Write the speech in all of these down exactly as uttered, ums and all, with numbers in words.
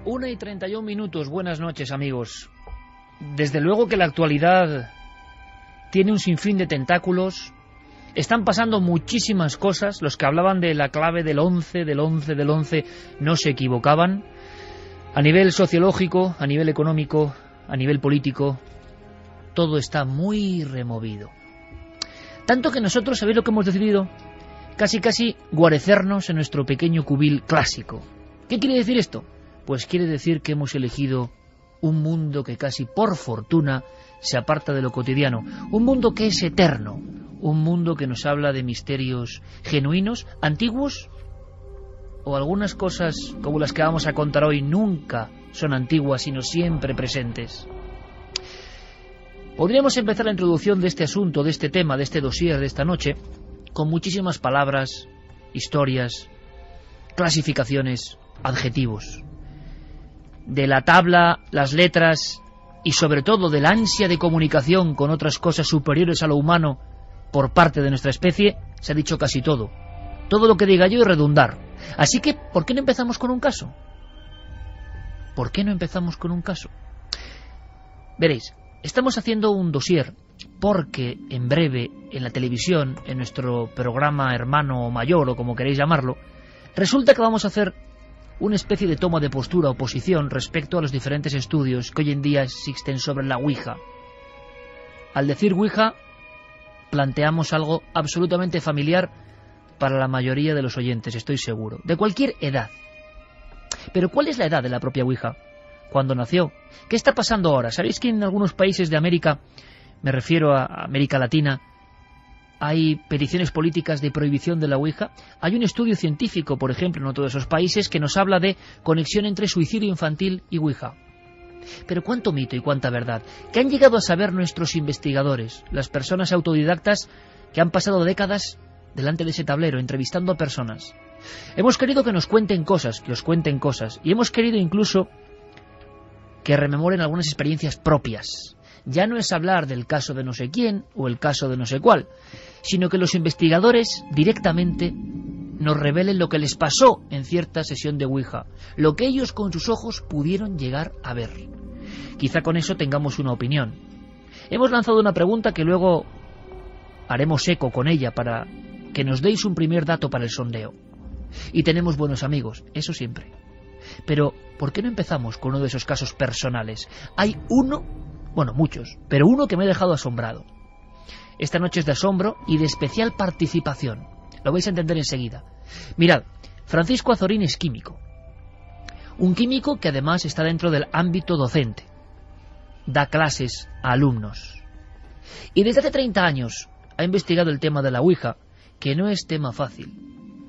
Una y treinta y un minutos, buenas noches amigos. Desde luego que la actualidad tiene un sinfín de tentáculos, están pasando muchísimas cosas, los que hablaban de la clave del once, del once, del once, no se equivocaban, a nivel sociológico, a nivel económico, a nivel político, todo está muy removido. Tanto que nosotros, ¿sabéis lo que hemos decidido? Casi casi guarecernos en nuestro pequeño cubil clásico. ¿Qué quiere decir esto? Pues quiere decir que hemos elegido un mundo que casi por fortuna se aparta de lo cotidiano, un mundo que es eterno, un mundo que nos habla de misterios genuinos, antiguos, o algunas cosas como las que vamos a contar hoy nunca son antiguas, sino siempre presentes. Podríamos empezar la introducción de este asunto, de este tema, de este dossier de esta noche, con muchísimas palabras, historias, clasificaciones, adjetivos. De la tabla, las letras y sobre todo de la ansia de comunicación con otras cosas superiores a lo humano por parte de nuestra especie, se ha dicho casi todo. Todo lo que diga yo es redundar. Así que, ¿por qué no empezamos con un caso? ¿Por qué no empezamos con un caso? Veréis, estamos haciendo un dossier porque en breve, en la televisión, en nuestro programa hermano o mayor o como queréis llamarlo, resulta que vamos a hacer una especie de toma de postura o posición respecto a los diferentes estudios que hoy en día existen sobre la Ouija. Al decir Ouija, planteamos algo absolutamente familiar para la mayoría de los oyentes, estoy seguro, de cualquier edad. Pero ¿cuál es la edad de la propia Ouija? ¿Cuándo nació? ¿Qué está pasando ahora? ¿Sabéis que en algunos países de América, me refiero a América Latina, hay peticiones políticas de prohibición de la Ouija? Hay un estudio científico, por ejemplo, en otro de esos países, que nos habla de conexión entre suicidio infantil y Ouija. Pero cuánto mito y cuánta verdad. ¿Qué han llegado a saber nuestros investigadores, las personas autodidactas que han pasado décadas delante de ese tablero, entrevistando a personas? Hemos querido que nos cuenten cosas, que os cuenten cosas, y hemos querido incluso que rememoren algunas experiencias propias. Ya no es hablar del caso de no sé quién o el caso de no sé cuál, sino que los investigadores directamente nos revelen lo que les pasó en cierta sesión de Ouija, lo que ellos con sus ojos pudieron llegar a ver. Quizá con eso tengamos una opinión. Hemos lanzado una pregunta que luego haremos eco con ella para que nos deis un primer dato para el sondeo. Y tenemos buenos amigos, eso siempre. Pero, ¿por qué no empezamos con uno de esos casos personales? Hay uno, bueno, muchos, pero uno que me ha dejado asombrado. Esta noche es de asombro y de especial participación. Lo vais a entender enseguida. Mirad, Francisco Azorín es químico. Un químico que además está dentro del ámbito docente. Da clases a alumnos. Y desde hace treinta años ha investigado el tema de la Ouija, que no es tema fácil.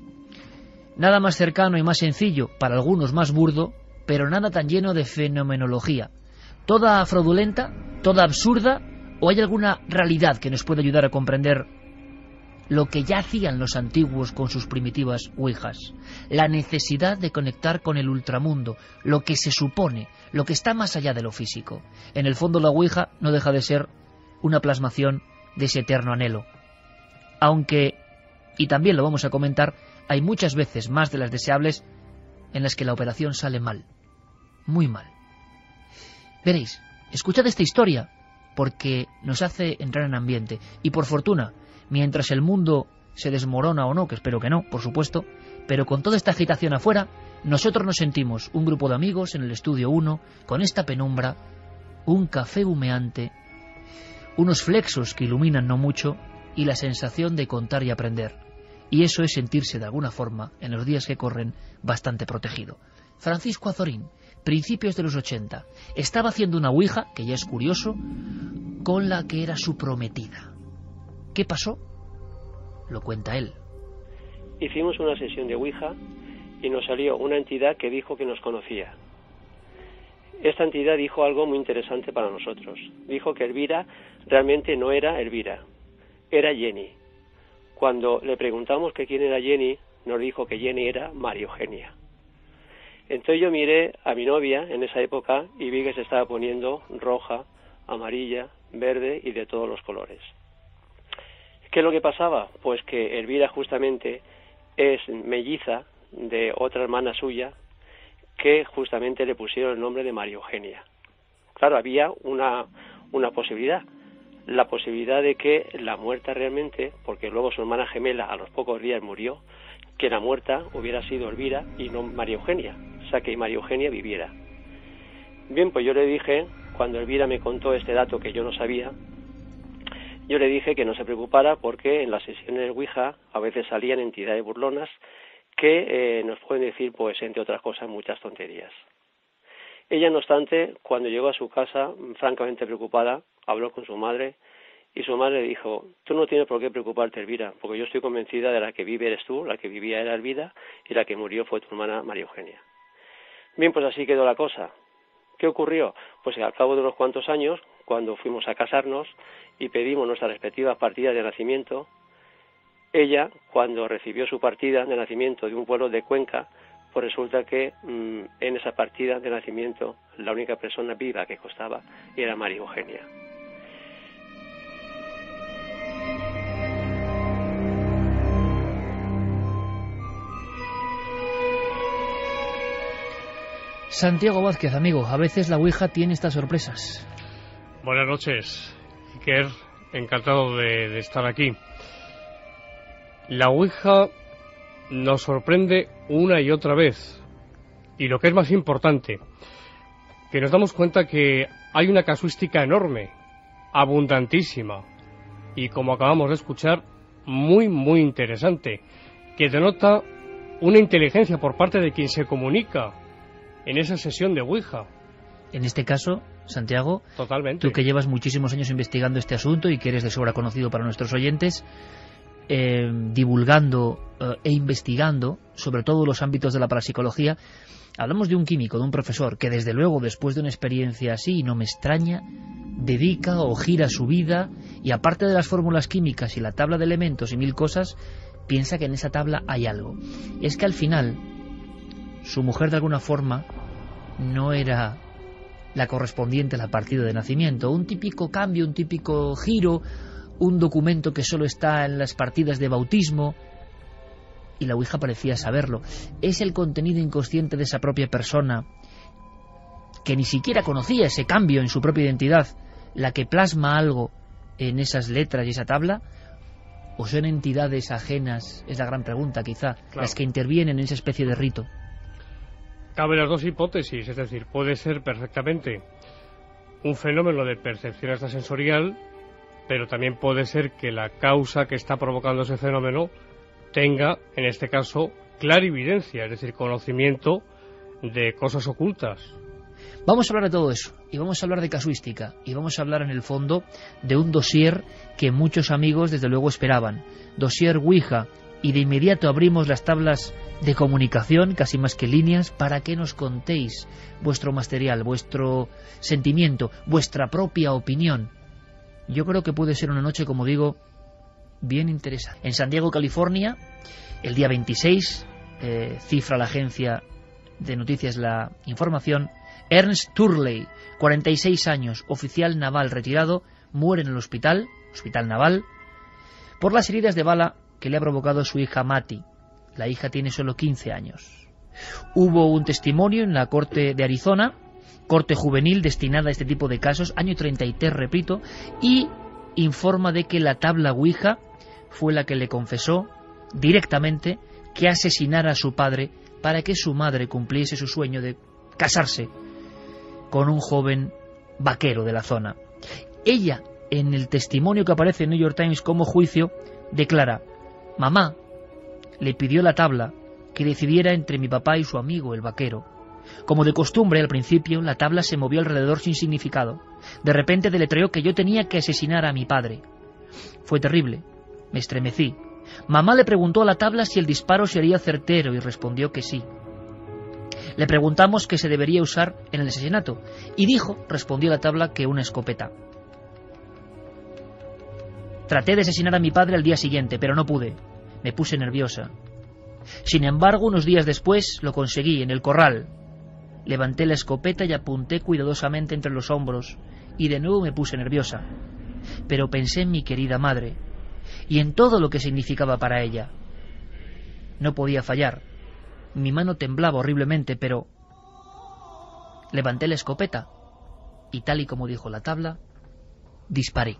Nada más cercano y más sencillo, para algunos más burdo, pero nada tan lleno de fenomenología. Toda fraudulenta, toda absurda, o hay alguna realidad que nos puede ayudar a comprender lo que ya hacían los antiguos con sus primitivas Ouijas. La necesidad de conectar con el ultramundo, lo que se supone, lo que está más allá de lo físico. En el fondo la Ouija no deja de ser una plasmación de ese eterno anhelo. Aunque, y también lo vamos a comentar, hay muchas veces, más de las deseables, en las que la operación sale mal. Muy mal. Veréis, escuchad esta historia, porque nos hace entrar en ambiente. Y por fortuna, mientras el mundo se desmorona o no, que espero que no, por supuesto, pero con toda esta agitación afuera, nosotros nos sentimos un grupo de amigos en el estudio uno, con esta penumbra, un café humeante, unos flexos que iluminan no mucho, y la sensación de contar y aprender. Y eso es sentirse de alguna forma, en los días que corren, bastante protegido. Francisco Azorín, principios de los ochenta, estaba haciendo una Ouija, que ya es curioso, con la que era su prometida. ¿Qué pasó? Lo cuenta él. Hicimos una sesión de Ouija y nos salió una entidad que dijo que nos conocía. Esta entidad dijo algo muy interesante para nosotros. Dijo que Elvira realmente no era Elvira, era Jenny. Cuando le preguntamos que quién era Jenny, nos dijo que Jenny era María Eugenia. Entonces yo miré a mi novia en esa época y vi que se estaba poniendo roja, amarilla, verde y de todos los colores. ¿Qué es lo que pasaba? Pues que Elvira justamente es melliza de otra hermana suya, que justamente le pusieron el nombre de María Eugenia. Claro, había una, una posibilidad, la posibilidad de que la muerta realmente, porque luego su hermana gemela a los pocos días murió, que la muerta hubiera sido Elvira y no María Eugenia, o sea, que María Eugenia viviera. Bien, pues yo le dije, cuando Elvira me contó este dato que yo no sabía, yo le dije que no se preocupara porque en las sesiones de Ouija a veces salían entidades burlonas que eh, nos pueden decir, pues, entre otras cosas, muchas tonterías. Ella, no obstante, cuando llegó a su casa, francamente preocupada, habló con su madre y su madre le dijo, tú no tienes por qué preocuparte, Elvira, porque yo estoy convencida de la que vive eres tú, la que vivía era Elvira y la que murió fue tu hermana María Eugenia. Bien, pues así quedó la cosa. ¿Qué ocurrió? Pues al cabo de unos cuantos años, cuando fuimos a casarnos y pedimos nuestras respectivas partidas de nacimiento, ella, cuando recibió su partida de nacimiento de un pueblo de Cuenca, pues resulta que mmm, en esa partida de nacimiento la única persona viva que constaba era María Eugenia. Santiago Vázquez, amigo, a veces la Ouija tiene estas sorpresas. Buenas noches, Iker, encantado de, de estar aquí. La Ouija nos sorprende una y otra vez, y lo que es más importante, que nos damos cuenta que hay una casuística enorme, abundantísima, y como acabamos de escuchar, muy muy interesante, que denota una inteligencia por parte de quien se comunica en esa sesión de Ouija. En este caso, Santiago, totalmente, tú que llevas muchísimos años investigando este asunto y que eres de sobra conocido para nuestros oyentes, eh, divulgando eh, e investigando sobre todos los ámbitos de la parapsicología, hablamos de un químico, de un profesor, que desde luego, después de una experiencia así, no me extraña, dedica o gira su vida, y aparte de las fórmulas químicas y la tabla de elementos y mil cosas, piensa que en esa tabla hay algo. Y es que al final su mujer de alguna forma no era la correspondiente a la partida de nacimiento, un típico cambio, un típico giro, un documento que solo está en las partidas de bautismo, y la Ouija parecía saberlo. Es el contenido inconsciente de esa propia persona, que ni siquiera conocía ese cambio en su propia identidad, la que plasma algo en esas letras y esa tabla, o son entidades ajenas, es la gran pregunta quizá, claro, las que intervienen en esa especie de rito. Cabe las dos hipótesis, es decir, puede ser perfectamente un fenómeno de percepción extrasensorial, pero también puede ser que la causa que está provocando ese fenómeno tenga, en este caso, clarividencia, es decir, conocimiento de cosas ocultas. Vamos a hablar de todo eso, y vamos a hablar de casuística, y vamos a hablar en el fondo de un dossier que muchos amigos desde luego esperaban, dossier Ouija, y de inmediato abrimos las tablas de comunicación, casi más que líneas, para que nos contéis vuestro material, vuestro sentimiento, vuestra propia opinión. Yo creo que puede ser una noche, como digo, bien interesante. En San Diego, California, el día veintiséis, eh, cifra la agencia de noticias la información, Ernst Turley, cuarenta y seis años, oficial naval retirado, muere en el hospital, hospital naval, por las heridas de bala que le ha provocado su hija Mati. La hija tiene solo quince años. Hubo un testimonio en la corte de Arizona, corte juvenil destinada a este tipo de casos, año treinta y tres, repito, y informa de que la tabla Ouija fue la que le confesó directamente que asesinara a su padre para que su madre cumpliese su sueño de casarse con un joven vaquero de la zona. Ella, en el testimonio que aparece en New York Times como juicio, declara: mamá le pidió la tabla que decidiera entre mi papá y su amigo, el vaquero. Como de costumbre, al principio, la tabla se movió alrededor sin significado. De repente deletreó que yo tenía que asesinar a mi padre. Fue terrible. Me estremecí. Mamá le preguntó a la tabla si el disparo sería certero y respondió que sí. Le preguntamos qué se debería usar en el asesinato y dijo, respondió la tabla, que una escopeta. Traté de asesinar a mi padre al día siguiente, pero no pude. Me puse nerviosa. Sin embargo, unos días después lo conseguí en el corral. Levanté la escopeta y apunté cuidadosamente entre los hombros, y de nuevo me puse nerviosa. Pero pensé en mi querida madre, y en todo lo que significaba para ella. No podía fallar. Mi mano temblaba horriblemente, pero levanté la escopeta y, tal y como dijo la tabla, disparé.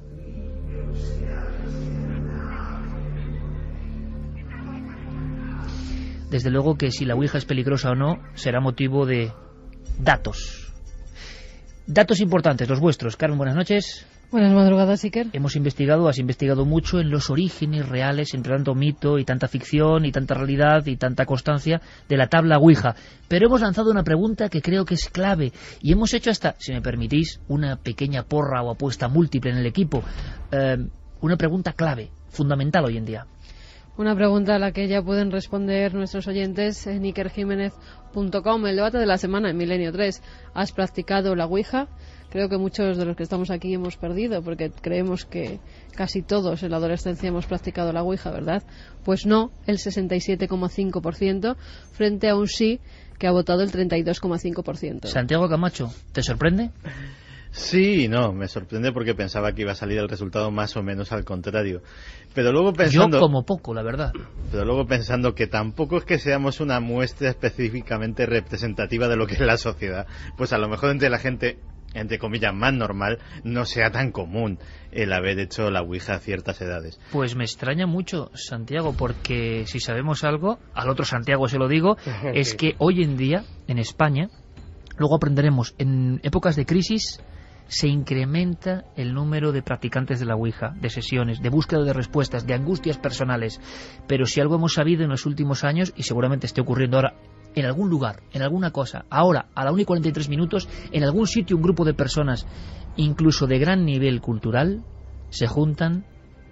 Desde luego que si la Ouija es peligrosa o no, será motivo de datos. Datos importantes, los vuestros. Carmen, buenas noches. Buenas madrugadas, Iker. Hemos investigado, has investigado mucho en los orígenes reales, entre tanto mito y tanta ficción y tanta realidad y tanta constancia de la tabla Ouija. Pero hemos lanzado una pregunta que creo que es clave y hemos hecho hasta, si me permitís, una pequeña porra o apuesta múltiple en el equipo. Eh, una pregunta clave, fundamental hoy en día. Una pregunta a la que ya pueden responder nuestros oyentes en iker jiménez punto com. El debate de la semana en Milenio tres. ¿Has practicado la Ouija? Creo que muchos de los que estamos aquí hemos perdido, porque creemos que casi todos en la adolescencia hemos practicado la Ouija, ¿verdad? Pues no, el sesenta y siete coma cinco por ciento, frente a un sí que ha votado el treinta y dos coma cinco por ciento. Santiago Camacho, ¿te sorprende? Sí, no, me sorprende porque pensaba que iba a salir el resultado más o menos al contrario. Pero luego pensando... Yo como poco, la verdad. Pero luego pensando que tampoco es que seamos una muestra específicamente representativa de lo que es la sociedad, pues a lo mejor entre la gente, entre comillas, más normal, no sea tan común el haber hecho la Ouija a ciertas edades. Pues me extraña mucho, Santiago, porque si sabemos algo, al otro Santiago se lo digo, es que hoy en día, en España, luego aprenderemos, en épocas de crisis se incrementa el número de practicantes de la Ouija, de sesiones, de búsqueda de respuestas, de angustias personales. Pero si algo hemos sabido en los últimos años, y seguramente esté ocurriendo ahora, en algún lugar, en alguna cosa, ahora, a la una y cuarenta y tres minutos, en algún sitio, un grupo de personas, incluso de gran nivel cultural, se juntan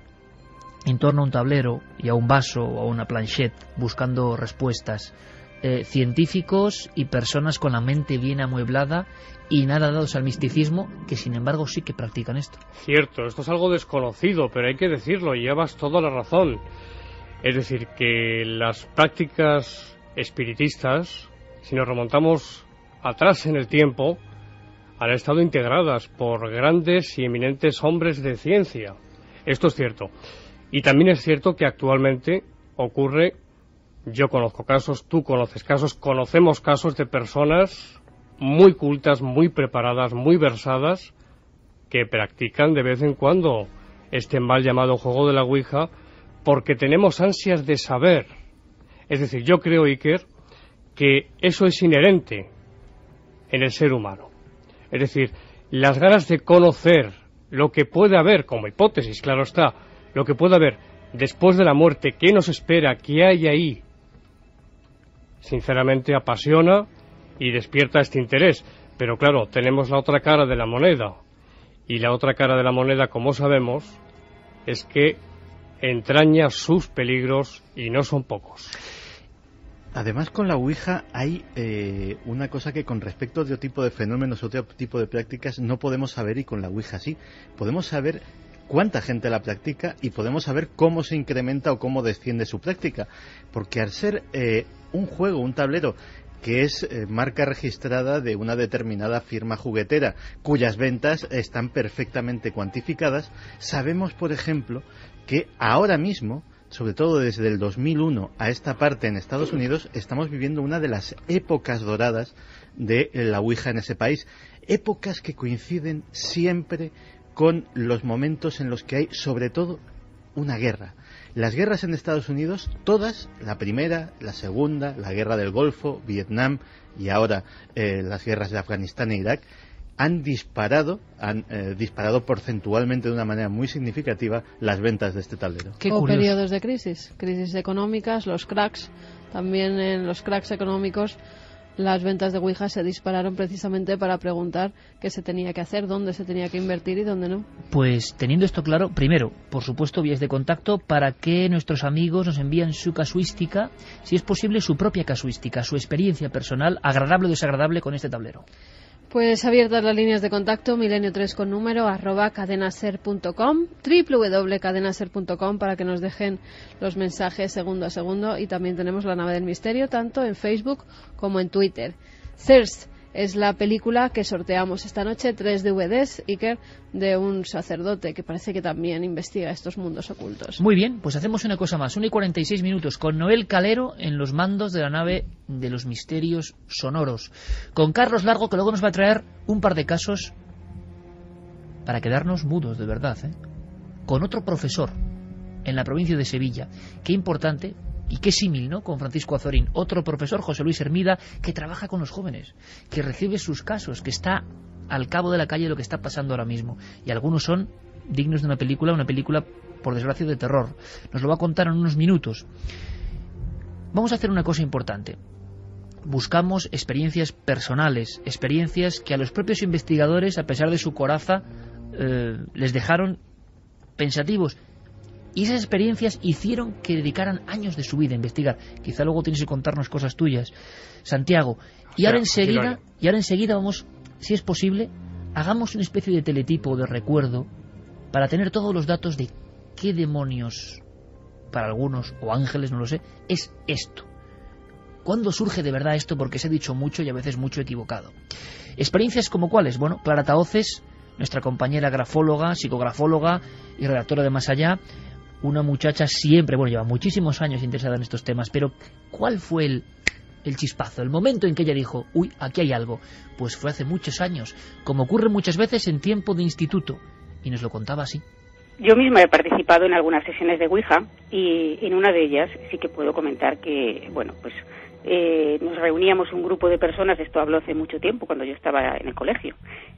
en torno a un tablero y a un vaso o a una planchette, buscando respuestas. Eh, científicos y personas con la mente bien amueblada y nada dados al misticismo, que sin embargo sí que practican esto. Cierto, esto es algo desconocido, pero hay que decirlo, y llevas toda la razón. Es decir, que las prácticas espiritistas, si nos remontamos atrás en el tiempo, han estado integradas por grandes y eminentes hombres de ciencia. Esto es cierto. Y también es cierto que actualmente ocurre, yo conozco casos, tú conoces casos, conocemos casos de personas muy cultas, muy preparadas, muy versadas, que practican de vez en cuando este mal llamado juego de la Ouija, porque tenemos ansias de saber. Es decir, yo creo, Iker, que eso es inherente en el ser humano. Es decir, las ganas de conocer lo que puede haber, como hipótesis, claro está, lo que puede haber después de la muerte, qué nos espera, qué hay ahí, sinceramente apasiona y despierta este interés. Pero claro, tenemos la otra cara de la moneda, y la otra cara de la moneda, como sabemos, es que entraña sus peligros y no son pocos. Además, con la Ouija hay eh, una cosa que con respecto a otro tipo de fenómenos, otro tipo de prácticas, no podemos saber, y con la Ouija sí. Podemos saber cuánta gente la practica y podemos saber cómo se incrementa o cómo desciende su práctica. Porque al ser eh, un juego, un tablero, que es eh, marca registrada de una determinada firma juguetera, cuyas ventas están perfectamente cuantificadas, sabemos, por ejemplo, que ahora mismo, sobre todo desde el dos mil uno a esta parte en Estados Unidos, estamos viviendo una de las épocas doradas de la Ouija en ese país. Épocas que coinciden siempre con los momentos en los que hay, sobre todo, una guerra. Las guerras en Estados Unidos, todas, la primera, la segunda, la guerra del Golfo, Vietnam y ahora eh, las guerras de Afganistán e Irak, han disparado, han eh, disparado porcentualmente de una manera muy significativa las ventas de este tablero. Qué o curioso. periodos de crisis, crisis económicas, los cracks, también en los cracks económicos las ventas de Ouija se dispararon precisamente para preguntar qué se tenía que hacer, dónde se tenía que invertir y dónde no. Pues teniendo esto claro, primero, por supuesto, vías de contacto para que nuestros amigos nos envíen su casuística, si es posible su propia casuística, su experiencia personal, agradable o desagradable con este tablero. Pues abiertas las líneas de contacto, milenio tres con número, arroba cadenaser punto com, doble u doble u doble u punto cadenaser punto com, para que nos dejen los mensajes segundo a segundo. Y también tenemos la nave del misterio, tanto en Facebook como en Twitter. C E R S es la película que sorteamos esta noche, tres D V Ds, Iker, de un sacerdote que parece que también investiga estos mundos ocultos. Muy bien, pues hacemos una cosa más, una y cuarenta y seis minutos, con Noel Calero en los mandos de la nave de los misterios sonoros, con Carlos Largo, que luego nos va a traer un par de casos para quedarnos mudos, de verdad, ¿eh? Con otro profesor en la provincia de Sevilla. Qué importante y qué símil, ¿no?, con Francisco Azorín. Otro profesor, José Luis Hermida, que trabaja con los jóvenes, que recibe sus casos, que está al cabo de la calle de lo que está pasando ahora mismo. Y algunos son dignos de una película, una película, por desgracia, de terror. Nos lo va a contar en unos minutos. Vamos a hacer una cosa importante. Buscamos experiencias personales, experiencias que a los propios investigadores, a pesar de su coraza, eh, les dejaron pensativos. Y esas experiencias hicieron que dedicaran años de su vida a investigar. Quizá luego tienes que contarnos cosas tuyas, Santiago. Y ahora enseguida, y ahora enseguida vamos, si es posible, hagamos una especie de teletipo, de recuerdo, para tener todos los datos de qué demonios, para algunos, o ángeles, no lo sé, es esto. ¿Cuándo surge de verdad esto? Porque se ha dicho mucho y a veces mucho equivocado. Experiencias como cuáles. Bueno, Clara Tahoces, nuestra compañera grafóloga, psicografóloga y redactora de Más Allá, una muchacha siempre, bueno, lleva muchísimos años interesada en estos temas, pero ¿cuál fue el, el chispazo, el momento en que ella dijo, uy, aquí hay algo? Pues fue hace muchos años, como ocurre muchas veces en tiempo de instituto, y nos lo contaba así. Yo misma he participado en algunas sesiones de Ouija, y en una de ellas sí que puedo comentar que, bueno, pues eh, nos reuníamos un grupo de personas, esto habló hace mucho tiempo, cuando yo estaba en el colegio,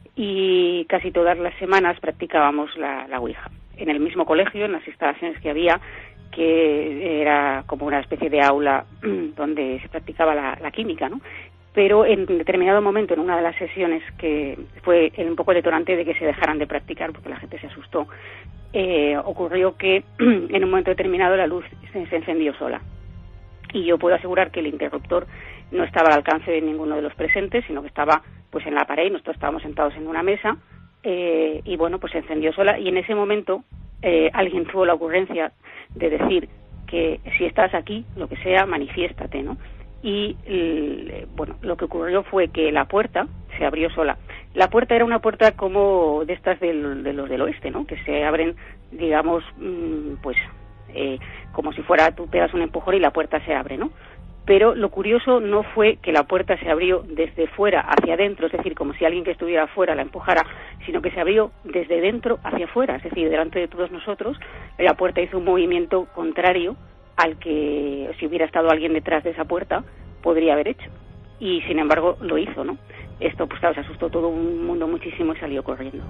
y casi todas las semanas practicábamos la, la Ouija. En el mismo colegio, en las instalaciones que había, que era como una especie de aula donde se practicaba la, la química, ¿no? Pero en determinado momento, en una de las sesiones, que fue un poco detonante de que se dejaran de practicar porque la gente se asustó, eh, ocurrió que en un momento determinado la luz se, se encendió sola. Y yo puedo asegurar que el interruptor no estaba al alcance de ninguno de los presentes, sino que estaba pues en la pared, y nosotros estábamos sentados en una mesa, eh, y bueno, pues se encendió sola, y en ese momento eh, alguien tuvo la ocurrencia de decir que si estás aquí, lo que sea, manifiéstate, ¿no? Y el, bueno, lo que ocurrió fue que la puerta se abrió sola. La puerta era una puerta como de estas del, de los del oeste, ¿no? Que se abren, digamos, mmm, pues eh, como si fuera, tú pegas un empujón y la puerta se abre, ¿no? Pero lo curioso no fue que la puerta se abrió desde fuera hacia adentro, es decir, como si alguien que estuviera afuera la empujara, sino que se abrió desde dentro hacia afuera, es decir, delante de todos nosotros. La puerta hizo un movimiento contrario al que, si hubiera estado alguien detrás de esa puerta, podría haber hecho. Y sin embargo lo hizo, ¿no? Esto, pues claro, se asustó todo un mundo muchísimo y salió corriendo.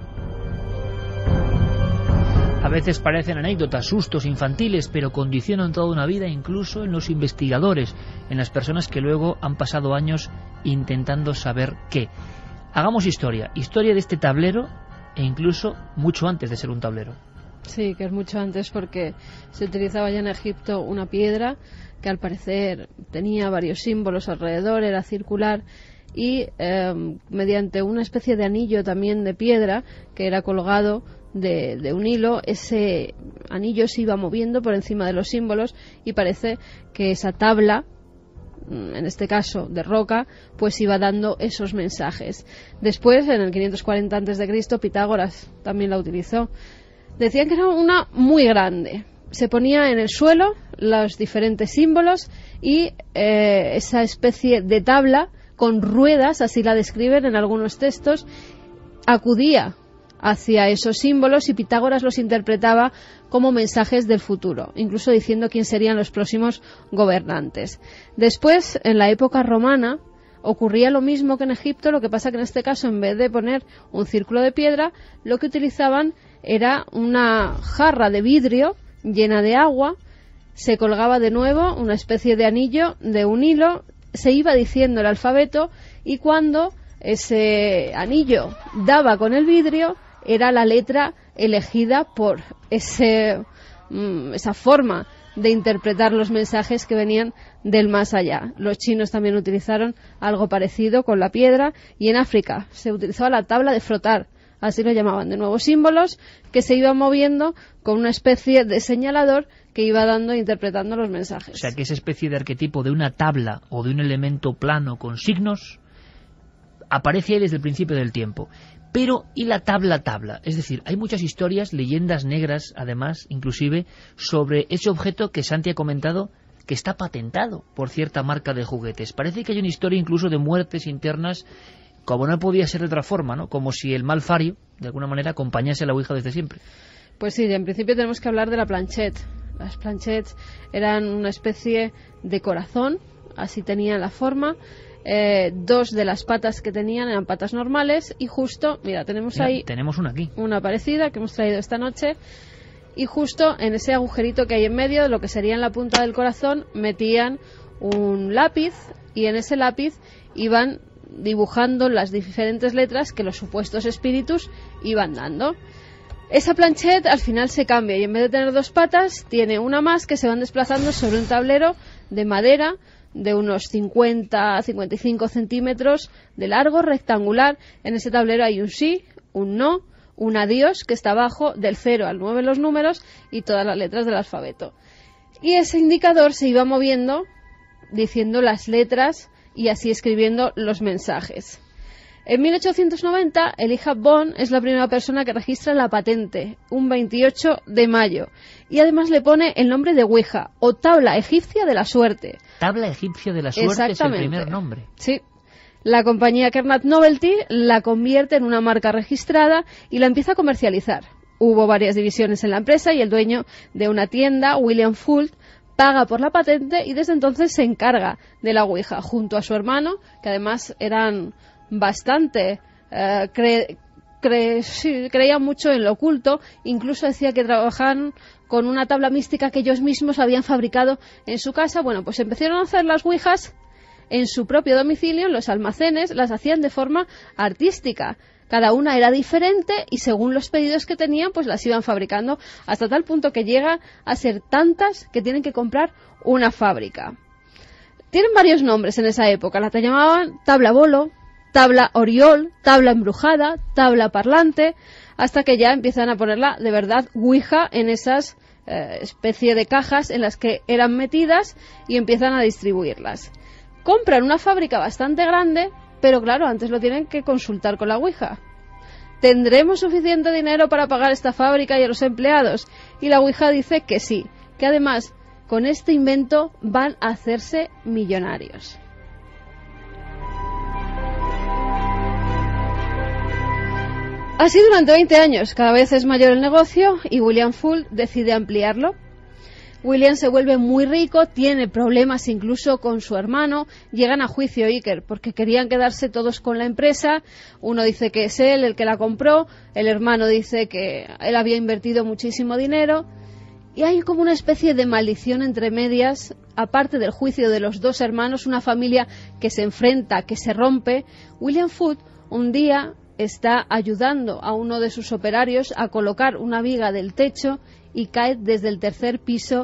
A veces parecen anécdotas, sustos infantiles, pero condicionan toda una vida, incluso en los investigadores, en las personas que luego han pasado años intentando saber qué. Hagamos historia, historia de este tablero, e incluso mucho antes de ser un tablero. Sí, que es mucho antes, porque se utilizaba ya en Egipto una piedra que al parecer tenía varios símbolos alrededor, era circular, y eh, mediante una especie de anillo también de piedra que era colgado de, de un hilo, ese anillo se iba moviendo por encima de los símbolos, y parece que esa tabla, en este caso de roca, pues iba dando esos mensajes. Después, en el quinientos cuarenta antes de Cristo, Pitágoras también la utilizó. Decían que era una muy grande. Se ponía en el suelo los diferentes símbolos y eh, esa especie de tabla con ruedas, así la describen en algunos textos, acudía hacia esos símbolos y Pitágoras los interpretaba como mensajes del futuro, incluso diciendo quién serían los próximos gobernantes. Después, en la época romana, ocurría lo mismo que en Egipto, lo que pasa que en este caso, en vez de poner un círculo de piedra, lo que utilizaban era una jarra de vidrio llena de agua, se colgaba de nuevo una especie de anillo de un hilo, se iba diciendo el alfabeto, y cuando ese anillo daba con el vidrio, era la letra elegida por ese, mm, esa forma de interpretar los mensajes que venían del más allá. Los chinos también utilizaron algo parecido con la piedra, y en África se utilizaba la tabla de frotar, así lo llamaban, de nuevos símbolos que se iban moviendo con una especie de señalador que iba dando e interpretando los mensajes. O sea, que esa especie de arquetipo de una tabla o de un elemento plano con signos aparece ahí desde el principio del tiempo. Pero, ¿y la tabla tabla? Es decir, hay muchas historias, leyendas negras, además, inclusive, sobre ese objeto que Santi ha comentado que está patentado por cierta marca de juguetes. Parece que hay una historia incluso de muertes internas, como no podía ser de otra forma, ¿no? Como si el mal fario, de alguna manera, acompañase a la Ouija desde siempre. Pues sí, en principio tenemos que hablar de la planchette. Las planchettes eran una especie de corazón, así tenían la forma. Eh, dos de las patas que tenían eran patas normales y justo, mira, tenemos Mira, ahí tenemos una aquí, una parecida que hemos traído esta noche, y justo en ese agujerito que hay en medio, lo que sería en la punta del corazón, metían un lápiz y en ese lápiz iban dibujando las diferentes letras que los supuestos espíritus iban dando. Esa planchette al final se cambia y en vez de tener dos patas tiene una más que se van desplazando sobre un tablero de madera de unos cincuenta a cincuenta y cinco centímetros de largo, rectangular. En ese tablero hay un sí, un no, un adiós que está abajo, del cero al nueve los números y todas las letras del alfabeto. Y ese indicador se iba moviendo diciendo las letras y así escribiendo los mensajes. En mil ochocientos noventa, Elijah Bond es la primera persona que registra la patente, un veintiocho de mayo, y además le pone el nombre de Ouija, o tabla egipcia de la suerte. Tabla egipcia de la suerte es el primer nombre. Sí. La compañía Kernat Novelty la convierte en una marca registrada y la empieza a comercializar. Hubo varias divisiones en la empresa y el dueño de una tienda, William Fult, paga por la patente y desde entonces se encarga de la Ouija, junto a su hermano, que además eran bastante eh, cre, cre, sí, creían mucho en lo oculto. Incluso decía que trabajaban con una tabla mística que ellos mismos habían fabricado en su casa. Bueno, pues empezaron a hacer las Ouijas en su propio domicilio, en los almacenes, las hacían de forma artística. Cada una era diferente y según los pedidos que tenían, pues las iban fabricando, hasta tal punto que llega a ser tantas que tienen que comprar una fábrica. Tienen varios nombres en esa época. La llamaban tabla bolo, tabla oriol, tabla embrujada, tabla parlante, hasta que ya empiezan a ponerla de verdad Ouija en esas eh, especie de cajas en las que eran metidas y empiezan a distribuirlas. Compran una fábrica bastante grande, pero claro, antes lo tienen que consultar con la Ouija. ¿Tendremos suficiente dinero para pagar esta fábrica y a los empleados? Y la Ouija dice que sí, que además con este invento van a hacerse millonarios. Así durante veinte años, cada vez es mayor el negocio y William Fult decide ampliarlo. William se vuelve muy rico, tiene problemas incluso con su hermano, llegan a juicio Iker porque querían quedarse todos con la empresa. Uno dice que es él el que la compró, el hermano dice que él había invertido muchísimo dinero y hay como una especie de maldición entre medias, aparte del juicio de los dos hermanos, una familia que se enfrenta, que se rompe. William Fult un día está ayudando a uno de sus operarios a colocar una viga del techo y cae desde el tercer piso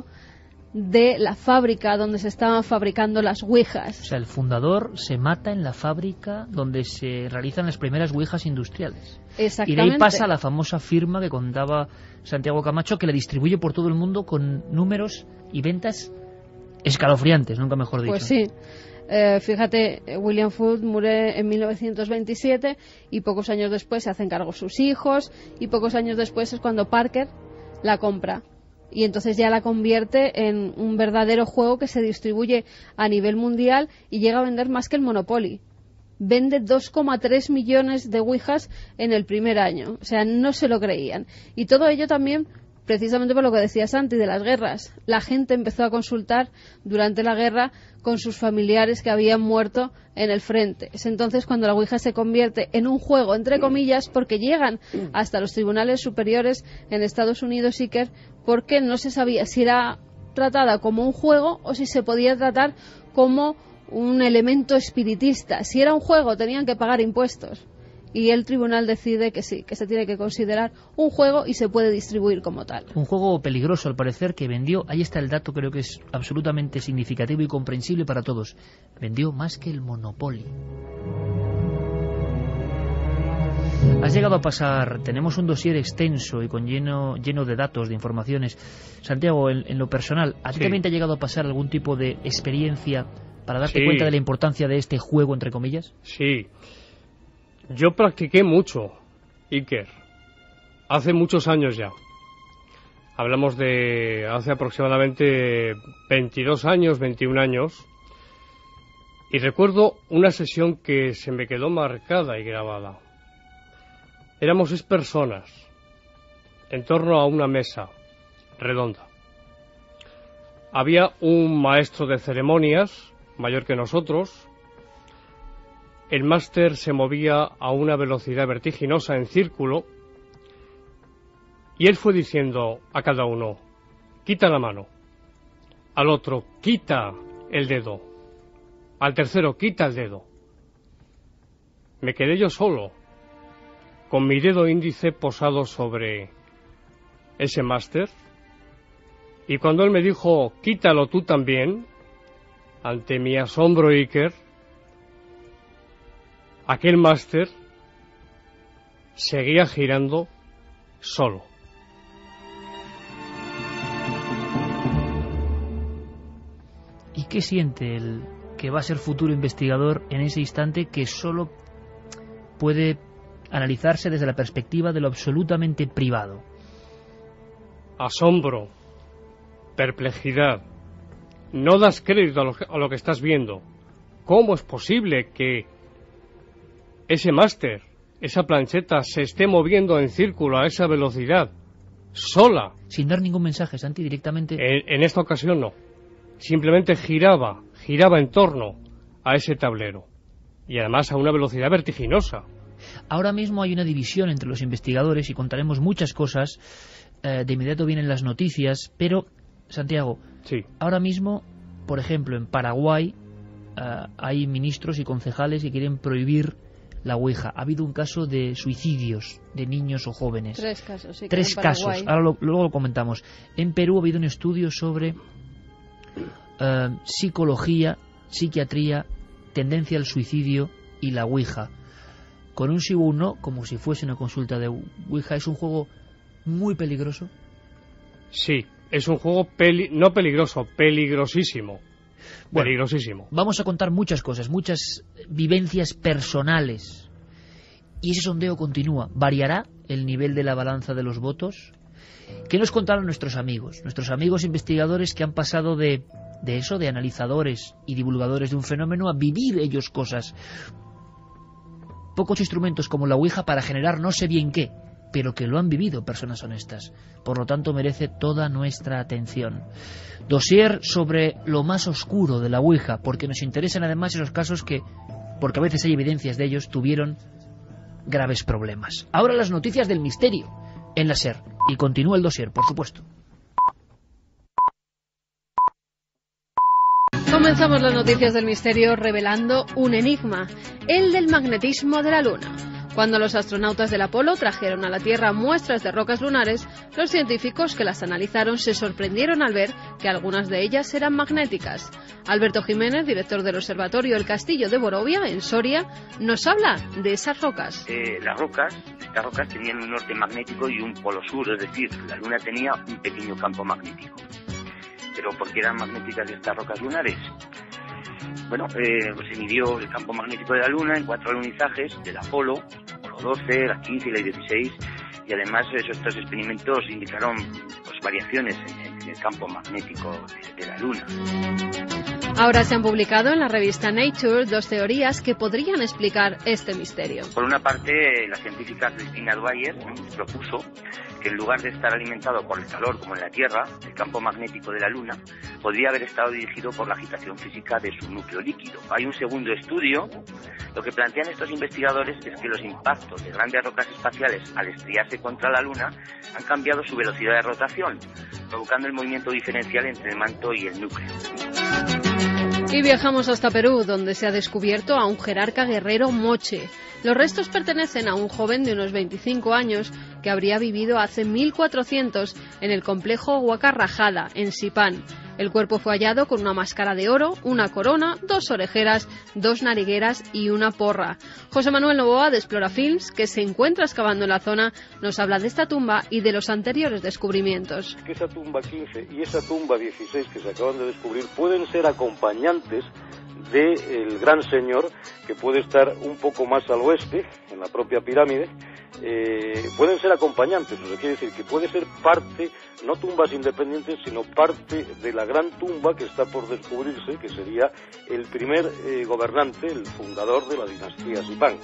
de la fábrica donde se estaban fabricando las ouijas. O sea, el fundador se mata en la fábrica donde se realizan las primeras ouijas industriales. Exactamente. Y de ahí pasa la famosa firma que contaba Santiago Camacho, que la distribuye por todo el mundo con números y ventas escalofriantes, nunca mejor dicho. Pues sí. Eh, fíjate, William Fult muere en mil novecientos veintisiete y pocos años después se hacen cargo sus hijos y pocos años después es cuando Parker la compra y entonces ya la convierte en un verdadero juego que se distribuye a nivel mundial y llega a vender más que el Monopoly. Vende dos coma tres millones de ouijas en el primer año, o sea, no se lo creían. Y todo ello también precisamente por lo que decías antes de las guerras. La gente empezó a consultar durante la guerra con sus familiares que habían muerto en el frente. Es entonces cuando la Ouija se convierte en un juego, entre comillas, porque llegan hasta los tribunales superiores en Estados Unidos, Iker, porque no se sabía si era tratada como un juego o si se podía tratar como un elemento espiritista. Si era un juego tenían que pagar impuestos. Y el tribunal decide que sí, que se tiene que considerar un juego y se puede distribuir como tal. Un juego peligroso, al parecer, que vendió, ahí está el dato, creo que es absolutamente significativo y comprensible para todos, vendió más que el Monopoly. Has llegado a pasar, tenemos un dossier extenso y con lleno, lleno de datos, de informaciones. Santiago, en, en lo personal, ¿a ti sí. también te ha llegado a pasar algún tipo de experiencia para darte sí. cuenta de la importancia de este juego, entre comillas? Sí. Yo practiqué mucho, Iker, hace muchos años ya. Hablamos de hace aproximadamente veintidós años, veintiún años, y recuerdo una sesión que se me quedó marcada y grabada. Éramos seis personas en torno a una mesa redonda. Había un maestro de ceremonias, mayor que nosotros. El máster se movía a una velocidad vertiginosa en círculo, y él fue diciendo a cada uno: quita la mano, al otro, quita el dedo, al tercero, quita el dedo. Me quedé yo solo, con mi dedo índice posado sobre ese máster, y cuando él me dijo, quítalo tú también, ante mi asombro, Iker, aquel máster seguía girando solo. ¿Y qué siente el que va a ser futuro investigador en ese instante, que solo puede analizarse desde la perspectiva de lo absolutamente privado? Asombro, perplejidad. No das crédito a lo, que, a lo que estás viendo. ¿Cómo es posible que ese máster, esa plancheta, se esté moviendo en círculo a esa velocidad, sola? Sin dar ningún mensaje, Santi, directamente. En, en esta ocasión no. Simplemente giraba, giraba en torno a ese tablero. Y además a una velocidad vertiginosa. Ahora mismo hay una división entre los investigadores y contaremos muchas cosas. Eh, de inmediato vienen las noticias, pero, Santiago, sí. Ahora mismo, por ejemplo, en Paraguay eh, hay ministros y concejales que quieren prohibir la Ouija. Ha habido un caso de suicidios de niños o jóvenes. Tres casos, sí. Tres casos, ahora lo, luego lo comentamos. En Perú ha habido un estudio sobre eh, psicología, psiquiatría, tendencia al suicidio y la Ouija. Con un sí o un no, como si fuese una consulta de Ouija. Es un juego muy peligroso. Sí, es un juego peli no peligroso, peligrosísimo. Bueno, peligrosísimo. Vamos a contar muchas cosas, muchas vivencias personales. Y ese sondeo continúa. ¿Variará el nivel de la balanza de los votos? ¿Qué nos contaron nuestros amigos? Nuestros amigos investigadores que han pasado de, de eso, de analizadores y divulgadores de un fenómeno, a vivir ellos cosas. Pocos instrumentos como la Ouija para generar no sé bien qué, pero que lo han vivido personas honestas. Por lo tanto, merece toda nuestra atención. Dossier sobre lo más oscuro de la Ouija, porque nos interesan además esos casos que, porque a veces hay evidencias de ellos, tuvieron graves problemas. Ahora las noticias del misterio en la SER. Y continúa el dossier, por supuesto. Comenzamos las noticias del misterio revelando un enigma, el del magnetismo de la Luna. Cuando los astronautas del Apolo trajeron a la Tierra muestras de rocas lunares, los científicos que las analizaron se sorprendieron al ver que algunas de ellas eran magnéticas. Alberto Jiménez, director del Observatorio El Castillo de Borovia, en Soria, nos habla de esas rocas. Eh, las rocas, estas rocas tenían un norte magnético y un polo sur, es decir, la Luna tenía un pequeño campo magnético. ¿Pero por qué eran magnéticas estas rocas lunares? Bueno, eh, pues se midió el campo magnético de la Luna en cuatro alunizajes del Apolo, Apolo doce, la quince y la dieciséis, y además esos tres experimentos indicaron pues, variaciones en, en el campo magnético de, de la Luna. Ahora se han publicado en la revista Nature dos teorías que podrían explicar este misterio. Por una parte, la científica Christina Dwyer propuso que en lugar de estar alimentado por el calor como en la Tierra, el campo magnético de la Luna podría haber estado dirigido por la agitación física de su núcleo líquido. Hay un segundo estudio. Lo que plantean estos investigadores es que los impactos de grandes rocas espaciales al estrellarse contra la Luna han cambiado su velocidad de rotación, provocando el movimiento diferencial entre el manto y el núcleo. Y viajamos hasta Perú, donde se ha descubierto a un jerarca guerrero moche. Los restos pertenecen a un joven de unos veinticinco años que habría vivido hace mil cuatrocientos en el complejo Huacarrajada, en Sipán. El cuerpo fue hallado con una máscara de oro, una corona, dos orejeras, dos narigueras y una porra. José Manuel Novoa, de Explora Films, que se encuentra excavando en la zona, nos habla de esta tumba y de los anteriores descubrimientos. Que esa tumba quince y esa tumba dieciséis que se acaban de descubrir pueden ser acompañantes del Gran Señor, que puede estar un poco más al oeste, en la propia pirámide. Eh, pueden ser acompañantes, o sea, quiere decir que puede ser parte, no tumbas independientes, sino parte de la gran tumba que está por descubrirse, que sería el primer eh, gobernante, el fundador de la dinastía Zipán.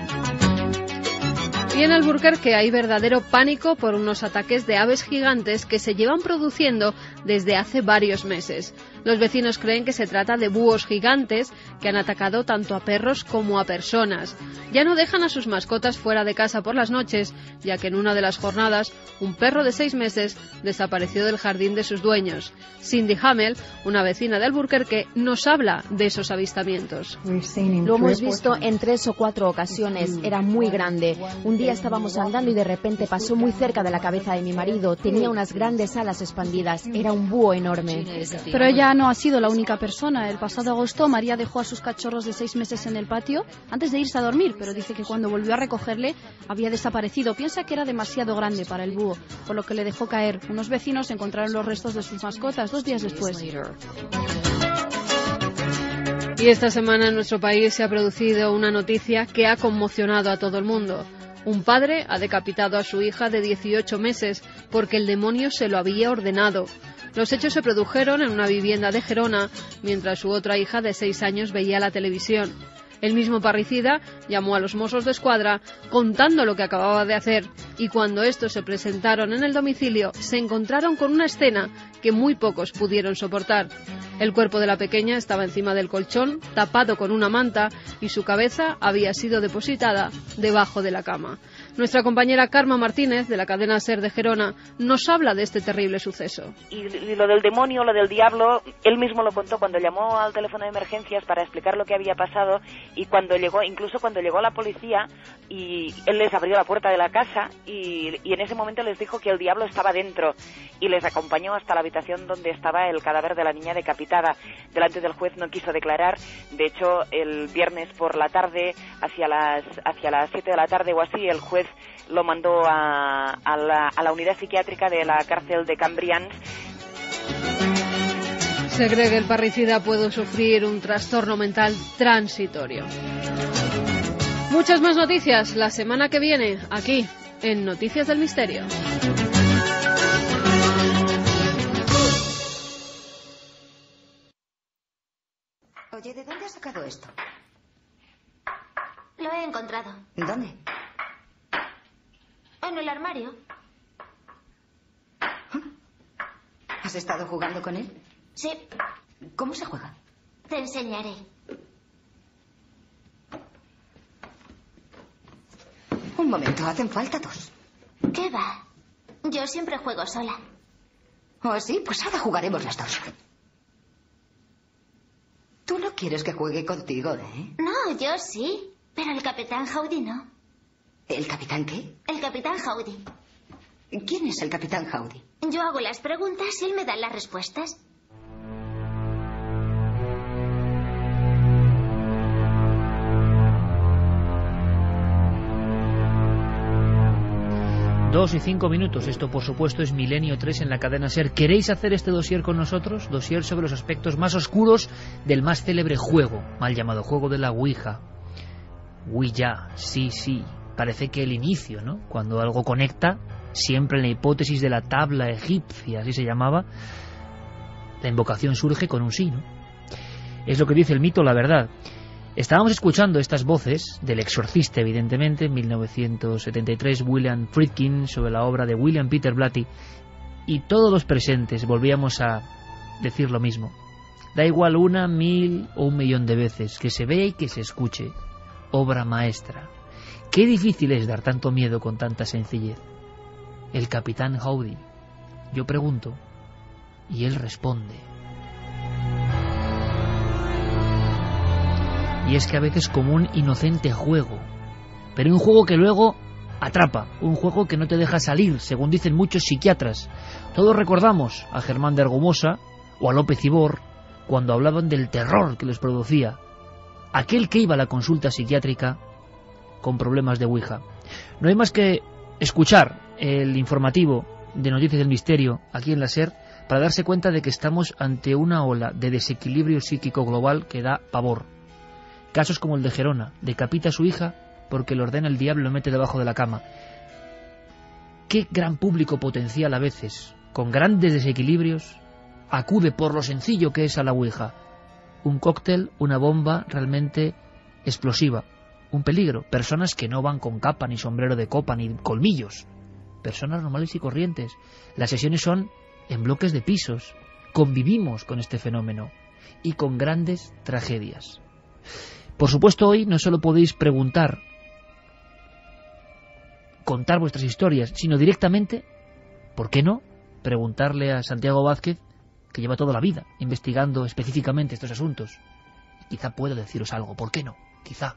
Y en Alburquerque hay verdadero pánico por unos ataques de aves gigantes que se llevan produciendo desde hace varios meses. Los vecinos creen que se trata de búhos gigantes que han atacado tanto a perros como a personas. Ya no dejan a sus mascotas fuera de casa por las noches, ya que en una de las jornadas un perro de seis meses desapareció del jardín de sus dueños. Cindy Hamel, una vecina de Alburquerque, nos habla de esos avistamientos. Lo hemos visto en tres o cuatro ocasiones. Era muy grande. Un día estábamos andando y de repente pasó muy cerca de la cabeza de mi marido. Tenía unas grandes alas expandidas. Era un búho enorme. Pero ella no ha sido la única persona. El pasado agosto María dejó a sus cachorros de seis meses en el patio antes de irse a dormir, pero dice que cuando volvió a recogerle había desaparecido. Piensa que era demasiado grande para el búho, por lo que le dejó caer. Unos vecinos encontraron los restos de sus mascotas dos días después. Y esta semana en nuestro país se ha producido una noticia que ha conmocionado a todo el mundo. Un padre ha decapitado a su hija de dieciocho meses porque el demonio se lo había ordenado. Los hechos se produjeron en una vivienda de Gerona mientras su otra hija de seis años veía la televisión. El mismo parricida llamó a los Mossos de Escuadra contando lo que acababa de hacer y cuando estos se presentaron en el domicilio se encontraron con una escena que muy pocos pudieron soportar. El cuerpo de la pequeña estaba encima del colchón, tapado con una manta y su cabeza había sido depositada debajo de la cama. Nuestra compañera Karma Martínez, de la cadena SER de Gerona, nos habla de este terrible suceso. Y, y lo del demonio, lo del diablo, él mismo lo contó cuando llamó al teléfono de emergencias para explicar lo que había pasado y cuando llegó, incluso cuando llegó la policía y él les abrió la puerta de la casa y, y en ese momento les dijo que el diablo estaba dentro y les acompañó hasta la habitación donde estaba el cadáver de la niña decapitada. Delante del juez no quiso declarar. De hecho, el viernes por la tarde, hacia las hacia las siete de la tarde o así, el juez lo mandó a, a, la, a la unidad psiquiátrica de la cárcel de Cambrians. Se cree que el parricida puede sufrir un trastorno mental transitorio. Muchas más noticias la semana que viene, aquí, en Noticias del Misterio. Oye, ¿de dónde has sacado esto? Lo he encontrado. ¿Dónde? En el armario. ¿Has estado jugando con él? Sí. ¿Cómo se juega? Te enseñaré. Un momento, hacen falta dos. ¿Qué va? Yo siempre juego sola. ¿Oh, sí? Pues ahora jugaremos las dos. Tú no quieres que juegue contigo, ¿eh? No, yo sí. Pero el capitán Howdy no. ¿El capitán qué? El capitán Howdy. ¿Quién es el capitán Howdy? Yo hago las preguntas y él me da las respuestas. Dos y cinco minutos. Esto, por supuesto, es Milenio tres en la cadena SER. ¿Queréis hacer este dossier con nosotros? Dossier sobre los aspectos más oscuros del más célebre juego, mal llamado juego de la Ouija. Ouija, sí, sí. Parece que el inicio, ¿no? Cuando algo conecta, siempre en la hipótesis de la tabla egipcia, así se llamaba, la invocación surge con un sí, ¿no? Es lo que dice el mito, la verdad. Estábamos escuchando estas voces del exorcista, evidentemente, en mil novecientos setenta y tres, William Friedkin, sobre la obra de William Peter Blatty, y todos los presentes volvíamos a decir lo mismo. Da igual una, mil o un millón de veces, que se vea y que se escuche. Obra maestra. Qué difícil es dar tanto miedo con tanta sencillez. El capitán Howdy. Yo pregunto, y él responde. Y es que a veces como un inocente juego, pero un juego que luego atrapa, un juego que no te deja salir, según dicen muchos psiquiatras. Todos recordamos a Germán de Argumosa o a López Ibor cuando hablaban del terror que les producía aquel que iba a la consulta psiquiátrica con problemas de Ouija. No hay más que escuchar el informativo de Noticias del Misterio aquí en la SER para darse cuenta de que estamos ante una ola de desequilibrio psíquico global que da pavor. Casos como el de Gerona, decapita a su hija porque le ordena el diablo y lo mete debajo de la cama. Qué gran público potencial a veces, con grandes desequilibrios, acude por lo sencillo que es a la Ouija. Un cóctel, una bomba realmente explosiva, un peligro. Personas que no van con capa, ni sombrero de copa, ni colmillos. Personas normales y corrientes. Las sesiones son en bloques de pisos. Convivimos con este fenómeno y con grandes tragedias. Por supuesto, hoy no solo podéis preguntar, contar vuestras historias, sino directamente, ¿por qué no?, preguntarle a Santiago Vázquez, que lleva toda la vida investigando específicamente estos asuntos. Quizá pueda deciros algo, ¿por qué no? Quizá.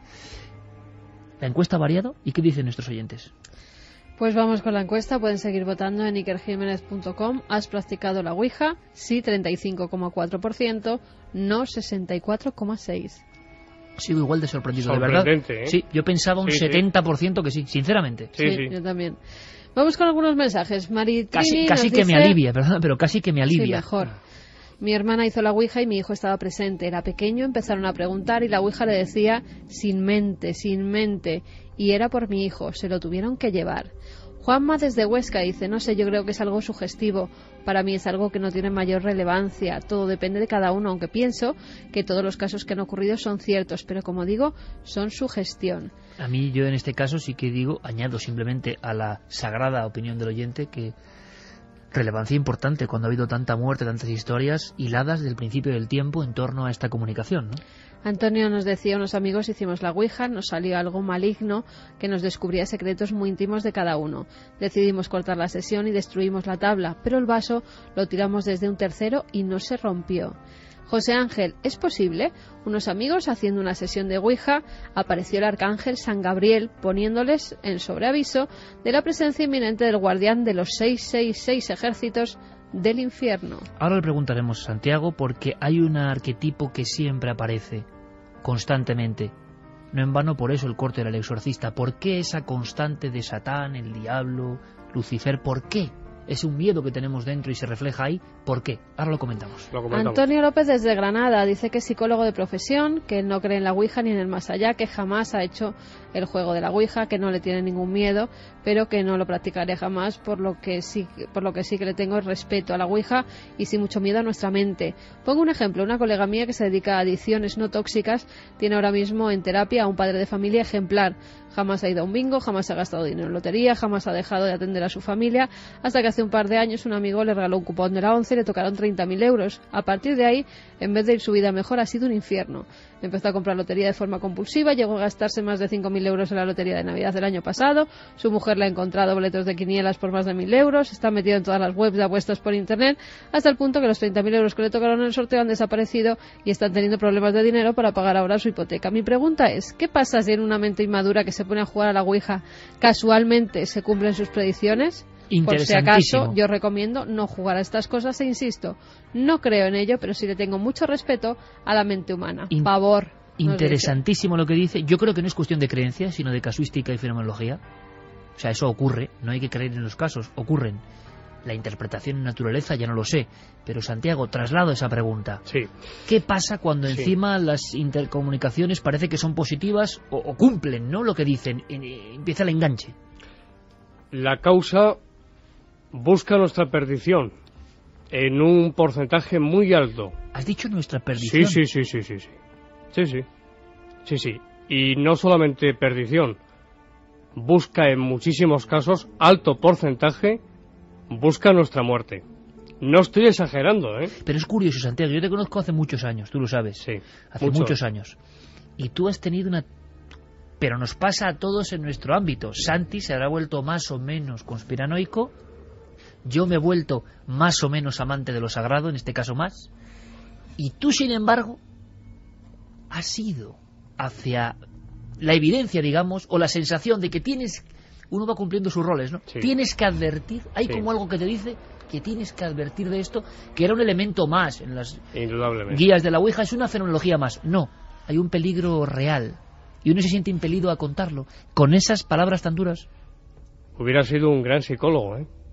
¿La encuesta ha variado? ¿Y qué dicen nuestros oyentes? Pues vamos con la encuesta, pueden seguir votando en iker jiménez punto com. ¿Has practicado la Ouija? Sí, treinta y cinco coma cuatro por ciento, no sesenta y cuatro coma seis por ciento. Sigo igual de sorprendido, de verdad. ¿eh? Sí, yo pensaba un sí, setenta por ciento que sí, sinceramente. Sí, sí, sí, yo también. Vamos con algunos mensajes. Maritrini casi casi nos que dice... me alivia, perdón, pero casi que me alivia. Sí, mejor. Mi hermana hizo la Ouija y mi hijo estaba presente. Era pequeño, empezaron a preguntar y la Ouija le decía sin mente, sin mente. Y era por mi hijo, se lo tuvieron que llevar. Juanma desde Huesca dice, no sé, yo creo que es algo sugestivo. Para mí es algo que no tiene mayor relevancia. Todo depende de cada uno, aunque pienso que todos los casos que han ocurrido son ciertos, pero como digo, son sugestión. A mí, yo en este caso sí que digo, añado simplemente a la sagrada opinión del oyente que relevancia importante cuando ha habido tanta muerte, tantas historias hiladas desde el principio del tiempo en torno a esta comunicación, ¿no? Antonio nos decía, unos amigos hicimos la Ouija, nos salió algo maligno que nos descubría secretos muy íntimos de cada uno. Decidimos cortar la sesión y destruimos la tabla, pero el vaso lo tiramos desde un tercero y no se rompió. José Ángel, ¿es posible? Unos amigos haciendo una sesión de Ouija, apareció el arcángel San Gabriel poniéndoles en sobreaviso de la presencia inminente del guardián de los seiscientos sesenta y seis ejércitos del infierno. Ahora le preguntaremos a Santiago porque hay un arquetipo que siempre aparece constantemente. No en vano por eso el corte del exorcista. ¿Por qué esa constante de Satán, el diablo, Lucifer? ¿Por qué? Es un miedo que tenemos dentro y se refleja ahí. ¿Por qué? Ahora lo comentamos. Lo comentamos. Antonio López desde Granada dice que es psicólogo de profesión, que no cree en la Ouija ni en el más allá, que jamás ha hecho el juego de la Ouija, que no le tiene ningún miedo, pero que no lo practicaré jamás, por lo que sí, por lo que sí que le tengo respeto a la Ouija y sin mucho miedo a nuestra mente. Pongo un ejemplo, una colega mía que se dedica a adicciones no tóxicas tiene ahora mismo en terapia a un padre de familia ejemplar. Jamás ha ido a un bingo, jamás ha gastado dinero en lotería, jamás ha dejado de atender a su familia, hasta que hace un par de años un amigo le regaló un cupón de la ONCE y le tocaron treinta mil euros. A partir de ahí, en vez de ir su vida mejor, ha sido un infierno. Empezó a comprar lotería de forma compulsiva, llegó a gastarse más de cinco mil euros en la lotería de Navidad del año pasado, su mujer le ha encontrado boletos de quinielas por más de mil euros, está metido en todas las webs de apuestas por internet, hasta el punto que los treinta mil euros que le tocaron en el sorteo han desaparecido y están teniendo problemas de dinero para pagar ahora su hipoteca. Mi pregunta es, ¿qué pasa si en una mente inmadura que se pone a jugar a la Ouija casualmente se cumplen sus predicciones? Por si acaso, yo recomiendo no jugar a estas cosas e insisto, no creo en ello, pero sí le tengo mucho respeto a la mente humana. In Pavor. Interesantísimo lo que dice. Yo creo que no es cuestión de creencia, sino de casuística y fenomenología. O sea, eso ocurre, no hay que creer en los casos, ocurren. La interpretación en naturaleza ya no lo sé, pero Santiago, traslado esa pregunta. Sí. ¿Qué pasa cuando sí. encima las intercomunicaciones parece que son positivas o, o cumplen, ¿no?, lo que dicen? Eh, empieza el enganche. La causa busca nuestra perdición en un porcentaje muy alto. ¿Has dicho nuestra perdición? Sí, sí, sí, sí, sí, sí. Sí, sí. Sí, sí. Y no solamente perdición. Busca en muchísimos casos, alto porcentaje, busca nuestra muerte. No estoy exagerando, ¿eh? Pero es curioso, Santiago. Yo te conozco hace muchos años, tú lo sabes. Sí. Hace mucho. muchos años. Y tú has tenido una... Pero nos pasa a todos en nuestro ámbito. Santi se habrá vuelto más o menos conspiranoico. Yo me he vuelto más o menos amante de lo sagrado, en este caso más. Y tú, sin embargo, has ido hacia la evidencia, digamos, o la sensación de que tienes... Uno va cumpliendo sus roles, ¿no? Sí. Tienes que advertir, hay sí. como algo que te dice que tienes que advertir de esto, que era un elemento más en las guías de la Ouija, es una fenomenología más. No, hay un peligro real y uno se siente impelido a contarlo con esas palabras tan duras. Hubiera sido un gran psicólogo, ¿eh?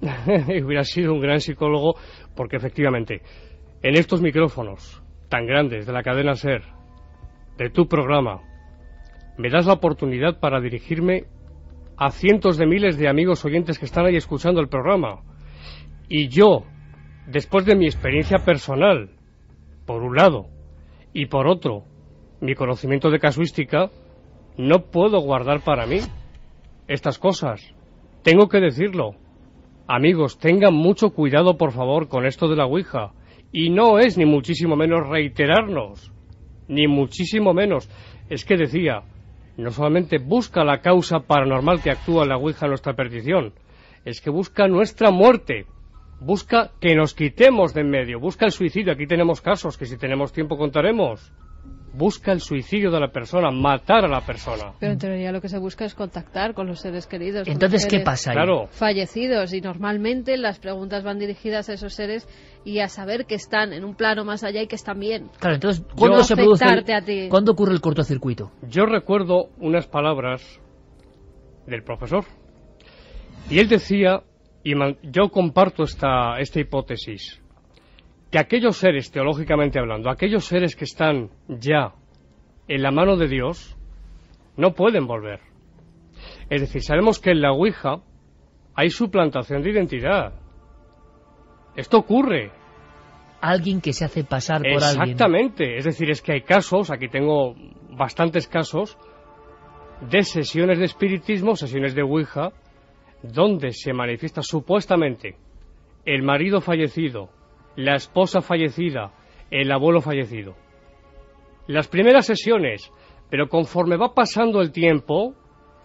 hubiera sido un gran psicólogo, porque efectivamente, en estos micrófonos tan grandes de la cadena SER, de tu programa, me das la oportunidad para dirigirme a cientos de miles de amigos oyentes que están ahí escuchando el programa. Y yo, después de mi experiencia personal, por un lado, y por otro, mi conocimiento de casuística, no puedo guardar para mí estas cosas. Tengo que decirlo. Amigos, tengan mucho cuidado, por favor, con esto de la Ouija. Y no es ni muchísimo menos reiterarnos, ni muchísimo menos. Es que decía, no solamente busca la causa paranormal que actúa en la Ouija en nuestra perdición, es que busca nuestra muerte, busca que nos quitemos de en medio, busca el suicidio. Aquí tenemos casos que si tenemos tiempo contaremos. Busca el suicidio de la persona, matar a la persona. Pero en teoría lo que se busca es contactar con los seres queridos. Entonces, ¿qué seres pasa ahí? Claro. Fallecidos, y normalmente las preguntas van dirigidas a esos seres y a saber que están en un plano más allá y que están bien. Claro, entonces, ¿cuándo Yo se produce el- afectarte a ti. ¿cuándo ocurre el cortocircuito? Yo recuerdo unas palabras del profesor. Y él decía, y man- yo comparto esta, esta hipótesis, que aquellos seres, teológicamente hablando, aquellos seres que están ya en la mano de Dios, no pueden volver. Es decir, sabemos que en la Ouija hay suplantación de identidad. Esto ocurre. Alguien que se hace pasar por alguien. Exactamente. Es decir, es que hay casos, aquí tengo bastantes casos, de sesiones de espiritismo, sesiones de Ouija, donde se manifiesta supuestamente el marido fallecido, la esposa fallecida, el abuelo fallecido. Las primeras sesiones, pero conforme va pasando el tiempo,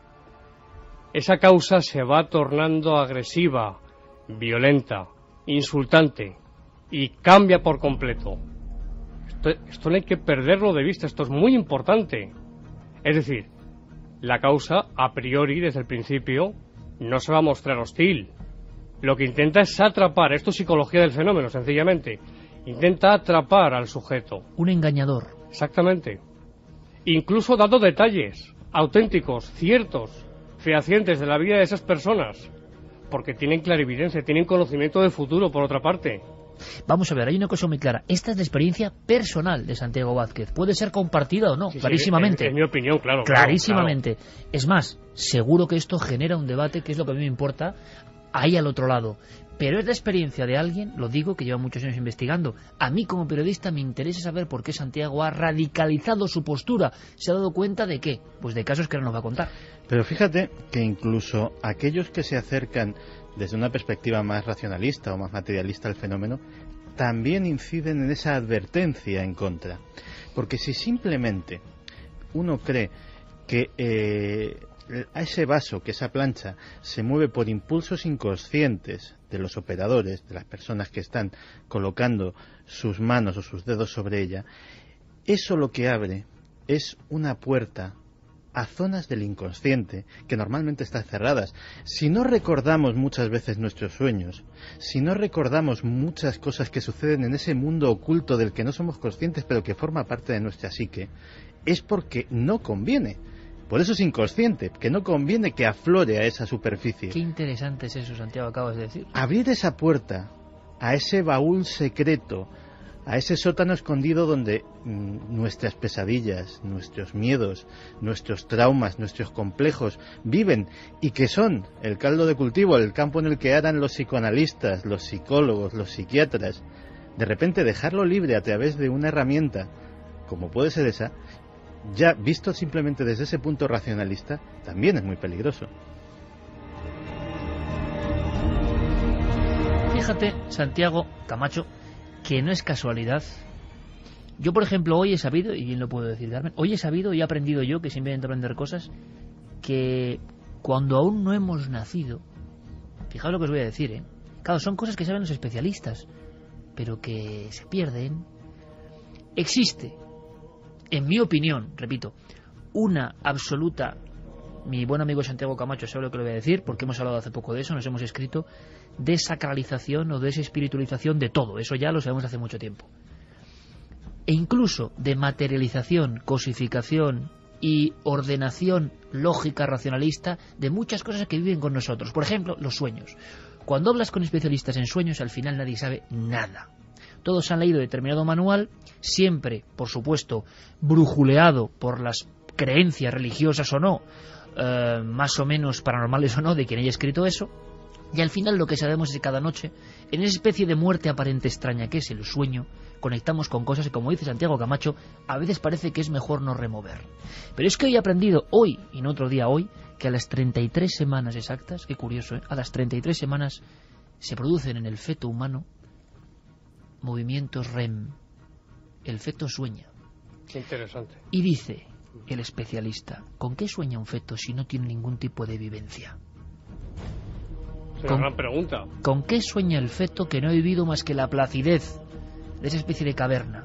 esa causa se va tornando agresiva, violenta, insultante, y cambia por completo. Esto, esto no hay que perderlo de vista, esto es muy importante. Es decir, la causa, a priori, desde el principio, no se va a mostrar hostil. Lo que intenta es atrapar, esto es psicología del fenómeno, sencillamente. Intenta atrapar al sujeto. Un engañador. Exactamente. Incluso dando detalles auténticos, ciertos, fehacientes de la vida de esas personas. Porque tienen clarividencia, tienen conocimiento del futuro, por otra parte. Vamos a ver, hay una cosa muy clara. Esta es la experiencia personal de Santiago Vázquez. Puede ser compartida o no, Sí, sí, clarísimamente. en, en mi opinión, claro. Clarísimamente. Claro. Es más, seguro que esto genera un debate, que es lo que a mí me importa, ahí al otro lado. Pero es la experiencia de alguien, lo digo, que lleva muchos años investigando. A mí, como periodista, me interesa saber por qué Santiago ha radicalizado su postura. ¿Se ha dado cuenta de qué? Pues de casos que ahora nos va a contar. Pero fíjate que incluso aquellos que se acercan desde una perspectiva más racionalista o más materialista al fenómeno, también inciden en esa advertencia en contra. Porque si simplemente uno cree que eh, a ese vaso, que esa plancha, se mueve por impulsos inconscientes de los operadores, de las personas que están colocando sus manos o sus dedos sobre ella, eso lo que abre es una puerta a zonas del inconsciente que normalmente están cerradas. Si no recordamos muchas veces nuestros sueños, si no recordamos muchas cosas que suceden en ese mundo oculto del que no somos conscientes pero que forma parte de nuestra psique, es porque no conviene. Por eso es inconsciente, que no conviene que aflore a esa superficie. Qué interesante es eso, Santiago, acabas de decir. Abrir esa puerta a ese baúl secreto, a ese sótano escondido donde mmm, nuestras pesadillas, nuestros miedos, nuestros traumas, nuestros complejos viven y que son el caldo de cultivo, el campo en el que aran los psicoanalistas, los psicólogos, los psiquiatras. De repente dejarlo libre a través de una herramienta como puede ser esa, ya visto simplemente desde ese punto racionalista, también es muy peligroso. Fíjate, Santiago Camacho, que no es casualidad. Yo, por ejemplo, hoy he sabido, y bien lo puedo decir, Carmen, hoy he sabido y he aprendido yo, que siempre intento aprender cosas, que cuando aún no hemos nacido, fijaos lo que os voy a decir, ¿eh? Claro, son cosas que saben los especialistas, pero que se pierden. Existe, en mi opinión, repito, una absoluta, mi buen amigo Santiago Camacho sabe lo que le voy a decir, porque hemos hablado hace poco de eso, nos hemos escrito, desacralización o desespiritualización de todo, eso ya lo sabemos hace mucho tiempo. E incluso de materialización, cosificación y ordenación lógica, racionalista de muchas cosas que viven con nosotros. Por ejemplo, los sueños. Cuando hablas con especialistas en sueños, al final nadie sabe nada. Todos han leído determinado manual, siempre, por supuesto, brujuleado por las creencias religiosas o no, eh, más o menos paranormales o no, de quien haya escrito eso, y al final lo que sabemos es que cada noche, en esa especie de muerte aparente extraña que es el sueño, conectamos con cosas que, como dice Santiago Camacho, a veces parece que es mejor no remover. Pero es que hoy he aprendido, hoy y no otro día hoy, que a las treinta y tres semanas exactas, qué curioso, ¿eh? A las treinta y tres semanas se producen en el feto humano movimientos R E M. El feto sueña. Qué interesante. Y dice el especialista, ¿con qué sueña un feto si no tiene ningún tipo de vivencia? Es una gran pregunta. ¿Con qué sueña el feto que no ha vivido más que la placidez de esa especie de caverna?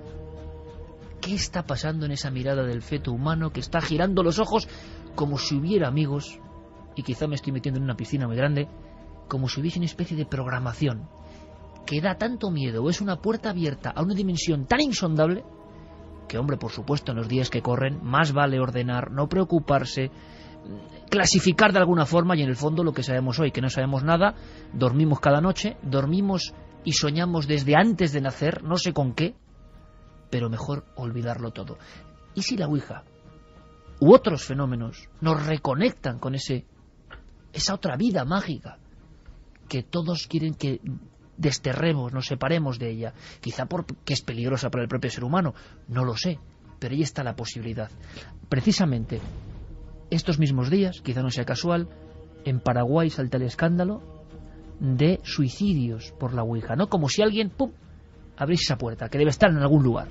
¿Qué está pasando en esa mirada del feto humano que está girando los ojos como si hubiera amigos, y quizá me estoy metiendo en una piscina muy grande, como si hubiese una especie de programación que da tanto miedo, o es una puerta abierta a una dimensión tan insondable que, hombre, por supuesto, en los días que corren más vale ordenar, no preocuparse, clasificar de alguna forma, y en el fondo lo que sabemos hoy, que no sabemos nada, dormimos cada noche, dormimos y soñamos desde antes de nacer, no sé con qué, pero mejor olvidarlo todo. ¿Y si la Ouija u otros fenómenos nos reconectan con ese esa otra vida mágica que todos quieren que desterremos, nos separemos de ella? Quizá porque es peligrosa para el propio ser humano, no lo sé, pero ahí está la posibilidad. Precisamente estos mismos días, quizá no sea casual, en Paraguay salta el escándalo de suicidios por la Ouija, ¿no? Como si alguien, ¡pum!, abriese esa puerta, que debe estar en algún lugar.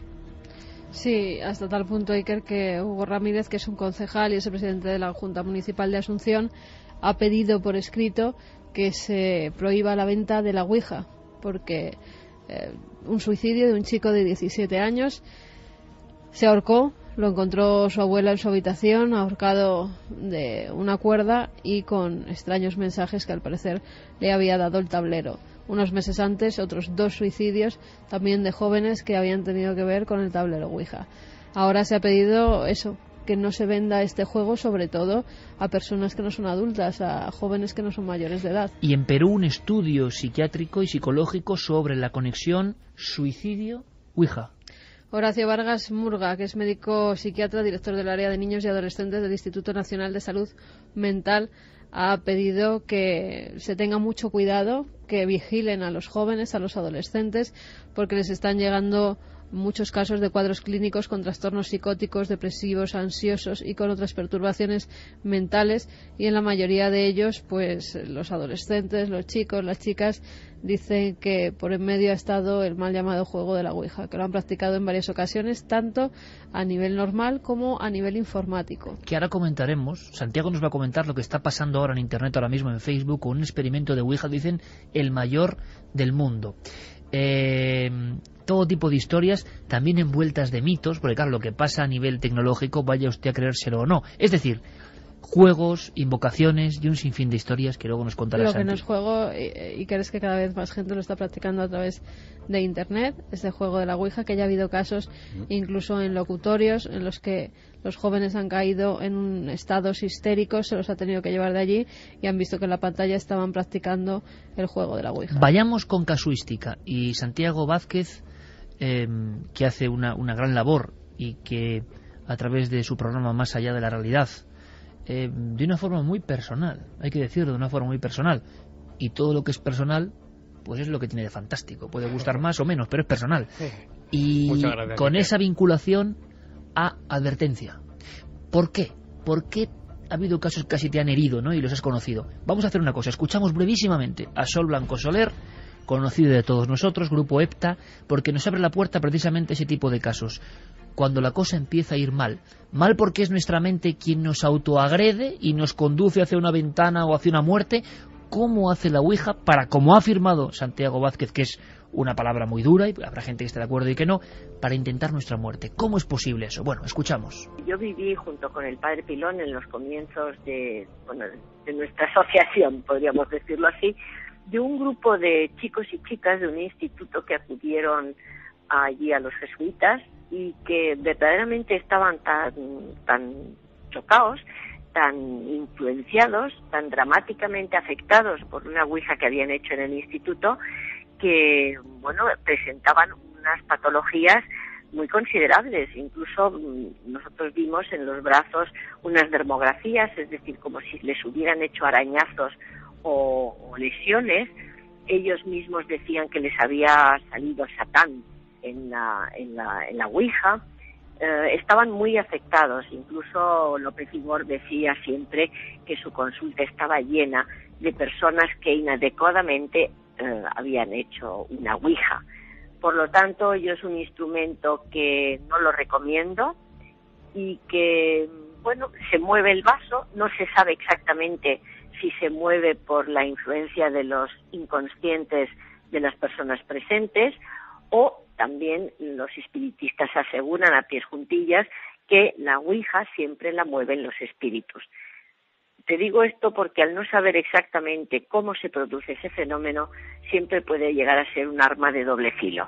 Sí, hasta tal punto, Iker, que Hugo Ramírez, que es un concejal y es el presidente de la Junta Municipal de Asunción, ha pedido por escrito que se prohíba la venta de la Ouija, porque eh, un suicidio de un chico de diecisiete años, se ahorcó, lo encontró su abuela en su habitación, ahorcado de una cuerda y con extraños mensajes que al parecer le había dado el tablero. Unos meses antes, otros dos suicidios, también de jóvenes que habían tenido que ver con el tablero Ouija. Ahora se ha pedido eso, que no se venda este juego, sobre todo a personas que no son adultas, a jóvenes que no son mayores de edad. Y en Perú un estudio psiquiátrico y psicológico sobre la conexión suicidio-Ouija. Horacio Vargas Murga, que es médico psiquiatra, director del área de niños y adolescentes del Instituto Nacional de Salud Mental, ha pedido que se tenga mucho cuidado, que vigilen a los jóvenes, a los adolescentes, porque les están llegando muchos casos de cuadros clínicos con trastornos psicóticos, depresivos, ansiosos y con otras perturbaciones mentales, y en la mayoría de ellos, pues los adolescentes, los chicos, las chicas, dicen que por en medio ha estado el mal llamado juego de la Ouija, que lo han practicado en varias ocasiones, tanto a nivel normal como a nivel informático. Que ahora comentaremos, Santiago nos va a comentar lo que está pasando ahora en Internet, ahora mismo en Facebook, con un experimento de Ouija, dicen, el mayor del mundo. Eh, todo tipo de historias, también envueltas de mitos, porque claro, lo que pasa a nivel tecnológico, vaya usted a creérselo o no. Es decir, juegos, invocaciones y un sinfín de historias que luego nos contará Lo Santi. que no es juego, y, y crees que cada vez más gente lo está practicando a través de Internet, este juego de la Ouija, que ya ha habido casos incluso en locutorios en los que los jóvenes han caído en un estados histéricos, se los ha tenido que llevar de allí y han visto que en la pantalla estaban practicando el juego de la Ouija. Vayamos con casuística, y Santiago Vázquez, eh, que hace una, una gran labor y que a través de su programa Más allá de la realidad, eh, de una forma muy personal, hay que decirlo, de una forma muy personal, y todo lo que es personal pues es lo que tiene de fantástico, puede gustar más o menos, pero es personal, y gracias, con Miquel. esa vinculación a advertencia. ¿Por qué? ¿Por qué ha habido casos que casi te han herido, ¿no?, y los has conocido? Vamos a hacer una cosa, escuchamos brevísimamente a Sol Blanco Soler, conocido de todos nosotros, Grupo EPTA, porque nos abre la puerta precisamente ese tipo de casos, cuando la cosa empieza a ir mal. Mal porque es nuestra mente quien nos autoagrede y nos conduce hacia una ventana o hacia una muerte. ¿Cómo hace la Ouija para, como ha afirmado Santiago Vázquez, que es una palabra muy dura, y habrá gente que esté de acuerdo y que no, para intentar nuestra muerte? ¿Cómo es posible eso? Bueno, escuchamos. Yo viví junto con el padre Pilón en los comienzos de, bueno, de nuestra asociación, podríamos decirlo así, de un grupo de chicos y chicas de un instituto que acudieron allí a los jesuitas y que verdaderamente estaban tan, tan chocados tan influenciados, tan dramáticamente afectados por una ouija que habían hecho en el instituto, que, bueno, presentaban unas patologías muy considerables. Incluso nosotros vimos en los brazos unas dermografías, es decir, como si les hubieran hecho arañazos o, o lesiones. Ellos mismos decían que les había salido Satán en la, en la, en la ouija. Eh, estaban muy afectados. Incluso López Ibor decía siempre que su consulta estaba llena de personas que inadecuadamente eh, habían hecho una ouija. Por lo tanto, yo es un instrumento que no lo recomiendo y que, bueno, se mueve el vaso, no se sabe exactamente si se mueve por la influencia de los inconscientes de las personas presentes, o también los espiritistas aseguran a pies juntillas que la ouija siempre la mueven los espíritus. Te digo esto porque al no saber exactamente cómo se produce ese fenómeno, siempre puede llegar a ser un arma de doble filo.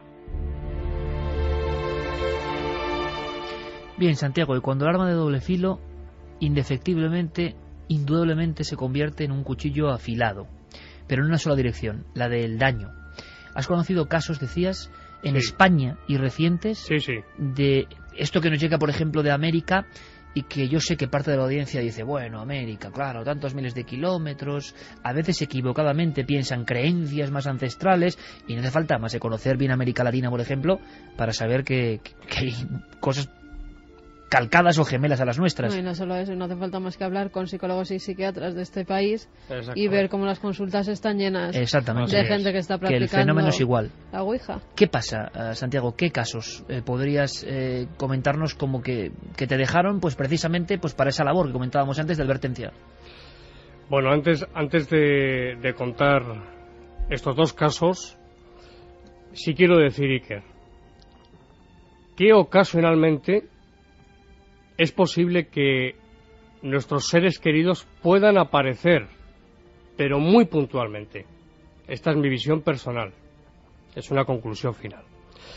Bien, Santiago, y cuando el arma de doble filo, indefectiblemente, indudablemente se convierte en un cuchillo afilado, pero en una sola dirección, la del daño. ¿Has conocido casos, decías, en sí. España y recientes, sí, sí. de esto que nos llega, por ejemplo, de América, y que yo sé que parte de la audiencia dice, bueno, América, claro, tantos miles de kilómetros, a veces equivocadamente piensan creencias más ancestrales, y no hace falta más de conocer bien América Latina, por ejemplo, para saber que, que hay cosas calcadas o gemelas a las nuestras. No, y no solo eso, no hace falta más que hablar con psicólogos y psiquiatras de este país y ver cómo las consultas están llenas Exactamente. de gente que está practicando que el fenómeno es igual. La ouija. ¿Qué pasa, Santiago? ¿Qué casos eh, podrías eh, comentarnos como que, que te dejaron pues precisamente pues para esa labor que comentábamos antes de advertencia? Bueno, antes, antes de, de contar estos dos casos, sí quiero decir, Iker, que ocasionalmente es posible que nuestros seres queridos puedan aparecer, pero muy puntualmente. Esta es mi visión personal. Es una conclusión final.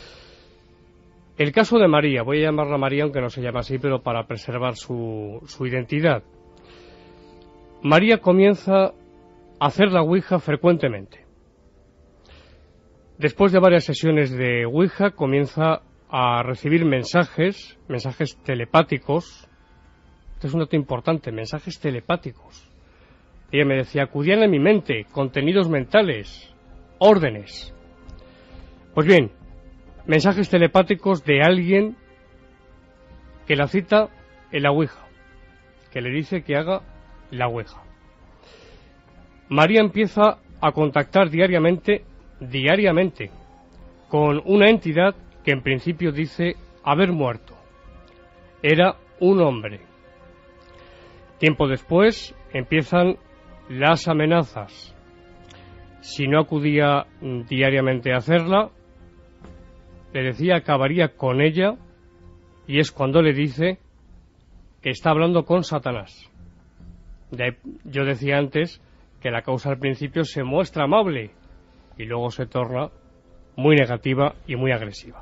El caso de María, voy a llamarla María, aunque no se llama así, pero para preservar su, su identidad. María comienza a hacer la ouija frecuentemente. Después de varias sesiones de ouija, comienza a recibir mensajes, mensajes telepáticos. Este es un dato importante, mensajes telepáticos. Ella me decía, acudían en mi mente, contenidos mentales, órdenes. Pues bien, mensajes telepáticos de alguien que la cita en la ouija, que le dice que haga la ouija. María empieza a contactar diariamente, diariamente, con una entidad que en principio dice haber muerto. Era un hombre. Tiempo después empiezan las amenazas. Si no acudía diariamente a hacerla, le decía acabaría con ella, y es cuando le dice que está hablando con Satanás. De, yo decía antes que la causa al principio se muestra amable y luego se torna muy negativa y muy agresiva.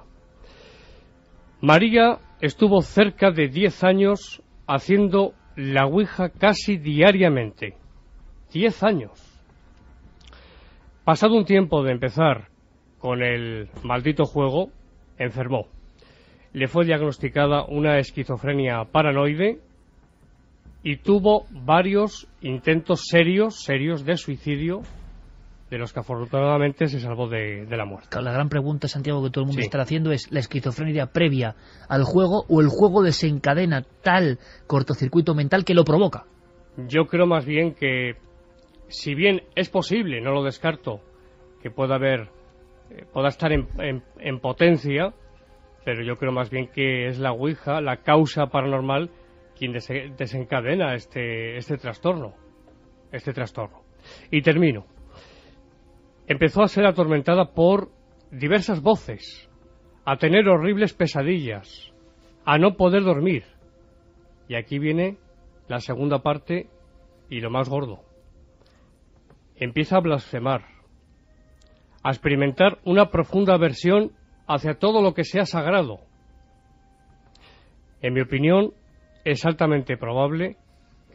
María estuvo cerca de diez años haciendo la ouija casi diariamente. Diez años. Pasado un tiempo de empezar con el maldito juego, enfermó. Le fue diagnosticada una esquizofrenia paranoide y tuvo varios intentos serios, serios de suicidio, de los que afortunadamente se salvó de, de la muerte. La gran pregunta, Santiago, que todo el mundo sí. está haciendo es, ¿la esquizofrenia previa al juego o el juego desencadena tal cortocircuito mental que lo provoca? Yo creo más bien que, si bien es posible, no lo descarto, que pueda haber, eh, pueda estar en, en, en potencia, pero yo creo más bien que es la ouija, la causa paranormal, quien des desencadena este, este trastorno, este trastorno. Y termino. Empezó a ser atormentada por diversas voces, a tener horribles pesadillas, a no poder dormir. Y aquí viene la segunda parte y lo más gordo. Empieza a blasfemar, a experimentar una profunda aversión hacia todo lo que sea sagrado. En mi opinión, es altamente probable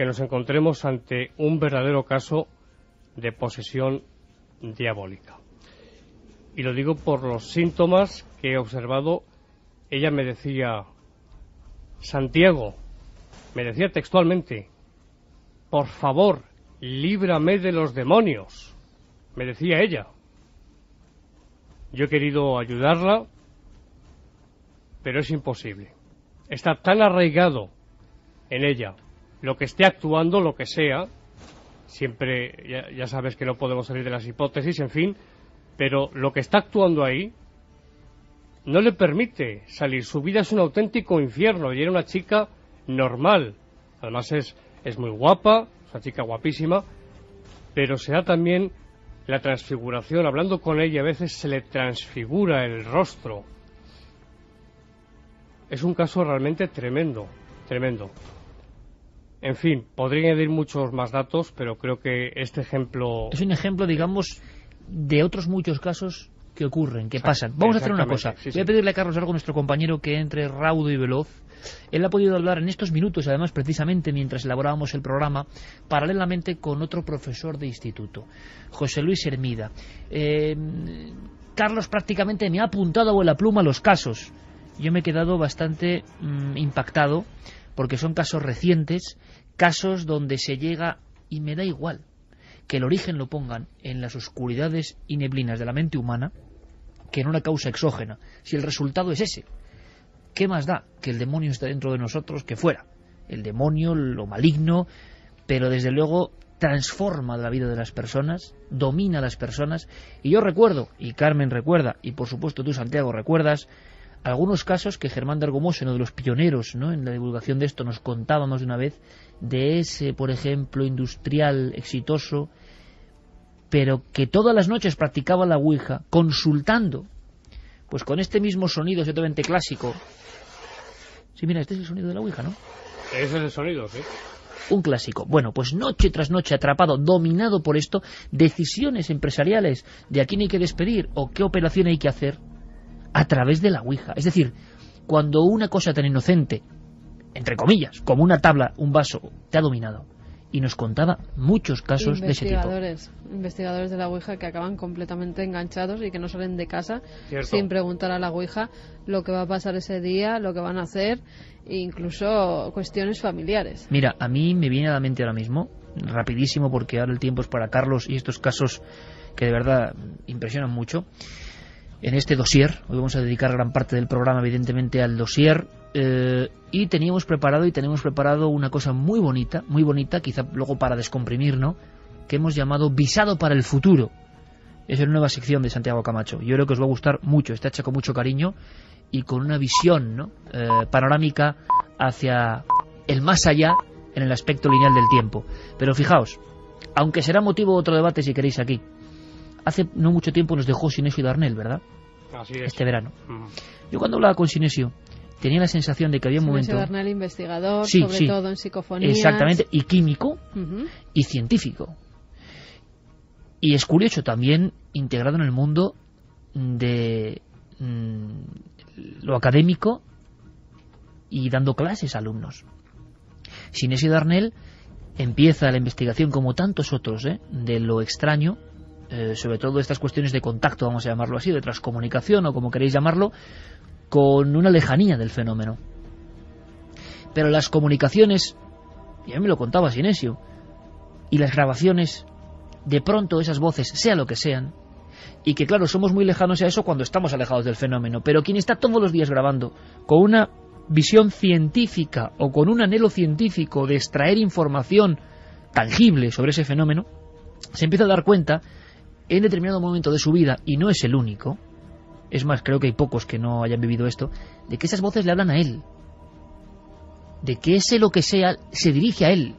que nos encontremos ante un verdadero caso de posesión diabólica. Y lo digo por los síntomas que he observado. Ella me decía, Santiago, me decía textualmente, por favor, líbrame de los demonios, me decía ella. Yo he querido ayudarla, pero es imposible. Está tan arraigado en ella lo que esté actuando, lo que sea, siempre, ya, ya sabes que no podemos salir de las hipótesis, en fin, pero lo que está actuando ahí no le permite salir. Su vida es un auténtico infierno y era una chica normal. Además es, es muy guapa, es una chica guapísima, pero se da también la transfiguración. Hablando con ella a veces se le transfigura el rostro. Es un caso realmente tremendo, tremendo. En fin, podría añadir muchos más datos, pero creo que este ejemplo... Es un ejemplo, digamos, de otros muchos casos que ocurren, que pasan. Vamos a hacer una cosa. Sí, sí. Voy a pedirle a Carlos Argo, nuestro compañero, que entre raudo y veloz. Él ha podido hablar en estos minutos, además, precisamente mientras elaborábamos el programa, paralelamente con otro profesor de instituto, José Luis Hermida. Eh, Carlos prácticamente me ha apuntado a vuela pluma los casos. Yo me he quedado bastante mmm, impactado, porque son casos recientes, casos donde se llega, y me da igual que el origen lo pongan en las oscuridades y neblinas de la mente humana, que en una causa exógena, si el resultado es ese. ¿Qué más da que el demonio está dentro de nosotros que fuera? El demonio, lo maligno, pero desde luego transforma la vida de las personas, domina a las personas. Y yo recuerdo, y Carmen recuerda, y por supuesto tú, Santiago, recuerdas, algunos casos que Germán de Argomoso, uno de los pioneros, ¿no?, en la divulgación de esto, nos contaba más de una vez, de ese, por ejemplo, industrial exitoso, pero que todas las noches practicaba la Ouija, consultando, pues con este mismo sonido ciertamente clásico. Sí, mira, este es el sonido de la Ouija, ¿no? Ese es el sonido, sí. Un clásico. Bueno, pues noche tras noche atrapado, dominado por esto, decisiones empresariales de a quién hay que despedir o qué operación hay que hacer a través de la Ouija. Es decir, cuando una cosa tan inocente, entre comillas, como una tabla, un vaso, te ha dominado. Y nos contaba muchos casos de ese tipo. Investigadores, investigadores de la Ouija que acaban completamente enganchados y que no salen de casa Cierto. sin preguntar a la Ouija lo que va a pasar ese día, lo que van a hacer, e incluso cuestiones familiares. Mira, a mí me viene a la mente ahora mismo, rapidísimo, porque ahora el tiempo es para Carlos y estos casos que de verdad impresionan mucho. En este dossier, hoy vamos a dedicar gran parte del programa evidentemente al dossier, eh, y teníamos preparado y tenemos preparado una cosa muy bonita, muy bonita, quizá luego para descomprimir, ¿no?, que hemos llamado Visado para el Futuro. Es una nueva sección de Santiago Camacho. Yo creo que os va a gustar mucho, está hecha con mucho cariño y con una visión, ¿no?, eh, panorámica hacia el más allá en el aspecto lineal del tiempo. Pero fijaos, aunque será motivo de otro debate si queréis aquí, hace no mucho tiempo nos dejó Sinesio Darnell, ¿verdad? Así es. Este verano. Mm. Yo cuando hablaba con Sinesio tenía la sensación de que había un Sinesio momento... Darnell, investigador, sí, sobre sí. todo en psicofonías. Exactamente, y químico, Uh-huh. y científico. Y es curioso también integrado en el mundo de mm, lo académico y dando clases a alumnos. Sinesio Darnell empieza la investigación, como tantos otros, ¿eh?, de lo extraño, eh, sobre todo estas cuestiones de contacto, vamos a llamarlo así, de transcomunicación o como queréis llamarlo, con una lejanía del fenómeno. Pero las comunicaciones, y a mí me lo contaba Sinesio, y las grabaciones, de pronto esas voces, sea lo que sean, y que claro, somos muy lejanos a eso cuando estamos alejados del fenómeno, pero quien está todos los días grabando con una visión científica o con un anhelo científico de extraer información tangible sobre ese fenómeno, se empieza a dar cuenta en determinado momento de su vida, y no es el único, es más, creo que hay pocos que no hayan vivido esto, de que esas voces le hablan a él, de que ese lo que sea se dirige a él.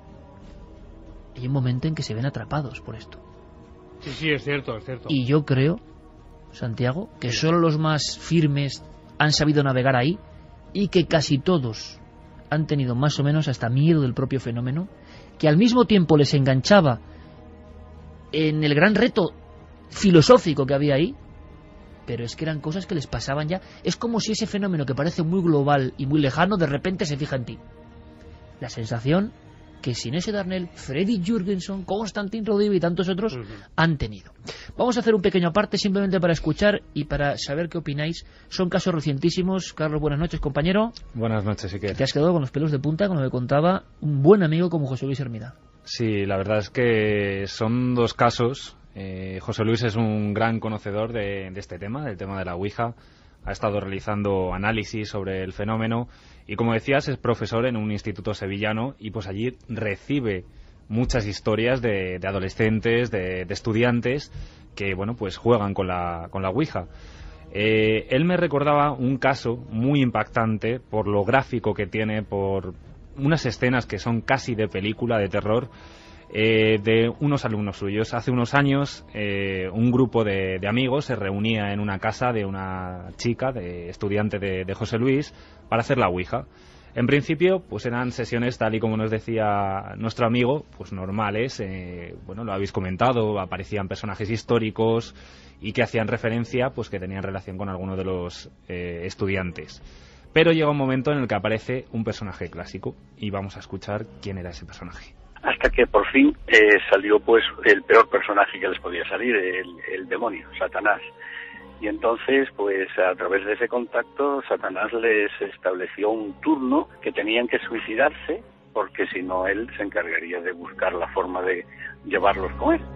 Hay un momento en que se ven atrapados por esto. Sí, sí, es cierto, es cierto. Y yo creo, Santiago, que solo los más firmes han sabido navegar ahí, y que casi todos han tenido más o menos hasta miedo del propio fenómeno, que al mismo tiempo les enganchaba en el gran reto filosófico que había ahí, pero es que eran cosas que les pasaban ya. Es como si ese fenómeno que parece muy global y muy lejano de repente se fija en ti. La sensación que sin ese Darnell, Freddy Jurgenson, Konstantin Rodiv y tantos otros uh-huh. han tenido. Vamos a hacer un pequeño aparte simplemente para escuchar y para saber qué opináis. Son casos recientísimos. Carlos, buenas noches, compañero. Buenas noches, Iker. Te has quedado con los pelos de punta con lo que contaba un buen amigo como José Luis Hermida. Sí, la verdad es que son dos casos. Eh, José Luis es un gran conocedor de, de este tema, del tema de la Ouija. Ha estado realizando análisis sobre el fenómeno y, como decías, es profesor en un instituto sevillano y pues allí recibe muchas historias de, de adolescentes, de, de estudiantes que, bueno, pues juegan con la, con la Ouija. Eh, él me recordaba un caso muy impactante por lo gráfico que tiene, por unas escenas que son casi de película, de terror, eh, de unos alumnos suyos. Hace unos años eh, un grupo de, de amigos se reunía en una casa de una chica, de estudiante de, de José Luis, para hacer la Ouija. En principio, pues eran sesiones, tal y como nos decía nuestro amigo, pues normales. Eh, bueno, lo habéis comentado, aparecían personajes históricos y que hacían referencia, pues que tenían relación con alguno de los eh, estudiantes. Pero llega un momento en el que aparece un personaje clásico y vamos a escuchar quién era ese personaje. Hasta que por fin eh, salió pues el peor personaje que les podía salir, el, el demonio, Satanás. Y entonces, pues a través de ese contacto, Satanás les estableció un turno que tenían que suicidarse, porque si no él se encargaría de buscar la forma de llevarlos con él.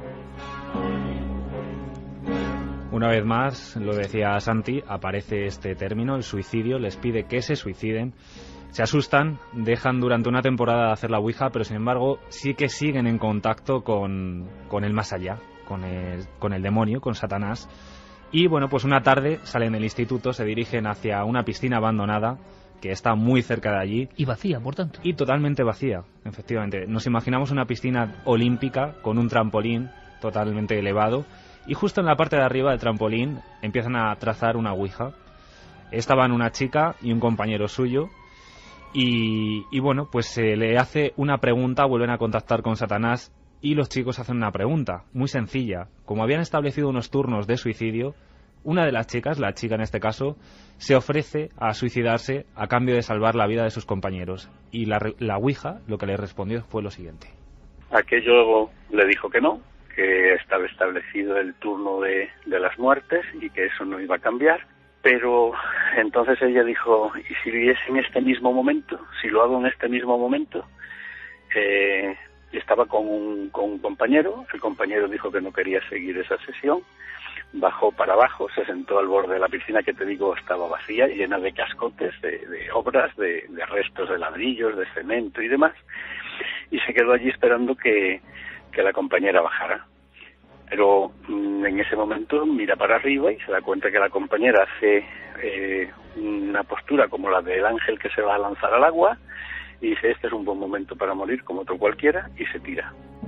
Una vez más, lo decía Santi, aparece este término, el suicidio, les pide que se suiciden. Se asustan, dejan durante una temporada de hacer la Ouija, pero sin embargo sí que siguen en contacto con, con el más allá, con el, con el demonio, con Satanás. Y bueno, pues una tarde salen del instituto, se dirigen hacia una piscina abandonada que está muy cerca de allí. Y vacía, por tanto. Y totalmente vacía, efectivamente. Nos imaginamos una piscina olímpica con un trampolín totalmente elevado y justo en la parte de arriba del trampolín empiezan a trazar una Ouija. Estaban una chica y un compañero suyo. Y, y bueno, pues se le hace una pregunta, vuelven a contactar con Satanás y los chicos hacen una pregunta muy sencilla. Como habían establecido unos turnos de suicidio, una de las chicas, la chica en este caso, se ofrece a suicidarse a cambio de salvar la vida de sus compañeros. Y la, la Ouija lo que le respondió fue lo siguiente. Aquello le dijo que no, que estaba establecido el turno de, de las muertes y que eso no iba a cambiar. Pero entonces ella dijo, ¿y si es en este mismo momento? Si lo hago en este mismo momento. Eh, estaba con un, con un compañero, el compañero dijo que no quería seguir esa sesión, bajó para abajo, se sentó al borde de la piscina, que te digo estaba vacía, llena de cascotes, de, de obras, de, de restos de ladrillos, de cemento y demás, y se quedó allí esperando que, que la compañera bajara. Pero mmm, en ese momento mira para arriba y se da cuenta que la compañera hace eh, una postura como la del ángel que se va a lanzar al agua y dice, este es un buen momento para morir como otro cualquiera, y se tira.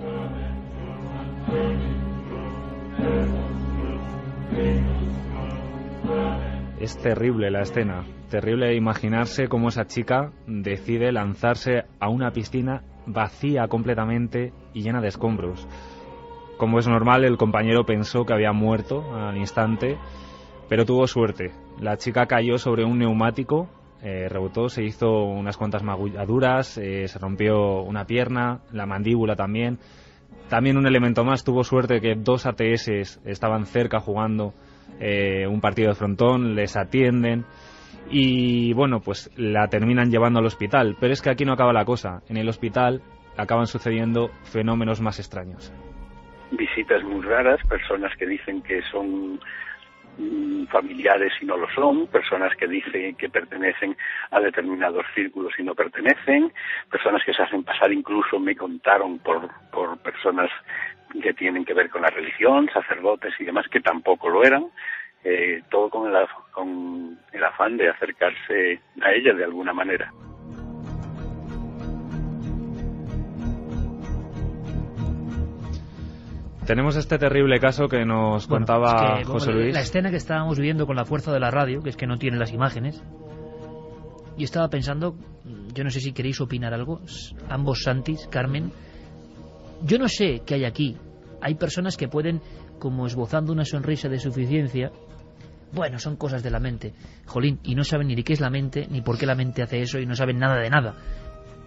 Es terrible la escena, terrible imaginarse cómo esa chica decide lanzarse a una piscina vacía completamente y llena de escombros. Como es normal, el compañero pensó que había muerto al instante, pero tuvo suerte. La chica cayó sobre un neumático, eh, rebotó, se hizo unas cuantas magulladuras, eh, se rompió una pierna, la mandíbula también. También un elemento más, tuvo suerte que dos A T S estaban cerca jugando eh, un partido de frontón, les atienden y bueno, pues la terminan llevando al hospital. Pero es que aquí no acaba la cosa, en el hospital acaban sucediendo fenómenos más extraños. Visitas muy raras, personas que dicen que son mm, familiares y no lo son, personas que dicen que pertenecen a determinados círculos y no pertenecen, personas que se hacen pasar, incluso me contaron por, por personas que tienen que ver con la religión, sacerdotes y demás, que tampoco lo eran, eh, todo con el, con el afán de acercarse a ella de alguna manera. Tenemos este terrible caso que nos bueno, contaba es que, José Luis. La escena que estábamos viviendo con la fuerza de la radio, que es que no tiene las imágenes. Yo estaba pensando, yo no sé si queréis opinar algo, ambos Santis, Carmen. Yo no sé qué hay aquí. Hay personas que pueden, como esbozando una sonrisa de suficiencia, bueno, son cosas de la mente, jolín, y no saben ni de qué es la mente, ni por qué la mente hace eso, y no saben nada de nada.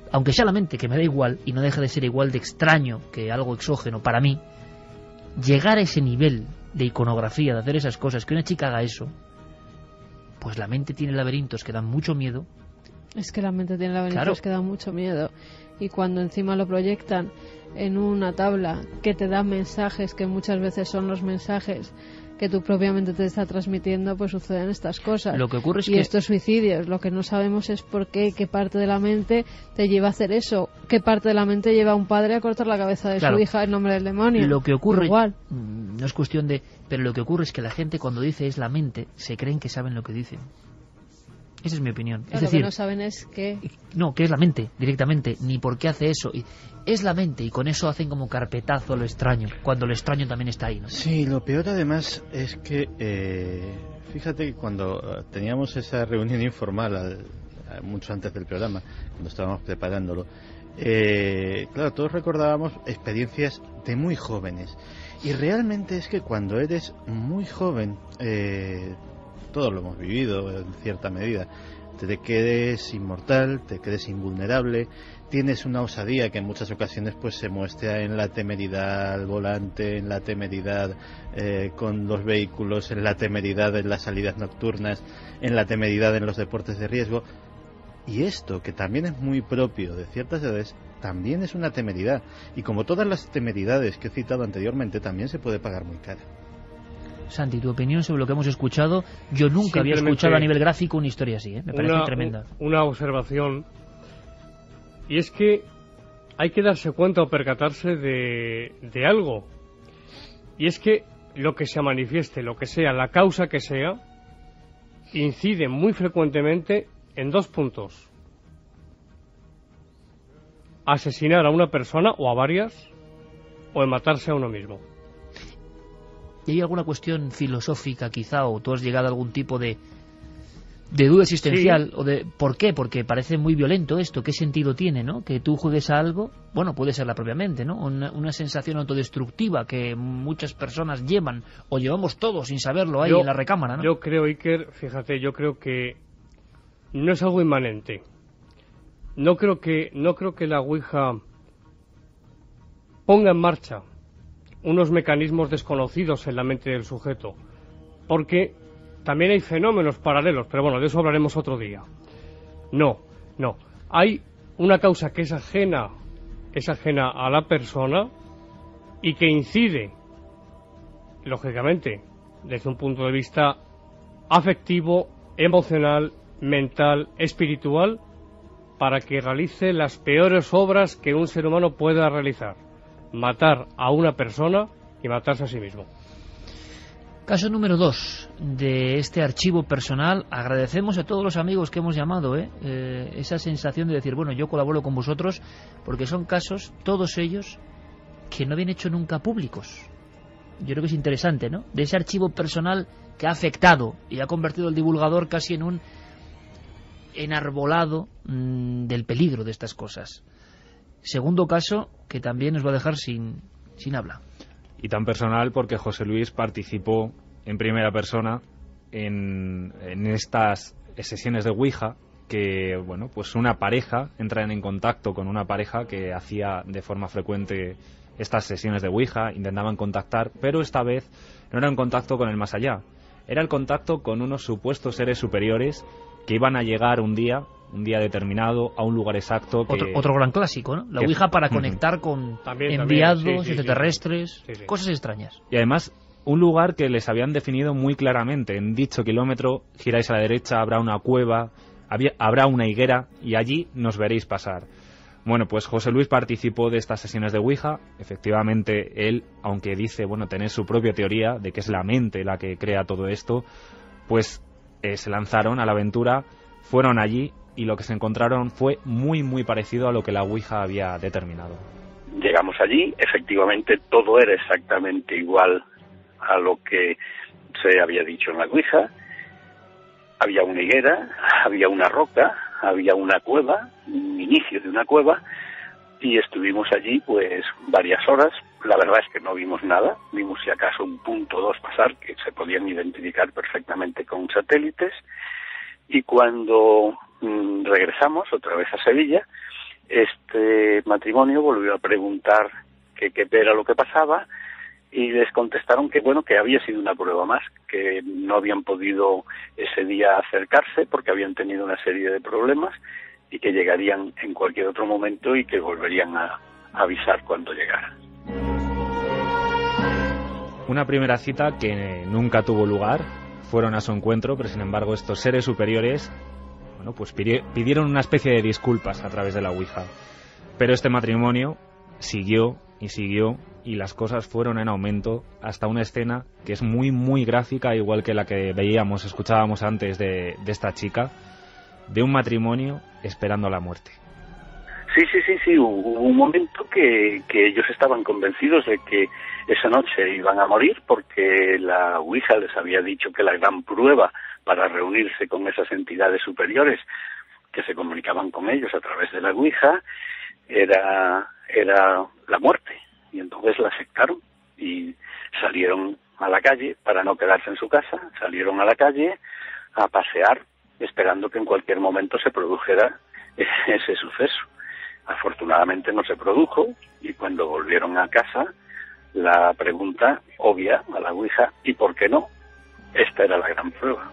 aunque sea la mente, que me da igual, y no deja de ser igual de extraño que algo exógeno para mí, llegar a ese nivel de iconografía, de hacer esas cosas, que una chica haga eso, pues la mente tiene laberintos que dan mucho miedo. Es que la mente tiene laberintos Claro. que dan mucho miedo. Y cuando encima lo proyectan en una tabla que te da mensajes, que muchas veces son los mensajes que tú propiamente te está transmitiendo, pues suceden estas cosas. Lo que ocurre es y que... estos suicidios, lo que no sabemos es por qué, qué parte de la mente te lleva a hacer eso, qué parte de la mente lleva a un padre a cortar la cabeza de Claro. su hija en nombre del demonio. Lo que ocurre, Igual. no es cuestión de... Pero lo que ocurre es que la gente cuando dice es la mente, se creen que saben lo que dicen. Esa es mi opinión. Claro, es lo decir, que no saben es que... no, que es la mente, directamente, ni por qué hace eso. Y es la mente, y con eso hacen como carpetazo a lo extraño, cuando lo extraño también está ahí, ¿no? Sí, lo peor además es que, eh, fíjate que cuando eh, teníamos esa reunión informal, al, a- mucho antes del programa, cuando estábamos preparándolo, eh, claro, todos recordábamos experiencias de muy jóvenes. Y realmente es que cuando eres muy joven, eh, todos lo hemos vivido en cierta medida, te crees inmortal, te crees invulnerable, tienes una osadía que en muchas ocasiones pues se muestra en la temeridad al volante, en la temeridad eh, con los vehículos, en la temeridad en las salidas nocturnas, en la temeridad en los deportes de riesgo. Y esto, que también es muy propio de ciertas edades, también es una temeridad. Y como todas las temeridades que he citado anteriormente, también se puede pagar muy cara. Santi, tu opinión sobre lo que hemos escuchado. Yo nunca había Simplemente escuchado a nivel gráfico una historia así, ¿eh? Me parece una, tremenda. Una observación, y es que hay que darse cuenta o percatarse de, de algo, y es que lo que se manifieste, lo que sea, la causa que sea, incide muy frecuentemente en dos puntos: asesinar a una persona o a varias, o en matarse a uno mismo. ¿Y hay alguna cuestión filosófica quizá, o tú has llegado a algún tipo de, de duda existencial, Sí. o de por qué? Porque parece muy violento esto. ¿Qué sentido tiene, no? Que tú juegues a algo, bueno, puede ser la propia mente, ¿no? Una, una sensación autodestructiva que muchas personas llevan, o llevamos todos sin saberlo ahí Yo- en la recámara, ¿no? Yo creo, Iker, fíjate, yo creo que no es algo inmanente. No creo que, no creo que la Ouija ponga en marcha unos mecanismos desconocidos en la mente del sujeto, porque también hay fenómenos paralelos, pero bueno, de eso hablaremos otro día. No, no. Hay una causa que es ajena, es ajena a la persona y que incide, lógicamente, desde un punto de vista afectivo, emocional, mental, espiritual, para que realice las peores obras que un ser humano pueda realizar: matar a una persona y matarse a sí mismo. Caso número dos de este archivo personal. Agradecemos a todos los amigos que hemos llamado, ¿eh? Eh, esa sensación de decir, bueno, yo colaboro con vosotros, porque son casos, todos ellos, que no habían hecho nunca públicos. Yo creo que es interesante, ¿no? De ese archivo personal que ha afectado y ha convertido el divulgador casi en un enarbolado mmm, del peligro de estas cosas. Segundo caso que también nos va a dejar sin, sin habla. Y tan personal porque José Luis participó en primera persona en, en estas sesiones de Ouija, que, bueno, pues una pareja, entran en contacto con una pareja que hacía de forma frecuente estas sesiones de Ouija, intentaban contactar, pero esta vez no era un contacto con el más allá, era el contacto con unos supuestos seres superiores que iban a llegar un día, un día determinado, a un lugar exacto. Que, otro, otro gran clásico, ¿no? La que, Ouija para uh-huh. conectar con También, enviados, también, sí, sí, extraterrestres, sí, sí. cosas extrañas. Y además, un lugar que les habían definido muy claramente. En dicho kilómetro, giráis a la derecha, habrá una cueva, había, habrá una higuera, y allí nos veréis pasar. Bueno, pues José Luis participó de estas sesiones de Ouija. Efectivamente, él, aunque dice, bueno, tener su propia teoría de que es la mente la que crea todo esto, pues eh, se lanzaron a la aventura, fueron allí, y lo que se encontraron fue muy, muy parecido a lo que la Ouija había determinado. Llegamos allí, efectivamente todo era exactamente igual a lo que se había dicho en la Ouija. Había una higuera, había una roca, había una cueva, un inicio de una cueva, y estuvimos allí pues varias horas. La verdad es que no vimos nada, vimos si acaso un punto o dos pasar que se podían identificar perfectamente con satélites, y cuando mmm, regresamos otra vez a Sevilla, este matrimonio volvió a preguntar qué era lo que pasaba y les contestaron que bueno, que había sido una prueba más, que no habían podido ese día acercarse porque habían tenido una serie de problemas y que llegarían en cualquier otro momento y que volverían a, a avisar cuando llegaran. Una primera cita que nunca tuvo lugar, fueron a su encuentro, pero sin embargo estos seres superiores, bueno, pues pidieron una especie de disculpas a través de la Ouija. Pero este matrimonio siguió y siguió y las cosas fueron en aumento hasta una escena que es muy muy gráfica, igual que la que veíamos, escuchábamos antes de, de esta chica, de un matrimonio esperando la muerte. Sí, sí, sí, sí, hubo un momento que, que ellos estaban convencidos de que esa noche iban a morir porque la Ouija les había dicho que la gran prueba para reunirse con esas entidades superiores que se comunicaban con ellos a través de la Ouija era, era la muerte. Y entonces la aceptaron y salieron a la calle para no quedarse en su casa, salieron a la calle a pasear esperando que en cualquier momento se produjera ese suceso. Afortunadamente no se produjo y cuando volvieron a casa la pregunta obvia a la Ouija, ¿y por qué no? Esta era la gran prueba.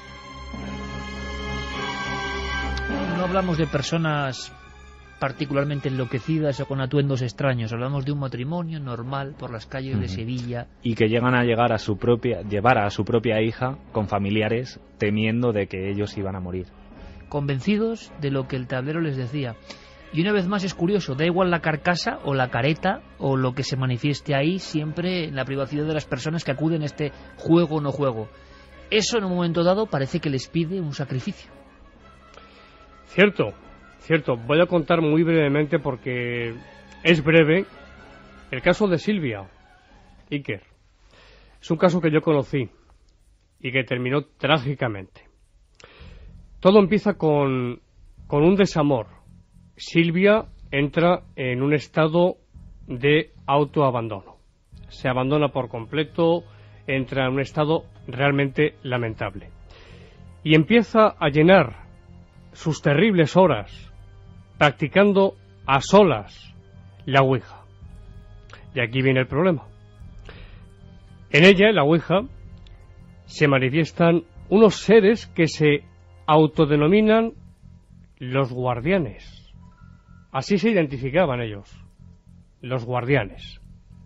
No hablamos de personas particularmente enloquecidas o con atuendos extraños, hablamos de un matrimonio normal por las calles uh-huh. de Sevilla. Y que llegan a llegar a su propia, llevar a su propia hija con familiares temiendo de que ellos iban a morir. Convencidos de lo que el tablero les decía. Y una vez más es curioso, da igual la carcasa o la careta o lo que se manifieste ahí, siempre en la privacidad de las personas que acuden a este juego o no juego. Eso en un momento dado parece que les pide un sacrificio. Cierto, cierto. Voy a contar muy brevemente porque es breve el caso de Silvia Iker. Es un caso que yo conocí y que terminó trágicamente. Todo empieza con, con un desamor. Silvia entra en un estado de autoabandono. Se abandona por completo, entra en un estado realmente lamentable. Y empieza a llenar sus terribles horas practicando a solas la Ouija. Y aquí viene el problema. En ella, en la Ouija, se manifiestan unos seres que se autodenominan los guardianes. Así se identificaban ellos, los guardianes.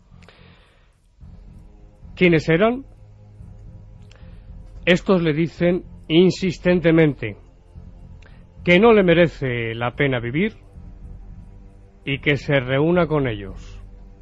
¿Quiénes eran? Estos le dicen insistentemente que no le merece la pena vivir y que se reúna con ellos.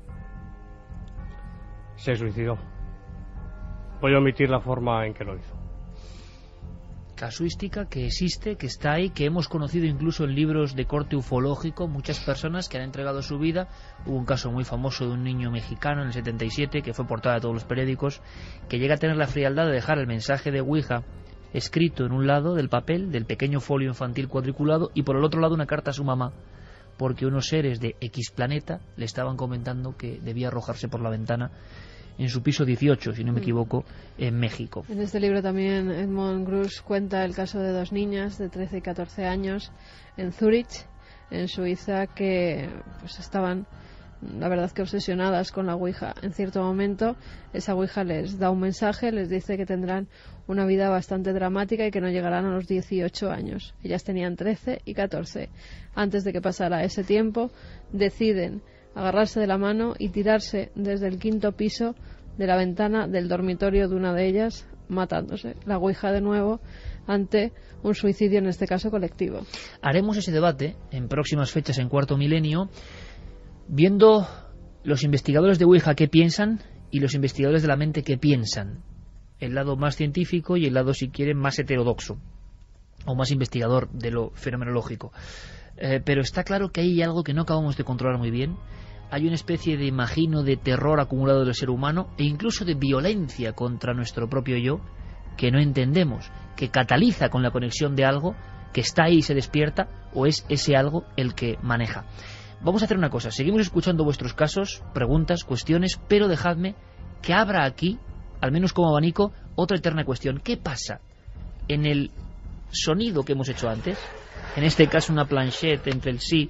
Se suicidó. Voy a omitir la forma en que lo hizo. Casuística que existe, que está ahí, que hemos conocido incluso en libros de corte ufológico, muchas personas que han entregado su vida. Hubo un caso muy famoso de un niño mexicano en el setenta y siete que fue portada de todos los periódicos, que llega a tener la frialdad de dejar el mensaje de Ouija escrito en un lado del papel, del pequeño folio infantil cuadriculado, y por el otro lado una carta a su mamá, porque unos seres de X planeta le estaban comentando que debía arrojarse por la ventana en su piso dieciocho, si no me equivoco, en México. En este libro también Edmond Grusch cuenta el caso de dos niñas de trece y catorce años en Zurich, en Suiza, que pues estaban, la verdad, que obsesionadas con la Ouija. En cierto momento esa Ouija les da un mensaje, les dice que tendrán una vida bastante dramática y que no llegarán a los dieciocho años. Ellas tenían trece y catorce. Antes de que pasara ese tiempo, deciden agarrarse de la mano y tirarse desde el quinto piso de la ventana del dormitorio de una de ellas, matándose. La Ouija de nuevo ante un suicidio, en este caso colectivo. Haremos ese debate en próximas fechas en Cuarto Milenio, viendo los investigadores de Ouija qué piensan y los investigadores de la mente qué piensan. El lado más científico y el lado, si quieren, más heterodoxo o más investigador de lo fenomenológico. Eh, pero está claro que hay algo que no acabamos de controlar muy bien. Hay una especie de, imagino, de terror acumulado del ser humano e incluso de violencia contra nuestro propio yo que no entendemos, que cataliza con la conexión de algo que está ahí y se despierta, o es ese algo el que maneja. Vamos a hacer una cosa, seguimos escuchando vuestros casos, preguntas, cuestiones, pero dejadme que abra aquí, al menos como abanico, otra eterna cuestión. ¿Qué pasa en el sonido que hemos hecho antes? En este caso una planchette entre el sí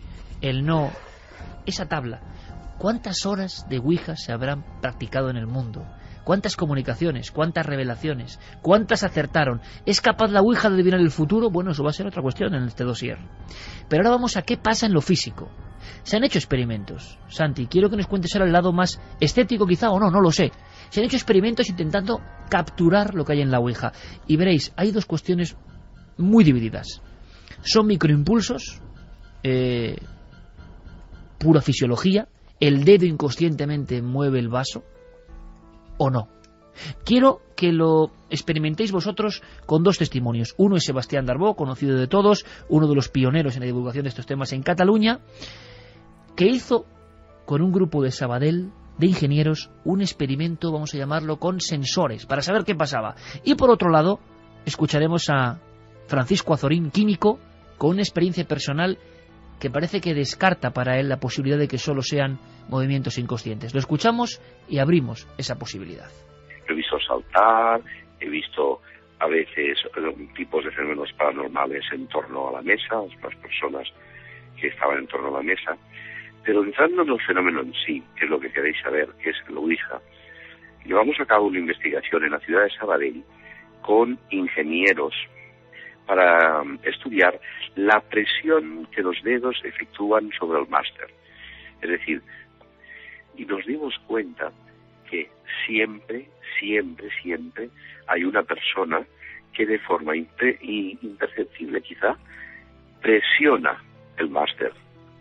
el no, esa tabla. ¿Cuántas horas de Ouija se habrán practicado en el mundo? ¿Cuántas comunicaciones? ¿Cuántas revelaciones? ¿Cuántas acertaron? ¿Es capaz la Ouija de adivinar el futuro? Bueno, eso va a ser otra cuestión en este dossier. Pero ahora vamos a qué pasa en lo físico. Se han hecho experimentos. Santi, quiero que nos cuentes ahora el lado más estético quizá, o no, no lo sé. Se han hecho experimentos intentando capturar lo que hay en la Ouija. Y veréis, hay dos cuestiones muy divididas. Son microimpulsos, eh, pura fisiología, el dedo inconscientemente mueve el vaso, o no. Quiero que lo experimentéis vosotros con dos testimonios. Uno es Sebastián Darbó, conocido de todos, uno de los pioneros en la divulgación de estos temas en Cataluña, que hizo con un grupo de Sabadell de ingenieros un experimento, vamos a llamarlo, con sensores, para saber qué pasaba. Y por otro lado, escucharemos a Francisco Azorín, químico, con una experiencia personal que parece que descarta para él la posibilidad de que solo sean movimientos inconscientes. Lo escuchamos y abrimos esa posibilidad. He visto saltar, he visto a veces tipos de fenómenos paranormales en torno a la mesa, las personas que estaban en torno a la mesa, pero entrando en el fenómeno en sí, que es lo que queréis saber, que es el Ouija, llevamos a cabo una investigación en la ciudad de Sabadell con ingenieros para estudiar la presión que los dedos efectúan sobre el máster. Es decir, y nos dimos cuenta que siempre, siempre, siempre hay una persona que de forma imper- imperceptible quizá presiona el máster.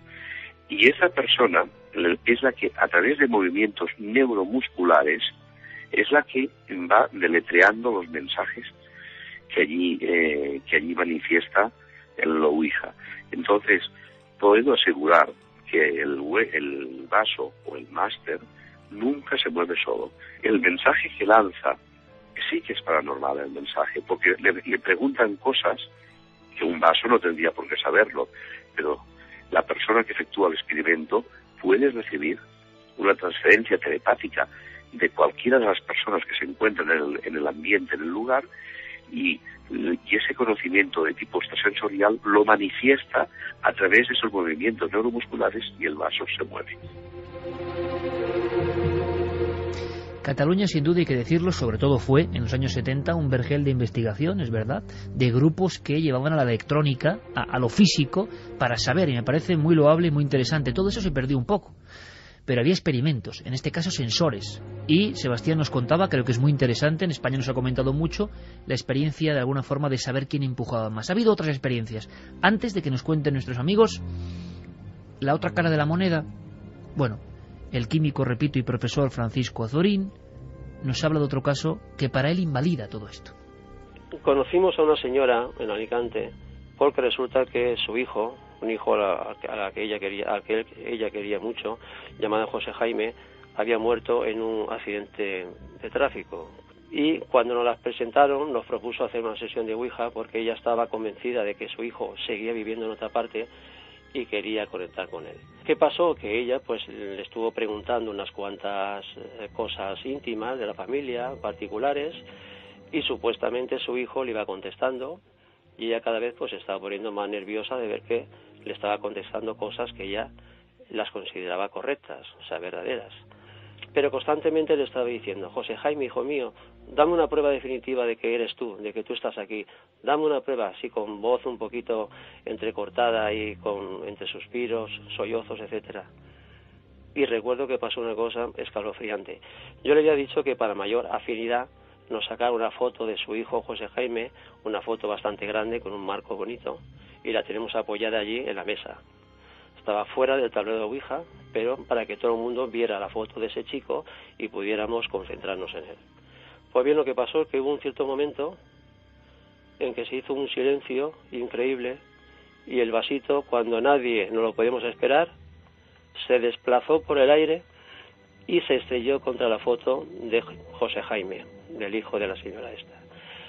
Y esa persona es la que a través de movimientos neuromusculares es la que va deletreando los mensajes que allí eh, que allí manifiesta el Ouija. Entonces, puedo asegurar que el, el vaso o el máster nunca se mueve solo. El mensaje que lanza sí que es paranormal el mensaje, porque le, le preguntan cosas que un vaso no tendría por qué saberlo, pero la persona que efectúa el experimento puede recibir una transferencia telepática de cualquiera de las personas que se encuentran en el, en el ambiente, en el lugar, y, y ese conocimiento de tipo extrasensorial lo manifiesta a través de esos movimientos neuromusculares y el vaso se mueve. Cataluña, sin duda hay que decirlo, sobre todo fue en los años setenta un vergel de investigación, es verdad, de grupos que llevaban a la electrónica, a, a lo físico, para saber, y me parece muy loable y muy interesante. Todo eso se perdió un poco, pero había experimentos, en este caso sensores, y Sebastián nos contaba, creo que es muy interesante, en España nos ha comentado mucho, la experiencia de alguna forma de saber quién empujaba más. Ha habido otras experiencias. Antes de que nos cuenten nuestros amigos la otra cara de la moneda, bueno, el químico, repito, y profesor Francisco Azorín nos habla de otro caso que para él invalida todo esto. Conocimos a una señora en Alicante porque resulta que su hijo, un hijo a la, a la que ella quería, al que ella quería mucho, llamado José Jaime, había muerto en un accidente de tráfico. Y cuando nos las presentaron, nos propuso hacer una sesión de Ouija porque ella estaba convencida de que su hijo seguía viviendo en otra parte y quería conectar con él. ¿Qué pasó? Que ella pues le estuvo preguntando unas cuantas eh, cosas íntimas de la familia, particulares, y supuestamente su hijo le iba contestando, y ella cada vez pues estaba poniendo más nerviosa de ver que le estaba contestando cosas que ella las consideraba correctas, o sea, verdaderas. Pero constantemente le estaba diciendo: José Jaime, hijo mío, dame una prueba definitiva de que eres tú, de que tú estás aquí. Dame una prueba, así con voz un poquito entrecortada y con entre suspiros, sollozos, etcétera. Y recuerdo que pasó una cosa escalofriante. Yo le había dicho que para mayor afinidad nos sacara una foto de su hijo José Jaime, una foto bastante grande con un marco bonito, y la tenemos apoyada allí en la mesa. Estaba fuera del tablero de Ouija, pero para que todo el mundo viera la foto de ese chico y pudiéramos concentrarnos en él. Pues bien, lo que pasó es que hubo un cierto momento en que se hizo un silencio increíble y el vasito, cuando nadie no lo podíamos esperar, se desplazó por el aire y se estrelló contra la foto de José Jaime, del hijo de la señora esta.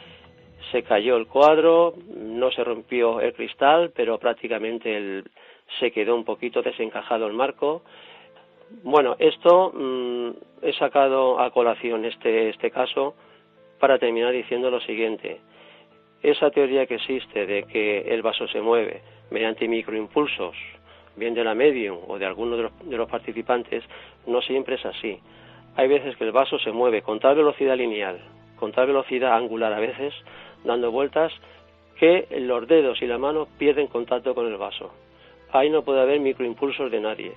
Se cayó el cuadro, no se rompió el cristal, pero prácticamente el, se quedó un poquito desencajado el marco. Bueno, esto mmm, he sacado a colación este, este caso para terminar diciendo lo siguiente. Esa teoría que existe de que el vaso se mueve mediante microimpulsos bien de la medium o de alguno de los, de los participantes, no siempre es así. Hay veces que el vaso se mueve con tal velocidad lineal, con tal velocidad angular a veces, dando vueltas, que los dedos y la mano pierden contacto con el vaso. Ahí no puede haber microimpulsos de nadie.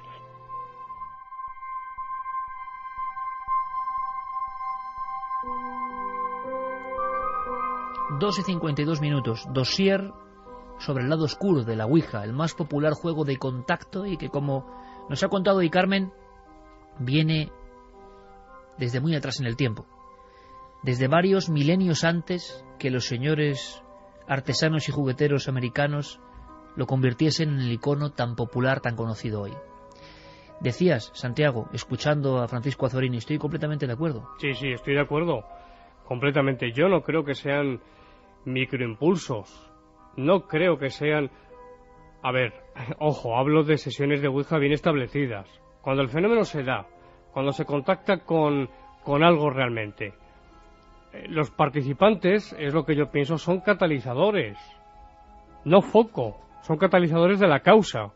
dos y cincuenta y dos minutos. Dossier sobre el lado oscuro de la Ouija, el más popular juego de contacto y que, como nos ha contado hoy Carmen, viene desde muy atrás en el tiempo. Desde varios milenios antes que los señores artesanos y jugueteros americanos lo convirtiesen en el icono tan popular, tan conocido hoy. Decías, Santiago, escuchando a Francisco Azorín, estoy completamente de acuerdo. Sí, sí, estoy de acuerdo, completamente. Yo no creo que sean microimpulsos, no creo que sean... A ver, ojo, hablo de sesiones de Ouija bien establecidas. Cuando el fenómeno se da, cuando se contacta con, con algo realmente, los participantes, es lo que yo pienso, son catalizadores, no foco, son catalizadores de la causa.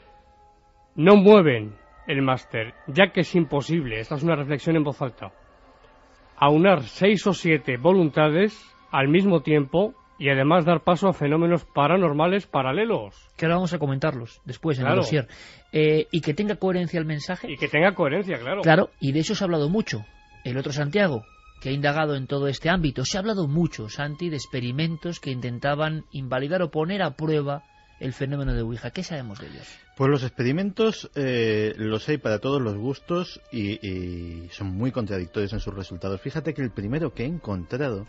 No mueven el máster, ya que es imposible, esta es una reflexión en voz alta, aunar seis o siete voluntades al mismo tiempo y además dar paso a fenómenos paranormales paralelos. Que ahora vamos a comentarlos después en Claro. el dossier. Eh, y que tenga coherencia el mensaje. Y que tenga coherencia, claro. Claro, y de eso se ha hablado mucho. El otro Santiago, que ha indagado en todo este ámbito, se ha hablado mucho, Santi, de experimentos que intentaban invalidar o poner a prueba el fenómeno de Ouija. ¿Qué sabemos de ellos? Pues los experimentos eh, los hay para todos los gustos y, y son muy contradictorios en sus resultados. Fíjate que el primero que he encontrado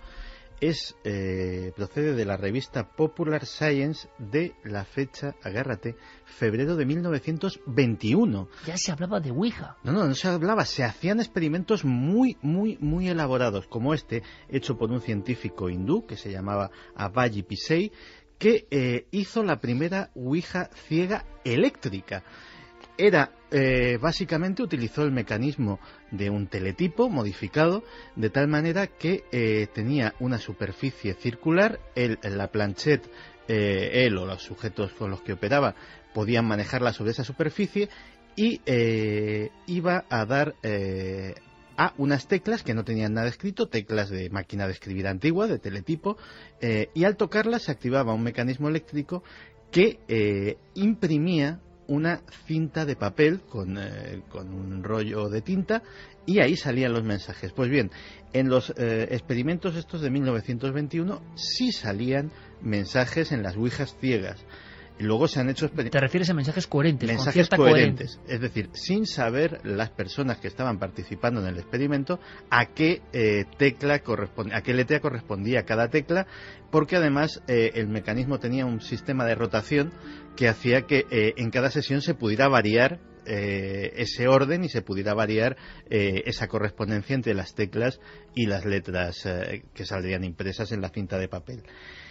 es eh, procede de la revista Popular Science de la fecha, agárrate, febrero de mil novecientos veintiuno. Ya se hablaba de Ouija. No, no, no se hablaba, se hacían experimentos muy, muy, muy elaborados, como este, hecho por un científico hindú que se llamaba Avaji Pisei, que eh, hizo la primera Ouija ciega eléctrica. Era, eh, básicamente utilizó el mecanismo de un teletipo modificado, de tal manera que eh, tenía una superficie circular, él, la planchette, eh, él o los sujetos con los que operaba podían manejarla sobre esa superficie y eh, iba a dar eh, a unas teclas que no tenían nada escrito, teclas de máquina de escribir antigua, de teletipo, eh, y al tocarlas se activaba un mecanismo eléctrico que eh, imprimía una cinta de papel con, eh, con un rollo de tinta y ahí salían los mensajes. Pues bien, en los eh, experimentos estos de mil novecientos veintiuno sí salían mensajes en las ouijas ciegas. Y luego se han hecho experimentos. ¿Te refieres a mensajes coherentes? Mensajes con cierta coherentes. coherencia. Es decir, sin saber las personas que estaban participando en el experimento a qué eh, tecla correspondía, a qué letra correspondía cada tecla, porque además eh, el mecanismo tenía un sistema de rotación que hacía que eh, en cada sesión se pudiera variar eh, ese orden y se pudiera variar eh, esa correspondencia entre las teclas y las letras eh, que saldrían impresas en la cinta de papel.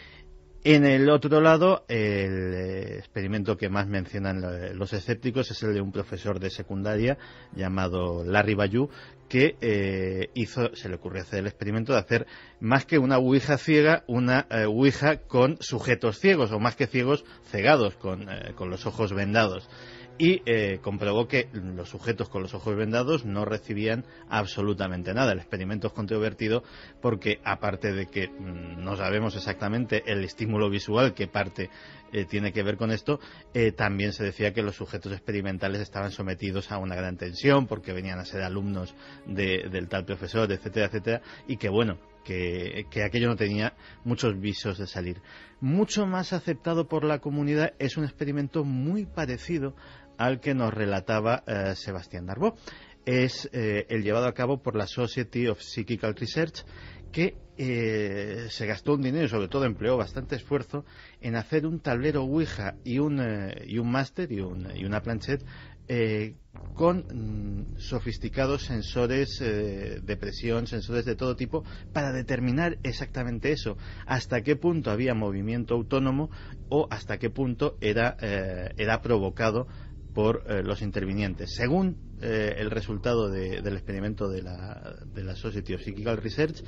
En el otro lado, el eh, experimento que más mencionan los escépticos es el de un profesor de secundaria llamado Larry Bayou, que eh, hizo, se le ocurrió hacer el experimento de hacer más que una ouija ciega, una eh, ouija con sujetos ciegos, o más que ciegos, cegados, con, eh, con los ojos vendados. Y eh, comprobó que los sujetos con los ojos vendados no recibían absolutamente nada. El experimento es controvertido porque, aparte de que mmm, no sabemos exactamente el estímulo visual que parte eh, tiene que ver con esto, eh, también se decía que los sujetos experimentales estaban sometidos a una gran tensión porque venían a ser alumnos de, del tal profesor, etcétera, etcétera, y que bueno, que, que aquello no tenía muchos visos de salir. Mucho más aceptado por la comunidad es un experimento muy parecido al que nos relataba eh, Sebastián Darboux. Es eh, el llevado a cabo por la Society of Psychical Research, que eh, se gastó un dinero y sobre todo empleó bastante esfuerzo en hacer un tablero Ouija y un, eh, y un máster y, un, y una planchette eh, con mm, sofisticados sensores eh, de presión, sensores de todo tipo, para determinar exactamente eso, hasta qué punto había movimiento autónomo o hasta qué punto era, eh, era provocado por eh, los intervinientes. Según eh, el resultado de, del experimento de la, de la Society of Psychical Research,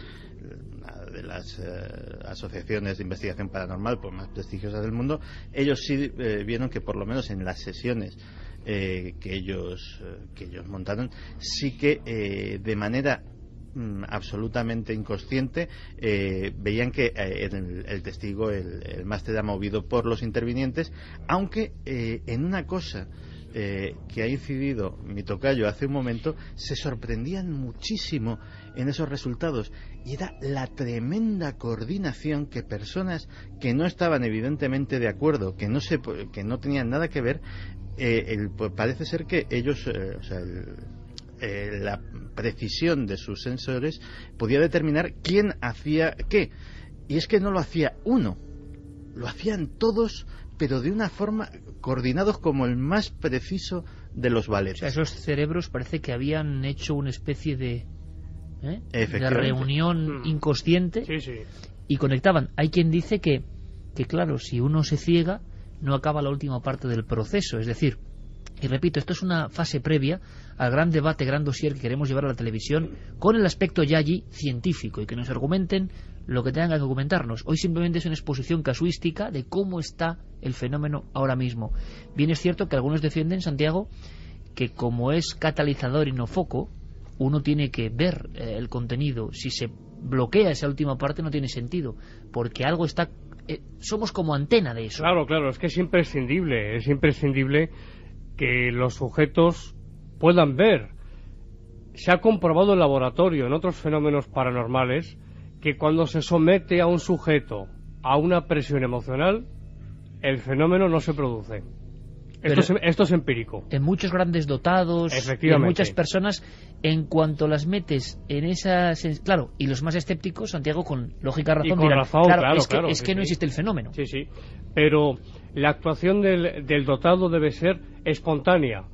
una de las eh, asociaciones de investigación paranormal pues, más prestigiosas del mundo. Ellos sí eh, vieron que por lo menos en las sesiones eh, que ellos eh, que ellos montaron, sí que eh, de manera mm, absolutamente inconsciente eh, veían que eh, el, el testigo, el, el máster era movido por los intervinientes, aunque eh, en una cosa Eh, que ha incidido mi tocayo hace un momento, se sorprendían muchísimo en esos resultados, y era la tremenda coordinación que personas que no estaban evidentemente de acuerdo, que no se, que no tenían nada que ver, eh, el, pues parece ser que ellos, eh, o sea, el, eh, la precisión de sus sensores podía determinar quién hacía qué, y es que no lo hacía uno, lo hacían todos, pero de una forma, coordinados como el más preciso de los valetes. O sea, esos cerebros parece que habían hecho una especie de, ¿eh? de reunión mm. inconsciente sí, sí. y conectaban. Hay quien dice que, que, claro, si uno se ciega, no acaba la última parte del proceso. Es decir, y repito, esto es una fase previa al gran debate, gran dossier que queremos llevar a la televisión, con el aspecto ya allí científico, y que nos argumenten lo que tengan que documentarnos. Hoy simplemente es una exposición casuística de cómo está el fenómeno ahora mismo. Bien es cierto que algunos defienden, Santiago, que como es catalizador y no foco, uno tiene que ver eh, el contenido. Si se bloquea esa última parte no tiene sentido, porque algo está... Eh, somos como antena de eso. Claro, claro, es que es imprescindible, es imprescindible que los sujetos puedan ver. Se ha comprobado en laboratorio, en otros fenómenos paranormales, que cuando se somete a un sujeto a una presión emocional, el fenómeno no se produce. Esto es, esto es empírico. En muchos grandes dotados, en muchas personas, en cuanto las metes en esas... Claro, y los más escépticos, Santiago, con lógica razón, y con dirán, razón, claro, claro, es que, claro, es sí, que no sí. existe el fenómeno. Sí, sí, pero la actuación del, del dotado debe ser espontánea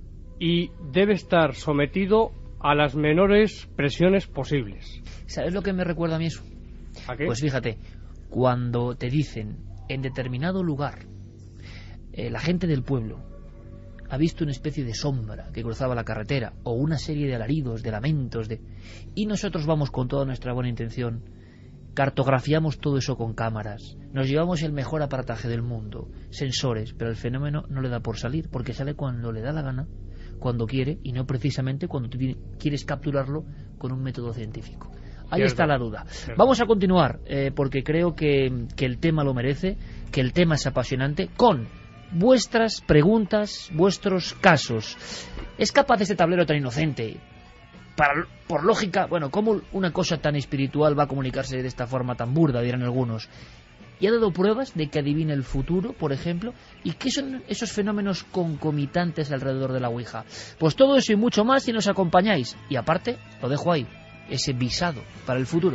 y debe estar sometido a las menores presiones posibles. ¿Sabes lo que me recuerda a mí eso? ¿A qué? Pues fíjate, cuando te dicen en determinado lugar eh, la gente del pueblo ha visto una especie de sombra que cruzaba la carretera, o una serie de alaridos, de lamentos, de... y nosotros vamos con toda nuestra buena intención, cartografiamos todo eso con cámaras, nos llevamos el mejor aparataje del mundo, sensores, pero el fenómeno no le da por salir, porque sale cuando le da la gana, cuando quiere, y no precisamente cuando tú quieres capturarlo con un método científico. Ahí Cierto. está la duda. Cierto. Vamos a continuar, eh, porque creo que, que el tema lo merece, que el tema es apasionante, con vuestras preguntas, vuestros casos. ¿Es capaz este tablero tan inocente? Para, por lógica, bueno, ¿cómo una cosa tan espiritual va a comunicarse de esta forma tan burda, dirán algunos? ¿Y ha dado pruebas de que adivina el futuro, por ejemplo? ¿Y qué son esos fenómenos concomitantes alrededor de la Ouija? Pues todo eso y mucho más si nos acompañáis. Y aparte, lo dejo ahí, ese visado para el futuro.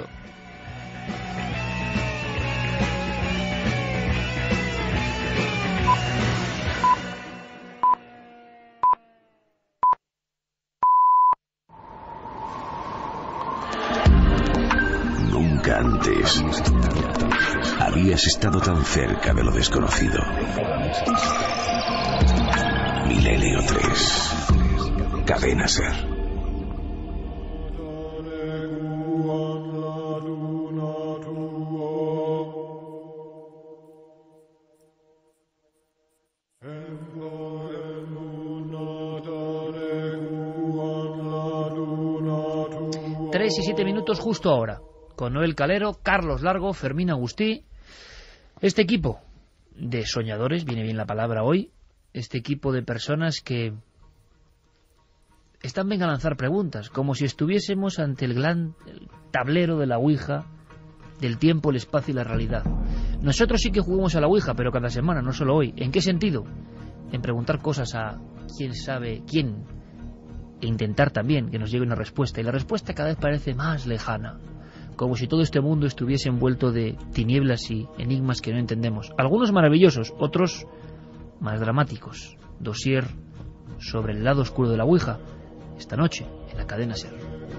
Nunca antes habías estado tan cerca de lo desconocido. Milenio tres. Cadena Ser. Tres y siete minutos justo ahora, con Noel Calero, Carlos Largo, Fermín Agustí, este equipo de soñadores, viene bien la palabra hoy, este equipo de personas que están venga a lanzar preguntas, como si estuviésemos ante el gran tablero de la Ouija, del tiempo, el espacio y la realidad. Nosotros sí que jugamos a la Ouija, pero cada semana, no solo hoy. ¿En qué sentido? En preguntar cosas a quién sabe quién, e intentar también que nos llegue una respuesta, y la respuesta cada vez parece más lejana, como si todo este mundo estuviese envuelto de tinieblas y enigmas que no entendemos, algunos maravillosos, otros más dramáticos. Dossier sobre el lado oscuro de la Ouija, esta noche en la cadena Ser.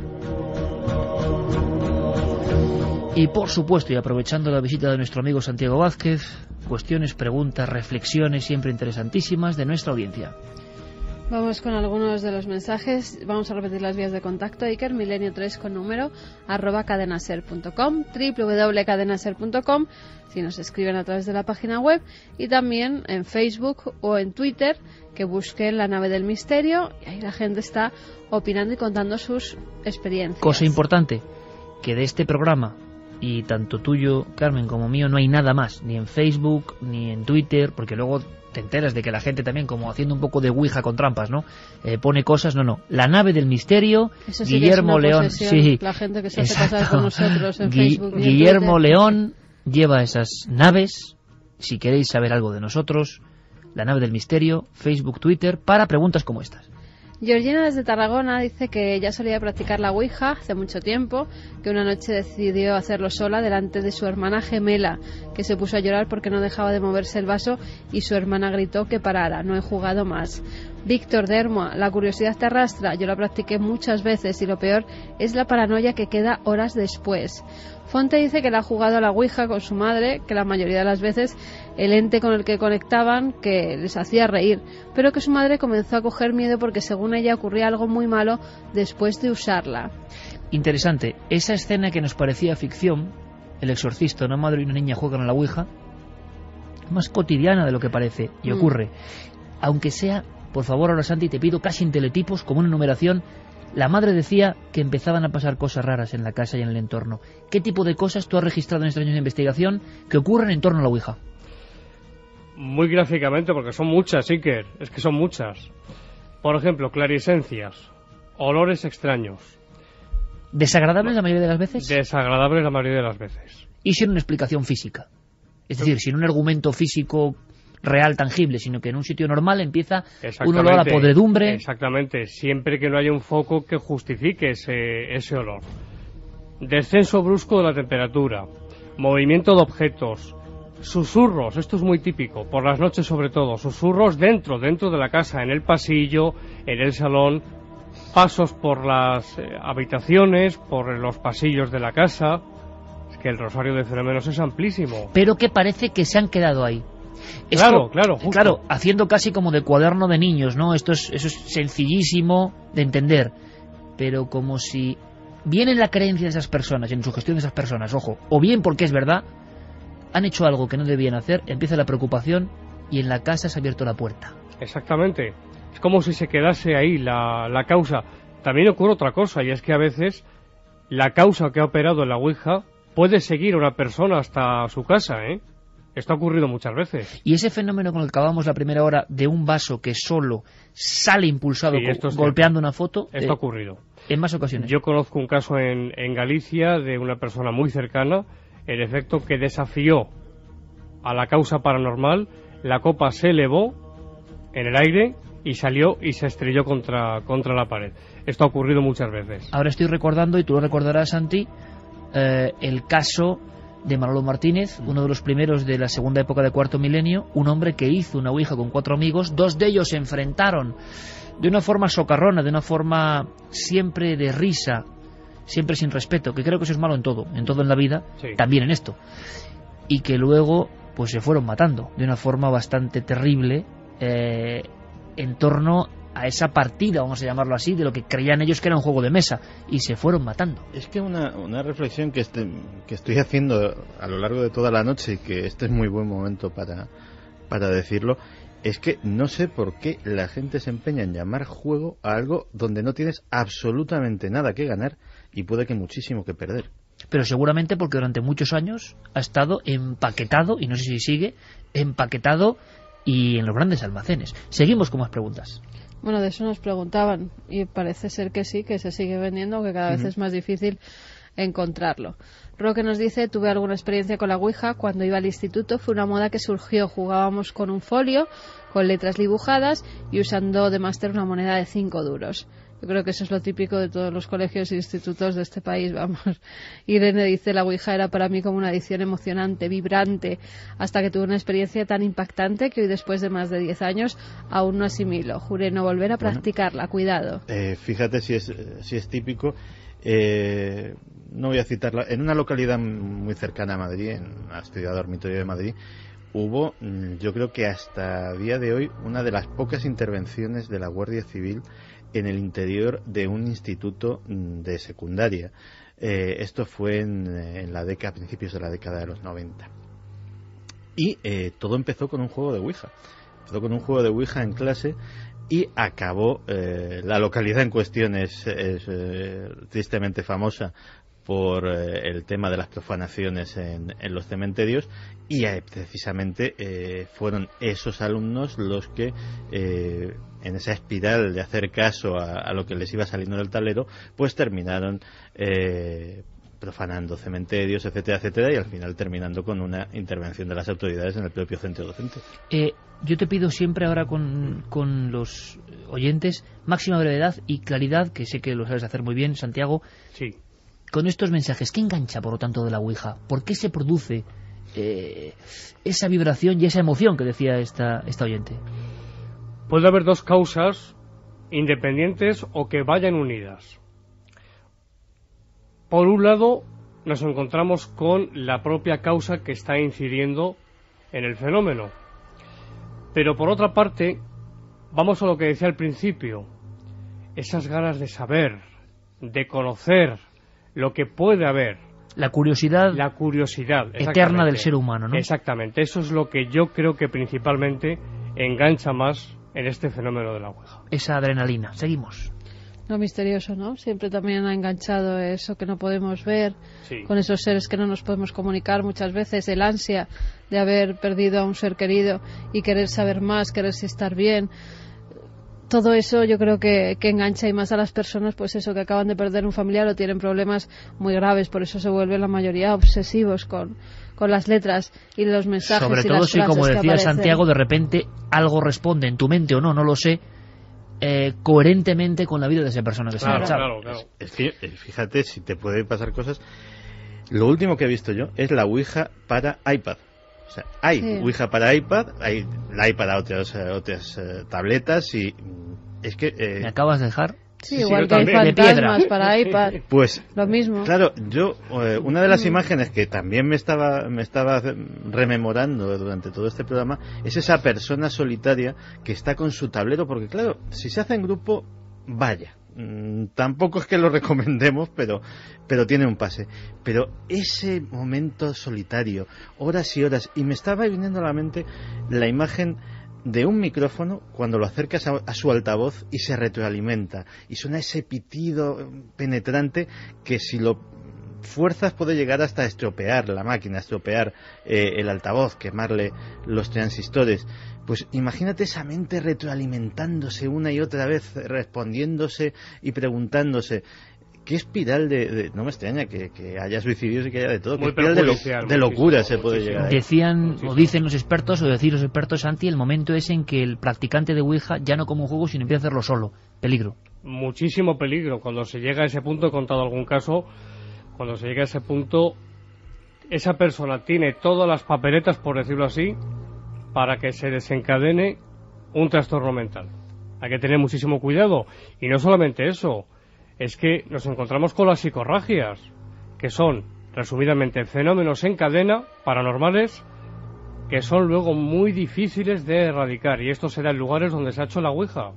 Y por supuesto, y aprovechando la visita de nuestro amigo Santiago Vázquez, cuestiones, preguntas, reflexiones siempre interesantísimas de nuestra audiencia. Vamos con algunos de los mensajes. Vamos a repetir las vías de contacto. Iker, milenio tres con número, arroba cadenaser punto com, doble u doble u doble u punto cadenaser punto com, si nos escriben a través de la página web, y también en Facebook o en Twitter, que busquen La Nave del Misterio, y ahí la gente está opinando y contando sus experiencias. Cosa importante, que de este programa, y tanto tuyo, Carmen, como mío, no hay nada más, ni en Facebook, ni en Twitter, porque luego te enteras de que la gente también, como haciendo un poco de ouija con trampas, ¿no? Eh, pone cosas, no, no. La Nave del Misterio, Eso sí Guillermo que es una León, posesión, sí, la gente que se exacto. hace pasar con nosotros en Gui- Facebook y en Guillermo Twitter. León lleva esas naves. Si queréis saber algo de nosotros, La Nave del Misterio, Facebook, Twitter, para preguntas como estas. Georgina desde Tarragona dice que ella solía practicar la ouija hace mucho tiempo, que una noche decidió hacerlo sola delante de su hermana gemela, que se puso a llorar porque no dejaba de moverse el vaso y su hermana gritó que parara, no he jugado más. Víctor de Hermoa, la curiosidad te arrastra, yo la practiqué muchas veces y lo peor es la paranoia que queda horas después. Fonte dice que la ha jugado a la ouija con su madre, que la mayoría de las veces el ente con el que conectaban que les hacía reír, pero que su madre comenzó a coger miedo porque según ella ocurría algo muy malo después de usarla. Interesante, esa escena que nos parecía ficción, el exorcista, una madre y una niña juegan a la ouija, más cotidiana de lo que parece, y Mm. ocurre. Aunque sea, por favor, ahora Santi, te pido casi en teletipos, como una numeración. La madre decía que empezaban a pasar cosas raras en la casa y en el entorno. ¿Qué tipo de cosas tú has registrado en estos años de investigación que ocurren en torno a la ouija? Muy gráficamente, porque son muchas, Iker, es que son muchas. Por ejemplo, clarisencias, olores extraños. ¿Desagradables la mayoría de las veces? Desagradables la mayoría de las veces. Y sin una explicación física. Es decir, sin un argumento físico real, tangible, sino que en un sitio normal empieza un olor a podredumbre. Exactamente, siempre que no haya un foco que justifique ese, ese olor. Descenso brusco de la temperatura, movimiento de objetos, susurros, esto es muy típico, por las noches sobre todo, susurros dentro, dentro de la casa, en el pasillo, en el salón, pasos por las eh, habitaciones, por los pasillos de la casa. Es que el rosario de fenómenos es amplísimo. Pero que parece que se han quedado ahí. Es Claro, co- claro, justo. Claro, haciendo casi como de cuaderno de niños, ¿no? Esto es, eso es sencillísimo de entender, pero como si bien en la creencia de esas personas, en su gestión de esas personas, ojo, o bien porque es verdad, han hecho algo que no debían hacer, empieza la preocupación y en la casa se ha abierto la puerta. Exactamente. Es como si se quedase ahí la, la causa. También ocurre otra cosa, y es que a veces la causa que ha operado en la ouija puede seguir a una persona hasta su casa, ¿eh? Esto ha ocurrido muchas veces. Y ese fenómeno con el que acabamos la primera hora de un vaso que solo sale impulsado Sí, co- esto es golpeando cierto. una foto, Esto eh, ha ocurrido. en más ocasiones. Yo conozco un caso en, en Galicia de una persona muy cercana, en efecto, que desafió a la causa paranormal, la copa se elevó en el aire y salió y se estrelló contra, contra la pared. Esto ha ocurrido muchas veces. Ahora estoy recordando, y tú lo recordarás, Santi, eh, el caso de Manolo Martínez, uno de los primeros de la segunda época de Cuarto Milenio, un hombre que hizo una ouija con cuatro amigos, dos de ellos se enfrentaron de una forma socarrona, de una forma siempre de risa, siempre sin respeto, que creo que eso es malo en todo, en todo en la vida, Sí. también en esto, y que luego pues se fueron matando de una forma bastante terrible eh, en torno a esa partida, vamos a llamarlo así, de lo que creían ellos que era un juego de mesa, y se fueron matando. Es que una, una reflexión que, este, que estoy haciendo a lo largo de toda la noche, y que este es muy buen momento para, para decirlo, es que no sé por qué la gente se empeña en llamar juego a algo donde no tienes absolutamente nada que ganar y puede que muchísimo que perder. Pero seguramente porque durante muchos años ha estado empaquetado, y no sé si sigue, empaquetado y en los grandes almacenes. Seguimos con más preguntas. Bueno, de eso nos preguntaban y parece ser que sí, que se sigue vendiendo, aunque cada vez Ujú. es más difícil encontrarlo. Roque nos dice, tuve alguna experiencia con la ouija cuando iba al instituto, fue una moda que surgió, jugábamos con un folio, con letras dibujadas y usando de máster una moneda de cinco duros. Yo creo que eso es lo típico de todos los colegios e institutos de este país, vamos. Irene dice, la ouija era para mí como una adicción emocionante, vibrante, hasta que tuve una experiencia tan impactante que hoy, después de más de diez años, aún no asimilo. Juré no volver a practicarla, cuidado. Eh, fíjate si es, si es típico. Eh, no voy a citarla. En una localidad muy cercana a Madrid, en la ciudad dormitorio de Madrid, hubo, yo creo que hasta día de hoy, una de las pocas intervenciones de la Guardia Civil en el interior de un instituto de secundaria. Eh, esto fue en, en la década, a principios de la década de los noventa. Y eh, todo empezó con un juego de Ouija. Empezó con un juego de Ouija en clase y acabó, eh, la localidad en cuestión es, es eh, tristemente famosa por eh, el tema de las profanaciones en, en los cementerios, y eh, precisamente eh, fueron esos alumnos los que eh, en esa espiral de hacer caso a, a lo que les iba saliendo del tablero, pues terminaron eh, profanando cementerios, etcétera, etcétera, y al final terminando con una intervención de las autoridades en el propio centro docente. Eh, yo te pido siempre ahora con, con los oyentes máxima brevedad y claridad, que sé que lo sabes hacer muy bien, Santiago. Sí. Con estos mensajes, ¿qué engancha, por lo tanto, de la Ouija? ¿Por qué se produce eh, esa vibración y esa emoción que decía esta, esta oyente? Puede haber dos causas independientes o que vayan unidas. Por un lado, nos encontramos con la propia causa que está incidiendo en el fenómeno. Pero por otra parte, vamos a lo que decía al principio, esas ganas de saber, de conocer lo que puede haber. La curiosidad, la curiosidad eterna del ser humano, ¿no? Exactamente, eso es lo que yo creo que principalmente engancha más en este fenómeno de la Ouija. Esa adrenalina. Seguimos. Lo misterioso, ¿no? Siempre también ha enganchado eso que no podemos ver, sí, con esos seres que no nos podemos comunicar muchas veces, el ansia de haber perdido a un ser querido y querer saber más, quererse estar bien. Todo eso yo creo que, que engancha, y más a las personas, pues eso, que acaban de perder un familiar o tienen problemas muy graves, por eso se vuelven la mayoría obsesivos con, con las letras y los mensajes. Sobre y todo las si, frases como que decía aparecen. Santiago, de repente algo responde en tu mente o no, no lo sé, eh, coherentemente con la vida de esa persona que se ha claro, marchado. claro, claro. Es que, fíjate, si te pueden pasar cosas. Lo último que he visto yo es la Ouija para iPad. O sea, hay Sí. Ouija para iPad, hay la iPad para otras, eh, otras eh, tabletas, y es que... Eh, ¿Me acabas de dejar? Sí, Sí, igual yo que hay también. fantasmas para iPad. Pues lo mismo. Claro, yo eh, una de las Mm. imágenes que también me estaba me estaba rememorando durante todo este programa es esa persona solitaria que está con su tablero, porque claro, si se hace en grupo, vaya, mm, tampoco es que lo recomendemos, pero pero tiene un pase. Pero ese momento solitario, horas y horas, y me estaba viniendo a la mente la imagen de un micrófono cuando lo acercas a, a su altavoz y se retroalimenta y suena ese pitido penetrante que si lo fuerzas puede llegar hasta estropear la máquina, estropear eh, el altavoz, quemarle los transistores. Pues imagínate esa mente retroalimentándose una y otra vez, respondiéndose y preguntándose. ¿Qué espiral de, de... No me extraña que, que haya suicidios y que haya de todo. ¿Qué Muy espiral de, lo- perjudicial, de locura muchísimo, se puede muchísimo. llegar? Decían, o dicen los expertos, o decir los expertos, Santi, el momento es en que el practicante de Ouija ya no como un juego, sino empieza a hacerlo solo. Peligro. Muchísimo peligro. Cuando se llega a ese punto, he contado algún caso, cuando se llega a ese punto, esa persona tiene todas las papeletas, por decirlo así, para que se desencadene un trastorno mental. Hay que tener muchísimo cuidado. Y no solamente eso, es que nos encontramos con las psicorragias, que son, resumidamente, fenómenos en cadena paranormales que son luego muy difíciles de erradicar, y esto se da en lugares donde se ha hecho la Ouija.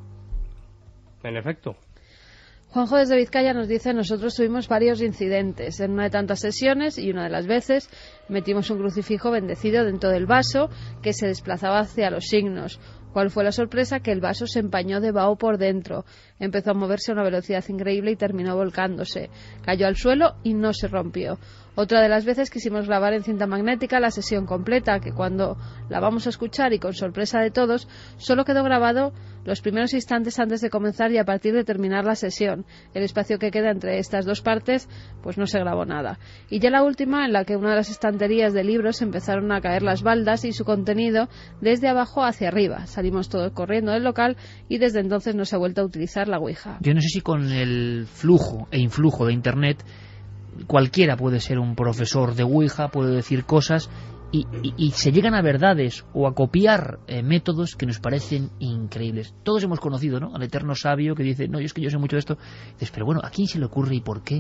En efecto. Juanjo desde Vizcaya nos dice: nosotros tuvimos varios incidentes en una de tantas sesiones, y una de las veces metimos un crucifijo bendecido dentro del vaso que se desplazaba hacia los signos. ¿Cuál fue la sorpresa? Que el vaso se empañó de vaho por dentro. Empezó a moverse a una velocidad increíble y terminó volcándose. Cayó al suelo y no se rompió. Otra de las veces quisimos grabar en cinta magnética la sesión completa, que cuando la vamos a escuchar y con sorpresa de todos, solo quedó grabado los primeros instantes antes de comenzar y a partir de terminar la sesión. El espacio que queda entre estas dos partes, pues no se grabó nada. Y ya la última, en la que una de las estanterías de libros empezaron a caer las baldas y su contenido desde abajo hacia arriba. Salimos todos corriendo del local y desde entonces no se ha vuelto a utilizar la Ouija. Yo no sé si con el flujo e influjo de Internet cualquiera puede ser un profesor de Ouija, puede decir cosas y, y, y se llegan a verdades o a copiar eh, métodos que nos parecen increíbles. Todos hemos conocido, ¿no?, al eterno sabio que dice: no, yo es que yo sé mucho de esto. Y dices, pero bueno, ¿a quién se le ocurre y por qué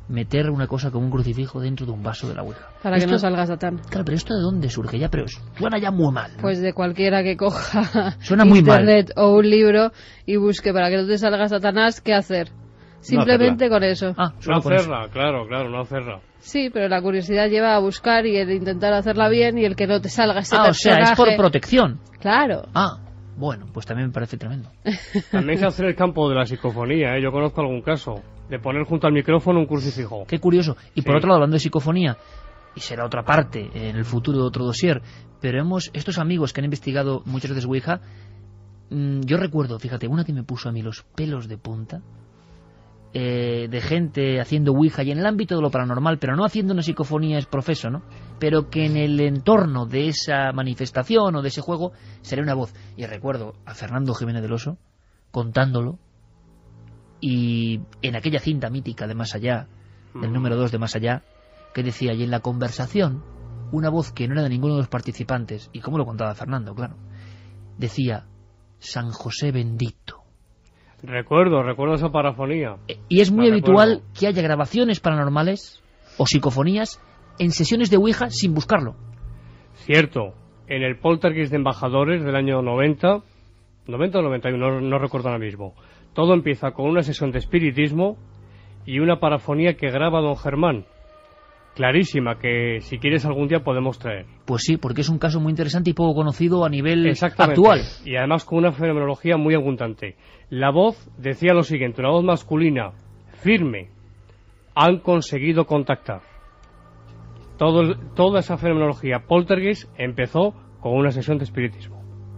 meter una cosa como un crucifijo dentro de un vaso de la Ouija. Para esto, que no salga Satán. Claro, pero ¿esto de dónde surge? Ya, pero suena ya muy mal, ¿no? Pues de cualquiera que coja suena muy internet mal. o un libro y busque para que no te salga Satanás, ¿qué hacer? Simplemente no con eso. Ah, no hacerla, claro, claro, no hacerla. Sí, pero la curiosidad lleva a buscar y el intentar hacerla bien y el que no te salga ese ah, personaje. o sea, es por protección. Claro. Ah, bueno, pues también me parece tremendo. También se hace en el campo de la psicofonía, ¿eh? Yo conozco algún caso de poner junto al micrófono un crucifijo. Qué curioso. Y por sí. otro lado, hablando de psicofonía, y será otra parte en el futuro de otro dossier, pero hemos estos amigos que han investigado muchas veces Ouija, mmm, yo recuerdo, fíjate, una que me puso a mí los pelos de punta, eh, de gente haciendo Ouija y en el ámbito de lo paranormal, pero no haciendo una psicofonía es profeso, ¿no? Pero que en el entorno de esa manifestación o de ese juego sería una voz. Y recuerdo a Fernando Jiménez del Oso contándolo, y en aquella cinta mítica de Más Allá, del número dos de Más Allá, que decía, y en la conversación, una voz que no era de ninguno de los participantes, y como lo contaba Fernando, claro, decía, San José bendito. Recuerdo, recuerdo esa parafonía. Y es muy La habitual recuerdo. que haya grabaciones paranormales o psicofonías en sesiones de Ouija sin buscarlo. Cierto, en el Poltergeist de Embajadores del año noventa, noventa o noventa y uno, no, no recuerdo ahora mismo, todo empieza con una sesión de espiritismo y una parafonía que graba don Germán. Clarísima, que si quieres algún día podemos traer. Pues sí, porque es un caso muy interesante y poco conocido a nivel Exactamente. actual. Y además con una fenomenología muy abundante. La voz decía lo siguiente, una voz masculina, firme, han conseguido contactar. Todo, toda esa fenomenología Poltergeist empezó con una sesión de espiritismo.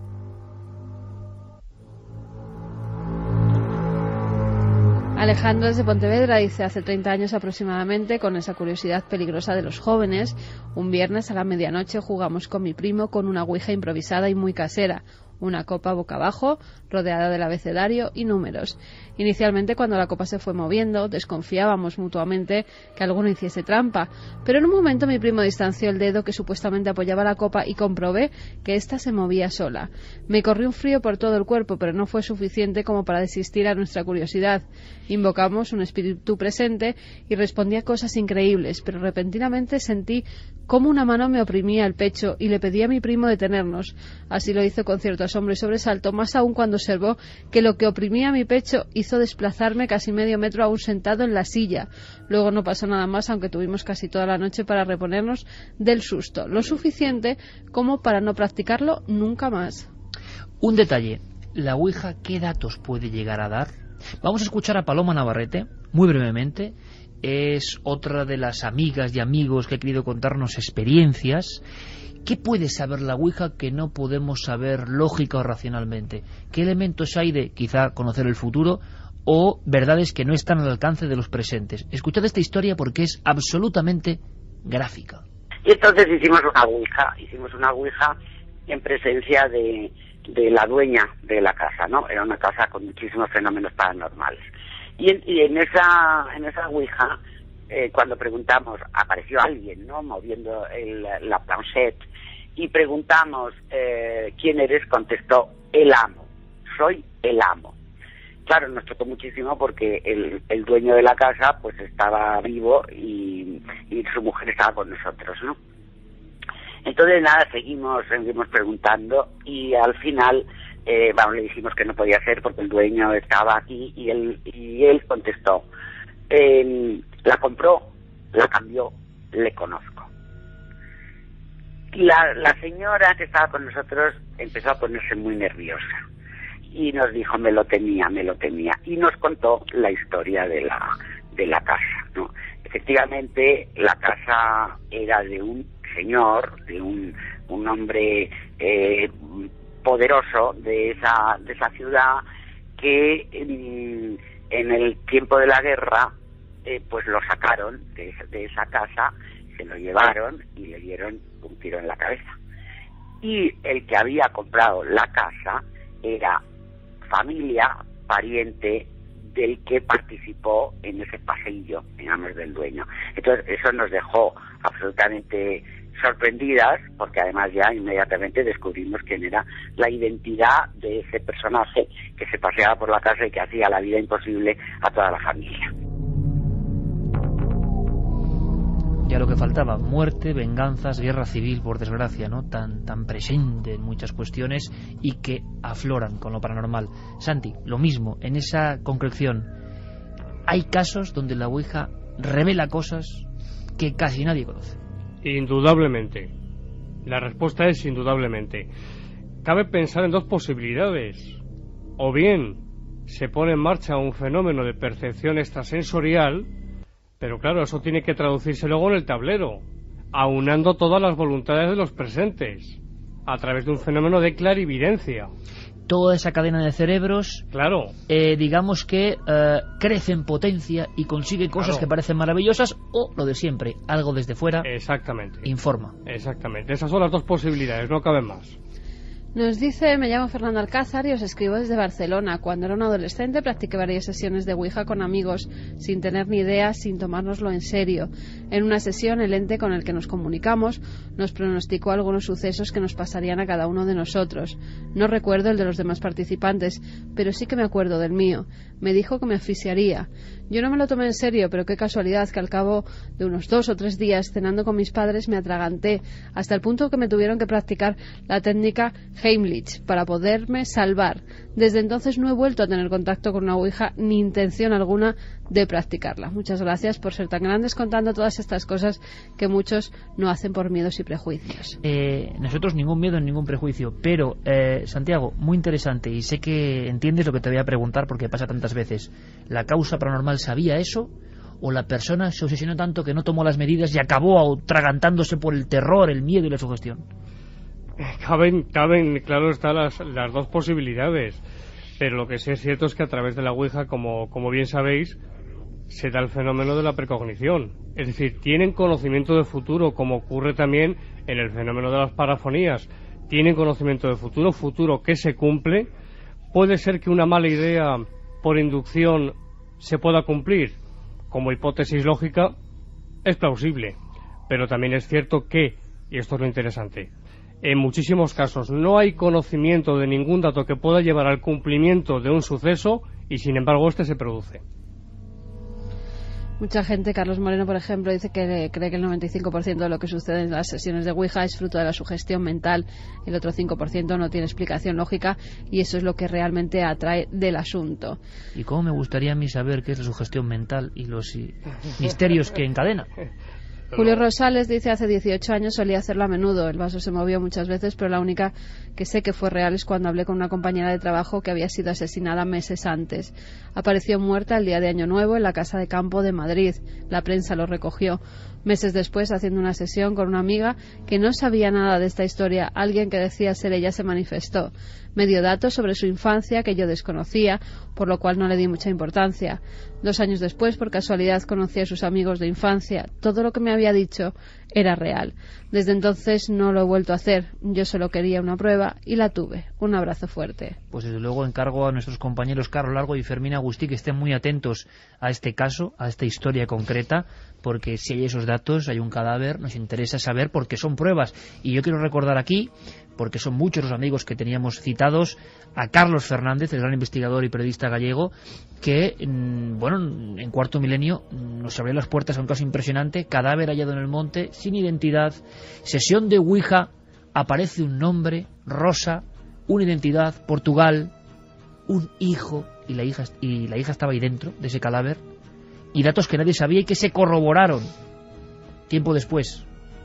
Alejandro desde Pontevedra dice, hace treinta años aproximadamente, con esa curiosidad peligrosa de los jóvenes, un viernes a la medianoche jugamos con mi primo con una ouija improvisada y muy casera, una copa boca abajo, rodeada del abecedario y números. Inicialmente, cuando la copa se fue moviendo, desconfiábamos mutuamente que alguno hiciese trampa, pero en un momento mi primo distanció el dedo que supuestamente apoyaba la copa y comprobé que ésta se movía sola. Me corrió un frío por todo el cuerpo, pero no fue suficiente como para desistir a nuestra curiosidad. Invocamos un espíritu presente y respondía cosas increíbles, pero repentinamente sentí cómo una mano me oprimía el pecho y le pedí a mi primo detenernos. Así lo hizo con cierto asombro y sobresalto, más aún cuando observó que lo que oprimía mi pecho hizo desplazarme casi medio metro aún sentado en la silla. Luego no pasó nada más, aunque tuvimos casi toda la noche para reponernos del susto, lo suficiente como para no practicarlo nunca más. Un detalle, la Ouija, ¿qué datos puede llegar a dar? Vamos a escuchar a Paloma Navarrete, muy brevemente. Es otra de las amigas y amigos que ha querido contarnos experiencias. ¿Qué puede saber la Ouija que no podemos saber lógica o racionalmente? ¿Qué elementos hay de, quizá, conocer el futuro o verdades que no están al alcance de los presentes? Escuchad esta historia porque es absolutamente gráfica. Y entonces hicimos una Ouija, hicimos una Ouija en presencia de, de la dueña de la casa, ¿no? Era una casa con muchísimos fenómenos paranormales. Y en, y en esa en esa Ouija, eh, cuando preguntamos, apareció alguien, ¿no?, moviendo el, la planchette, y preguntamos, eh, ¿quién eres?, contestó, el amo, soy el amo. Claro, nos tocó muchísimo porque el, el dueño de la casa pues estaba vivo y, y su mujer estaba con nosotros, ¿no? Entonces nada, seguimos, seguimos preguntando y al final, eh, vamos, le dijimos que no podía ser porque el dueño estaba aquí y él, y él contestó, eh, la compró, la cambió, le conozco. La, la señora que estaba con nosotros empezó a ponerse muy nerviosa y nos dijo, me lo temía, me lo temía, y nos contó la historia de la de la casa, ¿no? Efectivamente, la casa era de un señor, de un, un hombre eh, poderoso de esa de esa ciudad que en, en el tiempo de la guerra eh, pues lo sacaron de, de esa casa, se lo llevaron y le dieron un tiro en la cabeza. Y el que había comprado la casa era familia, pariente del que participó en ese paseillo, digamos, del dueño. Entonces eso nos dejó absolutamente sorprendidas, porque además ya inmediatamente descubrimos quién era la identidad de ese personaje que se paseaba por la casa y que hacía la vida imposible a toda la familia. Ya lo que faltaba, muerte, venganzas, guerra civil, por desgracia, ¿no? Tan, tan presente en muchas cuestiones y que afloran con lo paranormal. Santi, lo mismo, en esa concreción, hay casos donde la Ouija revela cosas que casi nadie conoce. Indudablemente. La respuesta es indudablemente. Cabe pensar en dos posibilidades. O bien se pone en marcha un fenómeno de percepción extrasensorial, pero claro, eso tiene que traducirse luego en el tablero, aunando todas las voluntades de los presentes, a través de un fenómeno de clarividencia. Toda esa cadena de cerebros, claro, eh, digamos que eh, crece en potencia y consigue cosas claro. que parecen maravillosas, o lo de siempre, algo desde fuera. Exactamente. Informa. Exactamente. Esas son las dos posibilidades, no caben más. Nos dice, me llamo Fernando Alcázar y os escribo desde Barcelona. Cuando era un adolescente practiqué varias sesiones de Ouija con amigos, sin tener ni idea, sin tomárnoslo en serio. En una sesión, el ente con el que nos comunicamos nos pronosticó algunos sucesos que nos pasarían a cada uno de nosotros. No recuerdo el de los demás participantes, pero sí que me acuerdo del mío. Me dijo que me asfixiaría. Yo no me lo tomé en serio, pero qué casualidad que al cabo de unos dos o tres días cenando con mis padres me atraganté, hasta el punto que me tuvieron que practicar la técnica Heimlich para poderme salvar. Desde entonces no he vuelto a tener contacto con una Ouija ni intención alguna de practicarla. Muchas gracias por ser tan grandes contando todas estas cosas que muchos no hacen por miedos y prejuicios. Eh, nosotros ningún miedo, ningún prejuicio, pero eh, Santiago, muy interesante, y sé que entiendes lo que te voy a preguntar porque pasa tantas veces. ¿La causa paranormal sabía eso? ¿O la persona se obsesionó tanto que no tomó las medidas y acabó atragantándose por el terror, el miedo y la sugestión? Caben, caben, claro están las, las dos posibilidades, pero lo que sí es cierto es que a través de la Ouija, como, como bien sabéis, se da el fenómeno de la precognición. Es decir, tienen conocimiento de futuro, como ocurre también en el fenómeno de las parafonías. Tienen conocimiento de futuro, futuro que se cumple. Puede ser que una mala idea por inducción se pueda cumplir. Como hipótesis lógica, es plausible. Pero también es cierto que, y esto es lo interesante, en muchísimos casos no hay conocimiento de ningún dato que pueda llevar al cumplimiento de un suceso y sin embargo este se produce. Mucha gente, Carlos Moreno por ejemplo, dice que cree que el noventa y cinco por ciento de lo que sucede en las sesiones de Ouija es fruto de la sugestión mental, el otro cinco por ciento no tiene explicación lógica y eso es lo que realmente atrae del asunto. Y cómo me gustaría a mí saber qué es la sugestión mental y los y, misterios que encadena. Julio Rosales dice, hace dieciocho años solía hacerlo a menudo, el vaso se movió muchas veces, pero la única que sé que fue real es cuando hablé con una compañera de trabajo que había sido asesinada meses antes. Apareció muerta el día de Año Nuevo en la casa de campo de Madrid, la prensa lo recogió. Meses después, haciendo una sesión con una amiga que no sabía nada de esta historia, alguien que decía ser ella se manifestó. Me dio datos sobre su infancia que yo desconocía, por lo cual no le di mucha importancia. Dos años después, por casualidad, conocí a sus amigos de infancia. Todo lo que me había dicho era real. Desde entonces no lo he vuelto a hacer. Yo solo quería una prueba y la tuve. Un abrazo fuerte. Pues desde luego encargo a nuestros compañeros Carlos Largo y Fermín Agustí que estén muy atentos a este caso, a esta historia concreta, porque si hay esos datos, hay un cadáver, nos interesa saber porque son pruebas. Y yo quiero recordar aquí, porque son muchos los amigos que teníamos citados, a Carlos Fernández, el gran investigador y periodista gallego, que, bueno, en Cuarto Milenio nos abrió las puertas a un caso impresionante, cadáver hallado en el monte, sin identidad, sesión de Ouija, aparece un nombre, Rosa, una identidad, Portugal, un hijo, y la hija, y la hija estaba ahí dentro de ese cadáver, y datos que nadie sabía y que se corroboraron tiempo después.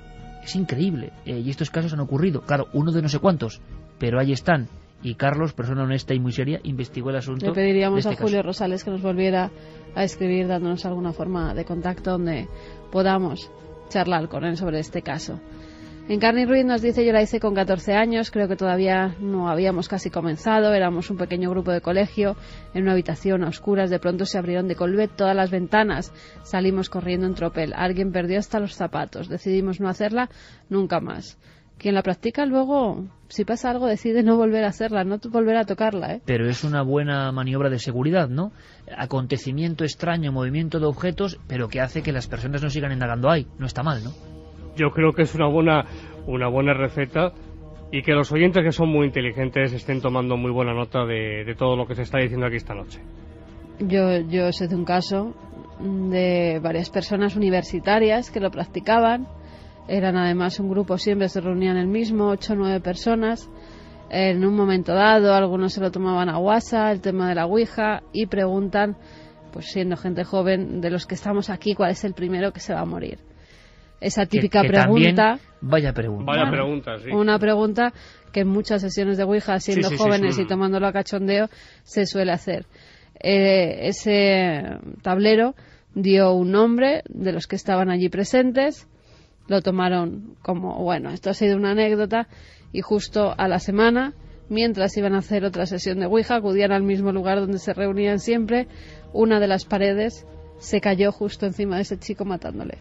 Es increíble, eh, y estos casos han ocurrido, claro, uno de no sé cuántos, pero ahí están. Y Carlos, persona honesta y muy seria, investigó el asunto. Le pediríamos de este a Julio caso. Rosales que nos volviera a escribir dándonos alguna forma de contacto donde podamos charlar con él sobre este caso. Encarni Ruiz nos dice, yo la hice con catorce años, creo que todavía no habíamos casi comenzado, éramos un pequeño grupo de colegio, en una habitación a oscuras, de pronto se abrieron de colvet todas las ventanas, salimos corriendo en tropel, alguien perdió hasta los zapatos, decidimos no hacerla nunca más. Quien la practica luego, si pasa algo, decide no volver a hacerla, no volver a tocarla, ¿eh? Pero es una buena maniobra de seguridad, ¿no? Acontecimiento extraño, movimiento de objetos, pero que hace que las personas no sigan indagando ahí, no está mal, ¿no? Yo creo que es una buena, una buena receta y que los oyentes que son muy inteligentes estén tomando muy buena nota de, de todo lo que se está diciendo aquí esta noche. Yo, yo sé de un caso, de varias personas universitarias que lo practicaban. Eran además un grupo, siempre se reunían el mismo, ocho o nueve personas. En un momento dado, algunos se lo tomaban a guasa, el tema de la Ouija, y preguntan, pues siendo gente joven, de los que estamos aquí, ¿cuál es el primero que se va a morir? Esa típica que, que pregunta. También, vaya pregunta. Vaya pregunta, sí. Una pregunta que en muchas sesiones de Ouija, siendo sí, sí, jóvenes sí, sí. y tomándolo a cachondeo, se suele hacer. Eh, ese tablero dio un nombre de los que estaban allí presentes. Lo tomaron como, bueno, esto ha sido una anécdota, y justo a la semana, mientras iban a hacer otra sesión de Ouija, acudían al mismo lugar donde se reunían siempre. Una de las paredes se cayó justo encima de ese chico, matándole.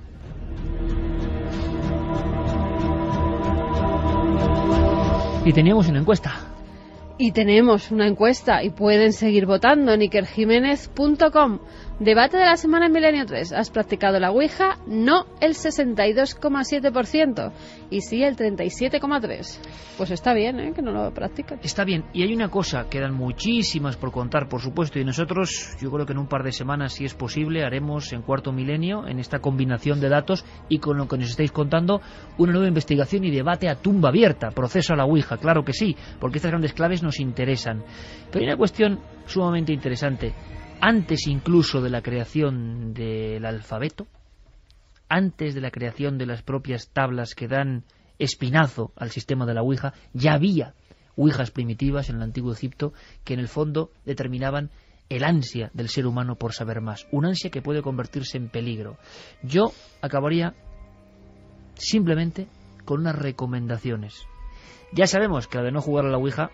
Y teníamos una encuesta. Y tenemos una encuesta y pueden seguir votando en iker jiménez punto com. Debate de la semana en Milenio tres. ¿Has practicado la Ouija? No, el sesenta y dos coma siete por ciento. Y sí, el treinta y siete coma tres por ciento. Pues está bien, ¿eh?, que no lo practican. Está bien. Y hay una cosa, quedan muchísimas por contar, por supuesto. Y nosotros, yo creo que en un par de semanas, si es posible, haremos en Cuarto Milenio, en esta combinación de datos y con lo que nos estáis contando, una nueva investigación y debate a tumba abierta. Proceso a la Ouija, claro que sí, porque estas grandes claves nos interesan. Pero hay una cuestión sumamente interesante. Antes incluso de la creación del alfabeto, antes de la creación de las propias tablas que dan espinazo al sistema de la Ouija, ya había Ouijas primitivas en el antiguo Egipto que en el fondo determinaban el ansia del ser humano por saber más, un ansia que puede convertirse en peligro. Yo acabaría simplemente con unas recomendaciones. Ya sabemos que la de no jugar a la Ouija,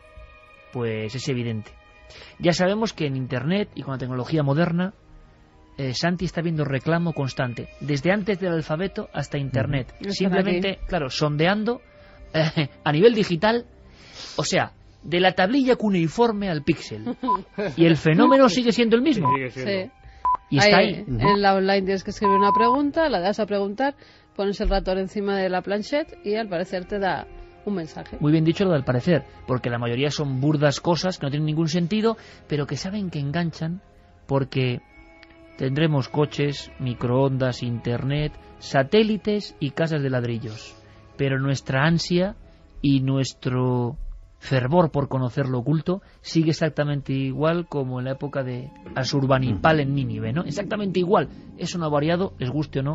pues es evidente. Ya sabemos que en Internet y con la tecnología moderna, eh, Santi está viendo reclamo constante, desde antes del alfabeto hasta Internet. Uh-huh. Simplemente, claro, sondeando eh, a nivel digital, o sea, de la tablilla cuneiforme al píxel. Y el fenómeno sigue siendo el mismo. Sí. Y está ahí. ahí. En la online tienes que escribir una pregunta, la das a preguntar, pones el ratón encima de la planchette y al parecer te da un mensaje. Muy bien dicho lo del parecer, porque la mayoría son burdas cosas que no tienen ningún sentido, pero que saben que enganchan, porque tendremos coches, microondas, internet, satélites y casas de ladrillos. Pero nuestra ansia y nuestro fervor por conocer lo oculto sigue exactamente igual como en la época de Asurbanipal en Nínive, ¿no? Exactamente igual. Eso no ha variado, les guste o no,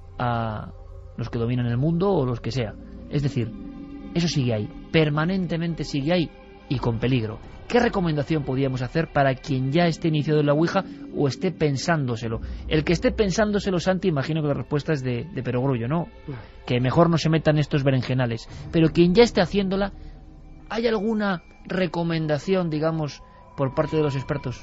a los que dominan el mundo o los que sea. Es decir, eso sigue ahí, permanentemente sigue ahí y con peligro. ¿Qué recomendación podríamos hacer para quien ya esté iniciado en la Ouija o esté pensándoselo? El que esté pensándoselo, Santi, imagino que la respuesta es de, de perogrullo, ¿no? Que mejor no se metan estos berenjenales. Pero quien ya esté haciéndola, ¿hay alguna recomendación, digamos, por parte de los expertos?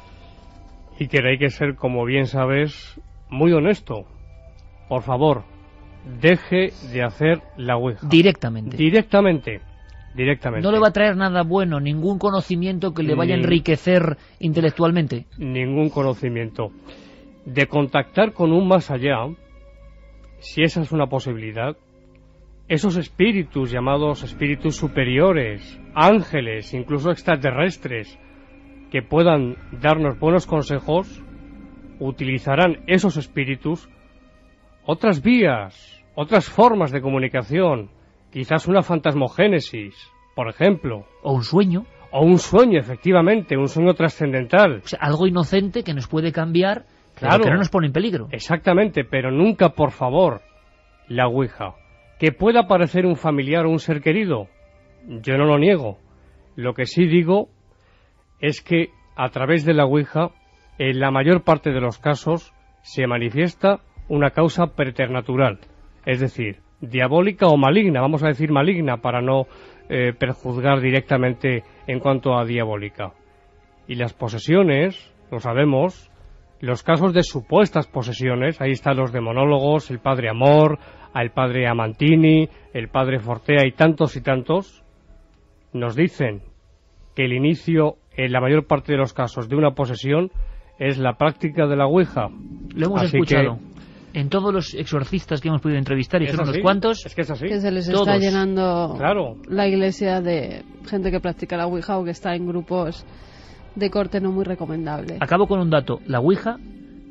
Y que hay que ser, como bien sabes, muy honesto. Por favor, deje de hacer la Ouija. Directamente. Directamente. Directamente. No le va a traer nada bueno, ningún conocimiento que le vaya Ni, a enriquecer intelectualmente. Ningún conocimiento. De contactar con un más allá, si esa es una posibilidad, esos espíritus llamados espíritus superiores, ángeles, incluso extraterrestres, que puedan darnos buenos consejos, utilizarán esos espíritus otras vías, otras formas de comunicación, quizás una fantasmogénesis, por ejemplo. O un sueño. O un sueño, efectivamente, un sueño trascendental. O sea, algo inocente que nos puede cambiar, claro, pero que no nos pone en peligro. Exactamente, pero nunca, por favor, la Ouija. ¿Que pueda parecer un familiar o un ser querido? Yo no lo niego. Lo que sí digo es que a través de la Ouija, en la mayor parte de los casos, se manifiesta una causa preternatural, es decir, diabólica o maligna, vamos a decir maligna para no eh, perjuzgar directamente en cuanto a diabólica. Y las posesiones, lo sabemos, los casos de supuestas posesiones, ahí están los demonólogos, el padre Amor, el padre Amantini, el padre Fortea y tantos y tantos, nos dicen que el inicio, en la mayor parte de los casos, de una posesión es la práctica de la Ouija. Lo hemos Así escuchado. Que, en todos los exorcistas que hemos podido entrevistar, y ¿Es fueron así? unos cuantos, es que es así. Que se les Todos. está llenando Claro. la iglesia de gente que practica la Ouija o que está en grupos de corte no muy recomendable. acabo con un dato. La Ouija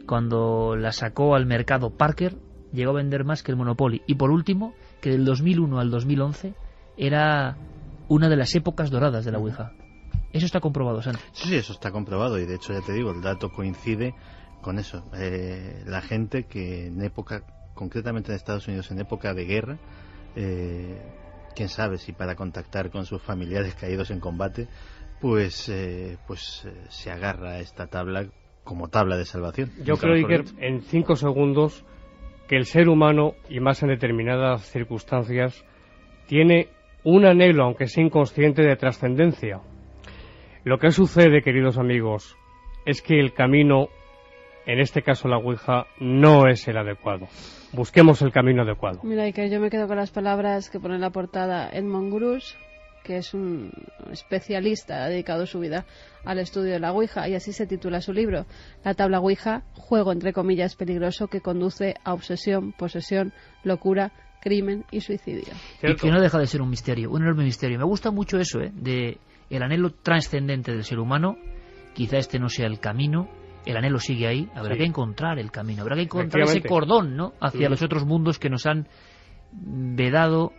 cuando la sacó al mercado Parker, llegó a vender más que el Monopoly. Y por último, que del dos mil uno al dos mil once era una de las épocas doradas de la Ouija. Eso está comprobado, Santi. Sí, eso está comprobado, y de hecho ya te digo, el dato coincide con eso. Eh, la gente que en época, concretamente en Estados Unidos, en época de guerra, eh, quién sabe si para contactar con sus familiares caídos en combate, pues eh, pues eh, se agarra a esta tabla como tabla de salvación. Yo creo, Iker, en cinco segundos, que el ser humano, y más en determinadas circunstancias, tiene un anhelo, aunque sea inconsciente, de trascendencia. Lo que sucede, queridos amigos, es que el camino, en este caso la Ouija, no es el adecuado. Busquemos el camino adecuado. Mira, Iker, yo me quedo con las palabras que pone en la portada Edmond Grush, que es un especialista, ha dedicado su vida al estudio de la Ouija, y así se titula su libro: La tabla Ouija, juego entre comillas peligroso que conduce a obsesión, posesión, locura, crimen y suicidio. ¿Cierto? Y que no deja de ser un misterio, un enorme misterio. Me gusta mucho eso, ¿eh? De el anhelo trascendente del ser humano. Quizá este no sea el camino, el anhelo sigue ahí, habrá sí. que encontrar el camino, habrá que encontrar ese cordón, ¿no?, hacia sí. los otros mundos que nos han vedado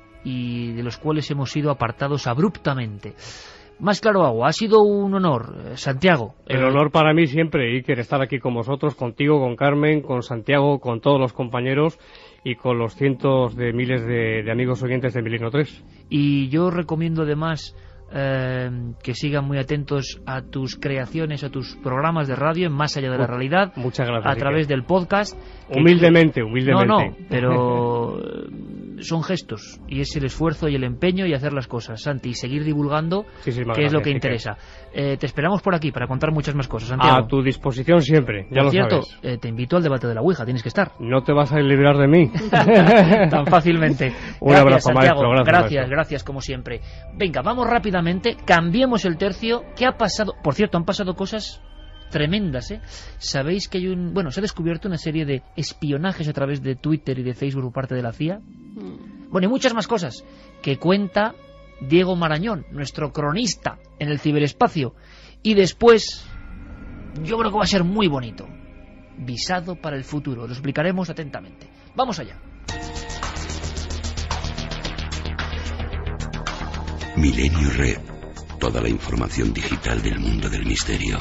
y de los cuales hemos sido apartados abruptamente. Más claro agua, ha sido un honor, Santiago. El eh... honor para mí siempre, Iker, estar aquí con vosotros, contigo, con Carmen, con Santiago, con todos los compañeros y con los cientos de miles de, de amigos oyentes de Milenio tres. Y yo recomiendo además eh, que sigan muy atentos a tus creaciones, a tus programas de radio en Más Allá de la Realidad. Muchas gracias, a través Iker. del podcast. Humildemente, humildemente. No, no, pero son gestos, y es el esfuerzo y el empeño y hacer las cosas, Santi, y seguir divulgando, sí, sí, que gracias, es lo que interesa. Eh, te esperamos por aquí para contar muchas más cosas, Santiago. A tu disposición siempre, ya por lo cierto, sabes. Eh, te invito al debate de la Ouija, tienes que estar. No te vas a librar de mí. Tan fácilmente. Un gracias, abrazo, Santiago. maestro. Gracias, gracias, maestro. gracias, como siempre. Venga, vamos rápidamente, cambiemos el tercio. ¿Qué ha pasado? Por cierto, han pasado cosas tremendas, ¿eh? Sabéis que hay un... Bueno, se ha descubierto una serie de espionajes a través de Twitter y de Facebook por parte de la C I A. Mm. Bueno, y muchas más cosas que cuenta Diego Marañón, nuestro cronista en el ciberespacio. Y después, yo creo que va a ser muy bonito. Visado para el futuro. Lo explicaremos atentamente. Vamos allá. Milenio Red. Toda la información digital del mundo del misterio.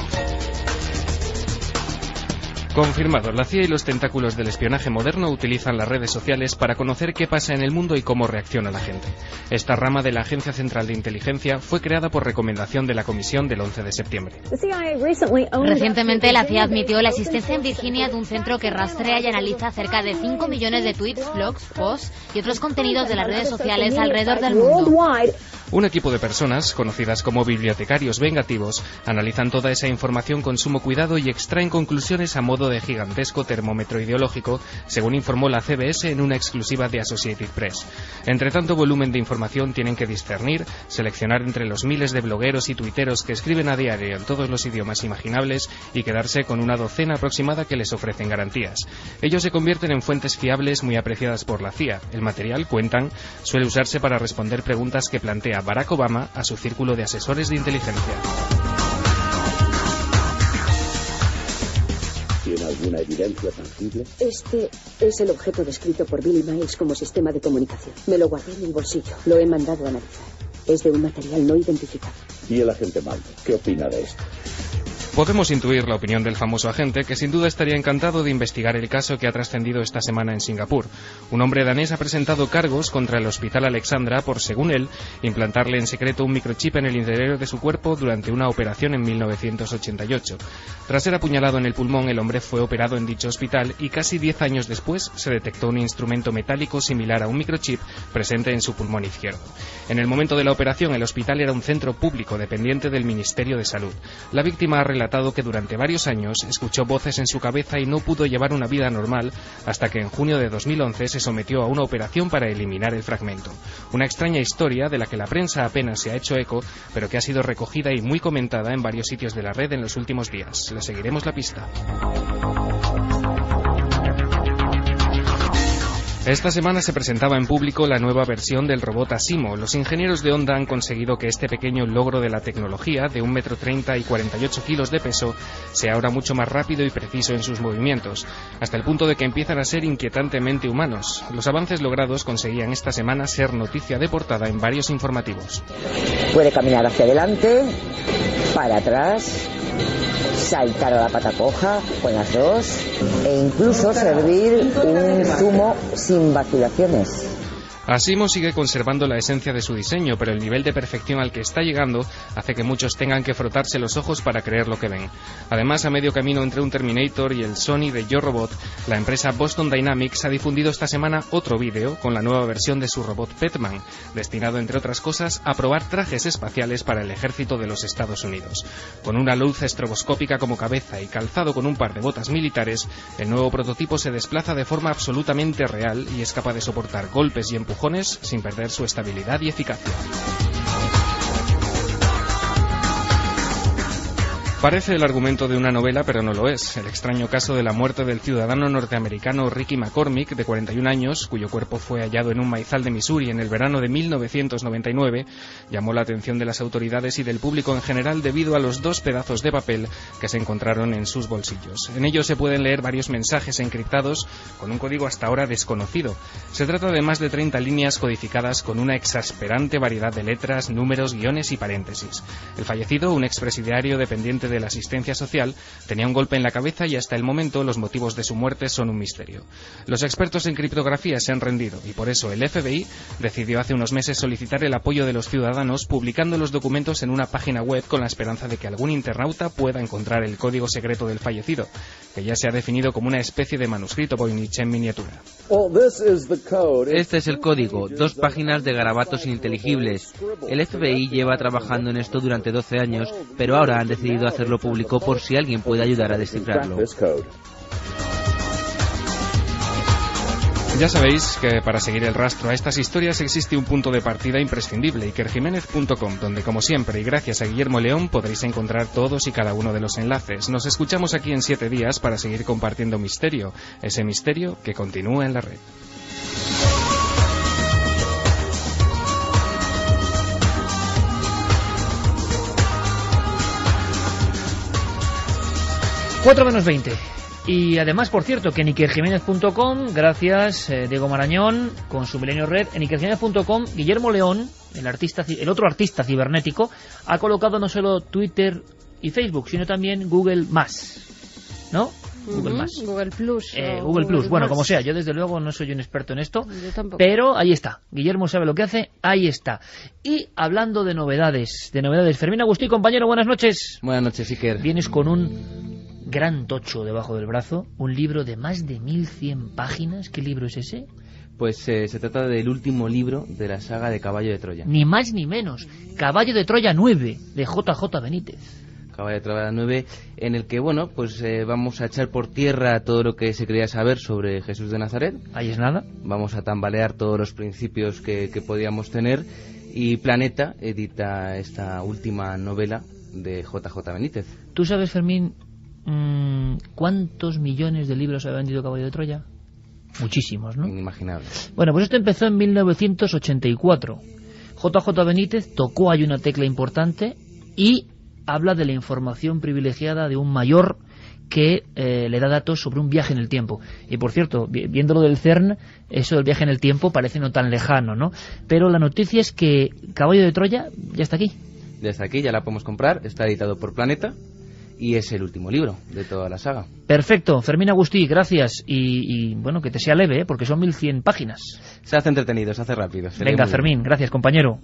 Confirmado, la C I A y los tentáculos del espionaje moderno utilizan las redes sociales para conocer qué pasa en el mundo y cómo reacciona la gente. Esta rama de la Agencia Central de Inteligencia fue creada por recomendación de la Comisión del once de septiembre. Recientemente la C I A admitió la existencia en Virginia de un centro que rastrea y analiza cerca de cinco millones de tweets, blogs, posts y otros contenidos de las redes sociales alrededor del mundo. Un equipo de personas, conocidas como bibliotecarios vengativos, analizan toda esa información con sumo cuidado y extraen conclusiones a modo de gigantesco termómetro ideológico, según informó la C B S en una exclusiva de Associated Press. Entre tanto volumen de información tienen que discernir, seleccionar entre los miles de blogueros y tuiteros que escriben a diario en todos los idiomas imaginables y quedarse con una docena aproximada que les ofrecen garantías. Ellos se convierten en fuentes fiables muy apreciadas por la C I A. El material, cuentan, suele usarse para responder preguntas que plantea Barack Obama a su círculo de asesores de inteligencia. ¿Tiene alguna evidencia tangible? Este es el objeto descrito por Billy Miles como sistema de comunicación. Me lo guardé en el bolsillo. Lo he mandado a analizar. Es de un material no identificado. ¿Y el agente Maldo? ¿Qué opina de esto? Podemos intuir la opinión del famoso agente, que sin duda estaría encantado de investigar el caso que ha trascendido esta semana en Singapur. Un hombre danés ha presentado cargos contra el Hospital Alexandra por, según él, implantarle en secreto un microchip en el interior de su cuerpo durante una operación en mil novecientos ochenta y ocho. Tras ser apuñalado en el pulmón, el hombre fue operado en dicho hospital y casi diez años después se detectó un instrumento metálico similar a un microchip presente en su pulmón izquierdo. En el momento de la operación, el hospital era un centro público dependiente del Ministerio de Salud. La víctima ha relatado que durante varios años escuchó voces en su cabeza y no pudo llevar una vida normal hasta que en junio de dos mil once se sometió a una operación para eliminar el fragmento. Una extraña historia de la que la prensa apenas se ha hecho eco, pero que ha sido recogida y muy comentada en varios sitios de la red en los últimos días. Le seguiremos la pista. Esta semana se presentaba en público la nueva versión del robot Asimo. Los ingenieros de Honda han conseguido que este pequeño logro de la tecnología, de un metro treinta y cuarenta y ocho kilos de peso, sea ahora mucho más rápido y preciso en sus movimientos, hasta el punto de que empiezan a ser inquietantemente humanos. Los avances logrados conseguían esta semana ser noticia de portada en varios informativos. Puede caminar hacia adelante, para atrás, saltar a la pata coja con las dos e incluso servir un zumo sin vacilaciones. Asimo sigue conservando la esencia de su diseño, pero el nivel de perfección al que está llegando hace que muchos tengan que frotarse los ojos para creer lo que ven. Además, a medio camino entre un Terminator y el Sony de Yo Robot, la empresa Boston Dynamics ha difundido esta semana otro vídeo con la nueva versión de su robot Petman, destinado, entre otras cosas, a probar trajes espaciales para el ejército de los Estados Unidos. Con una luz estroboscópica como cabeza y calzado con un par de botas militares, el nuevo prototipo se desplaza de forma absolutamente real y es capaz de soportar golpes y empujones sin perder su estabilidad y eficacia. Parece el argumento de una novela, pero no lo es. El extraño caso de la muerte del ciudadano norteamericano Ricky McCormick, de cuarenta y un años, cuyo cuerpo fue hallado en un maizal de Missouri en el verano de mil novecientos noventa y nueve, llamó la atención de las autoridades y del público en general debido a los dos pedazos de papel que se encontraron en sus bolsillos. En ellos se pueden leer varios mensajes encriptados con un código hasta ahora desconocido. Se trata de más de treinta líneas codificadas con una exasperante variedad de letras, números, guiones y paréntesis. El fallecido, un expresidiario dependiente de la asistencia social, tenía un golpe en la cabeza y hasta el momento los motivos de su muerte son un misterio. Los expertos en criptografía se han rendido y por eso el F B I decidió hace unos meses solicitar el apoyo de los ciudadanos publicando los documentos en una página web con la esperanza de que algún internauta pueda encontrar el código secreto del fallecido, que ya se ha definido como una especie de manuscrito Voynich en miniatura. Este es el código, dos páginas de garabatos ininteligibles. El F B I lleva trabajando en esto durante doce años, pero ahora han decidido hacerlo público por si alguien puede ayudar a descifrarlo. Ya sabéis que para seguir el rastro a estas historias existe un punto de partida imprescindible, iker jiménez punto com, donde como siempre y gracias a Guillermo León podréis encontrar todos y cada uno de los enlaces. Nos escuchamos aquí en siete días para seguir compartiendo misterio, ese misterio que continúa en la red. cuatro menos veinte. Y además, por cierto, que en iker jiménez punto com, gracias eh, Diego Marañón, con su Milenio Red, en iker jiménez punto com, Guillermo León, el artista, el otro artista cibernético, ha colocado no solo Twitter y Facebook, sino también Google Más, ¿no? Uh-huh. Google Más. Google Plus. Eh, Google, Google Plus. Bueno, Más. como sea, yo desde luego no soy un experto en esto, Yo tampoco. pero ahí está. Guillermo sabe lo que hace, ahí está. Y hablando de novedades, de novedades, Fermín Agustí, compañero, buenas noches. Buenas noches, Iker. Vienes con un gran tocho debajo del brazo, un libro de más de mil cien páginas. ¿Qué libro es ese? Pues eh, se trata del último libro de la saga de Caballo de Troya. Ni más ni menos. Caballo de Troya nueve, de J J Benítez. Caballo de Troya nueve, en el que, bueno, pues eh, vamos a echar por tierra todo lo que se quería saber sobre Jesús de Nazaret. Ahí es nada. Vamos a tambalear todos los principios que, que podíamos tener. Y Planeta edita esta última novela de J J Benítez. ¿Tú sabes, Fermín, mmm, cuántos millones de libros ha vendido Caballo de Troya? Muchísimos, ¿no? Inimaginable. Bueno, pues esto empezó en mil novecientos ochenta y cuatro. J J Benítez tocó ahí una tecla importante y habla de la información privilegiada de un mayor que eh, le da datos sobre un viaje en el tiempo. Y por cierto, vi viéndolo del CERN, eso del viaje en el tiempo parece no tan lejano, ¿no? Pero la noticia es que Caballo de Troya ya está aquí. Ya está aquí, ya la podemos comprar, está editado por Planeta y es el último libro de toda la saga. Perfecto, Fermín Agustí, gracias. Y, y bueno, que te sea leve, ¿eh? Porque son mil cien páginas. Se hace entretenido, se hace rápido. Se Venga, Fermín, gracias, compañero.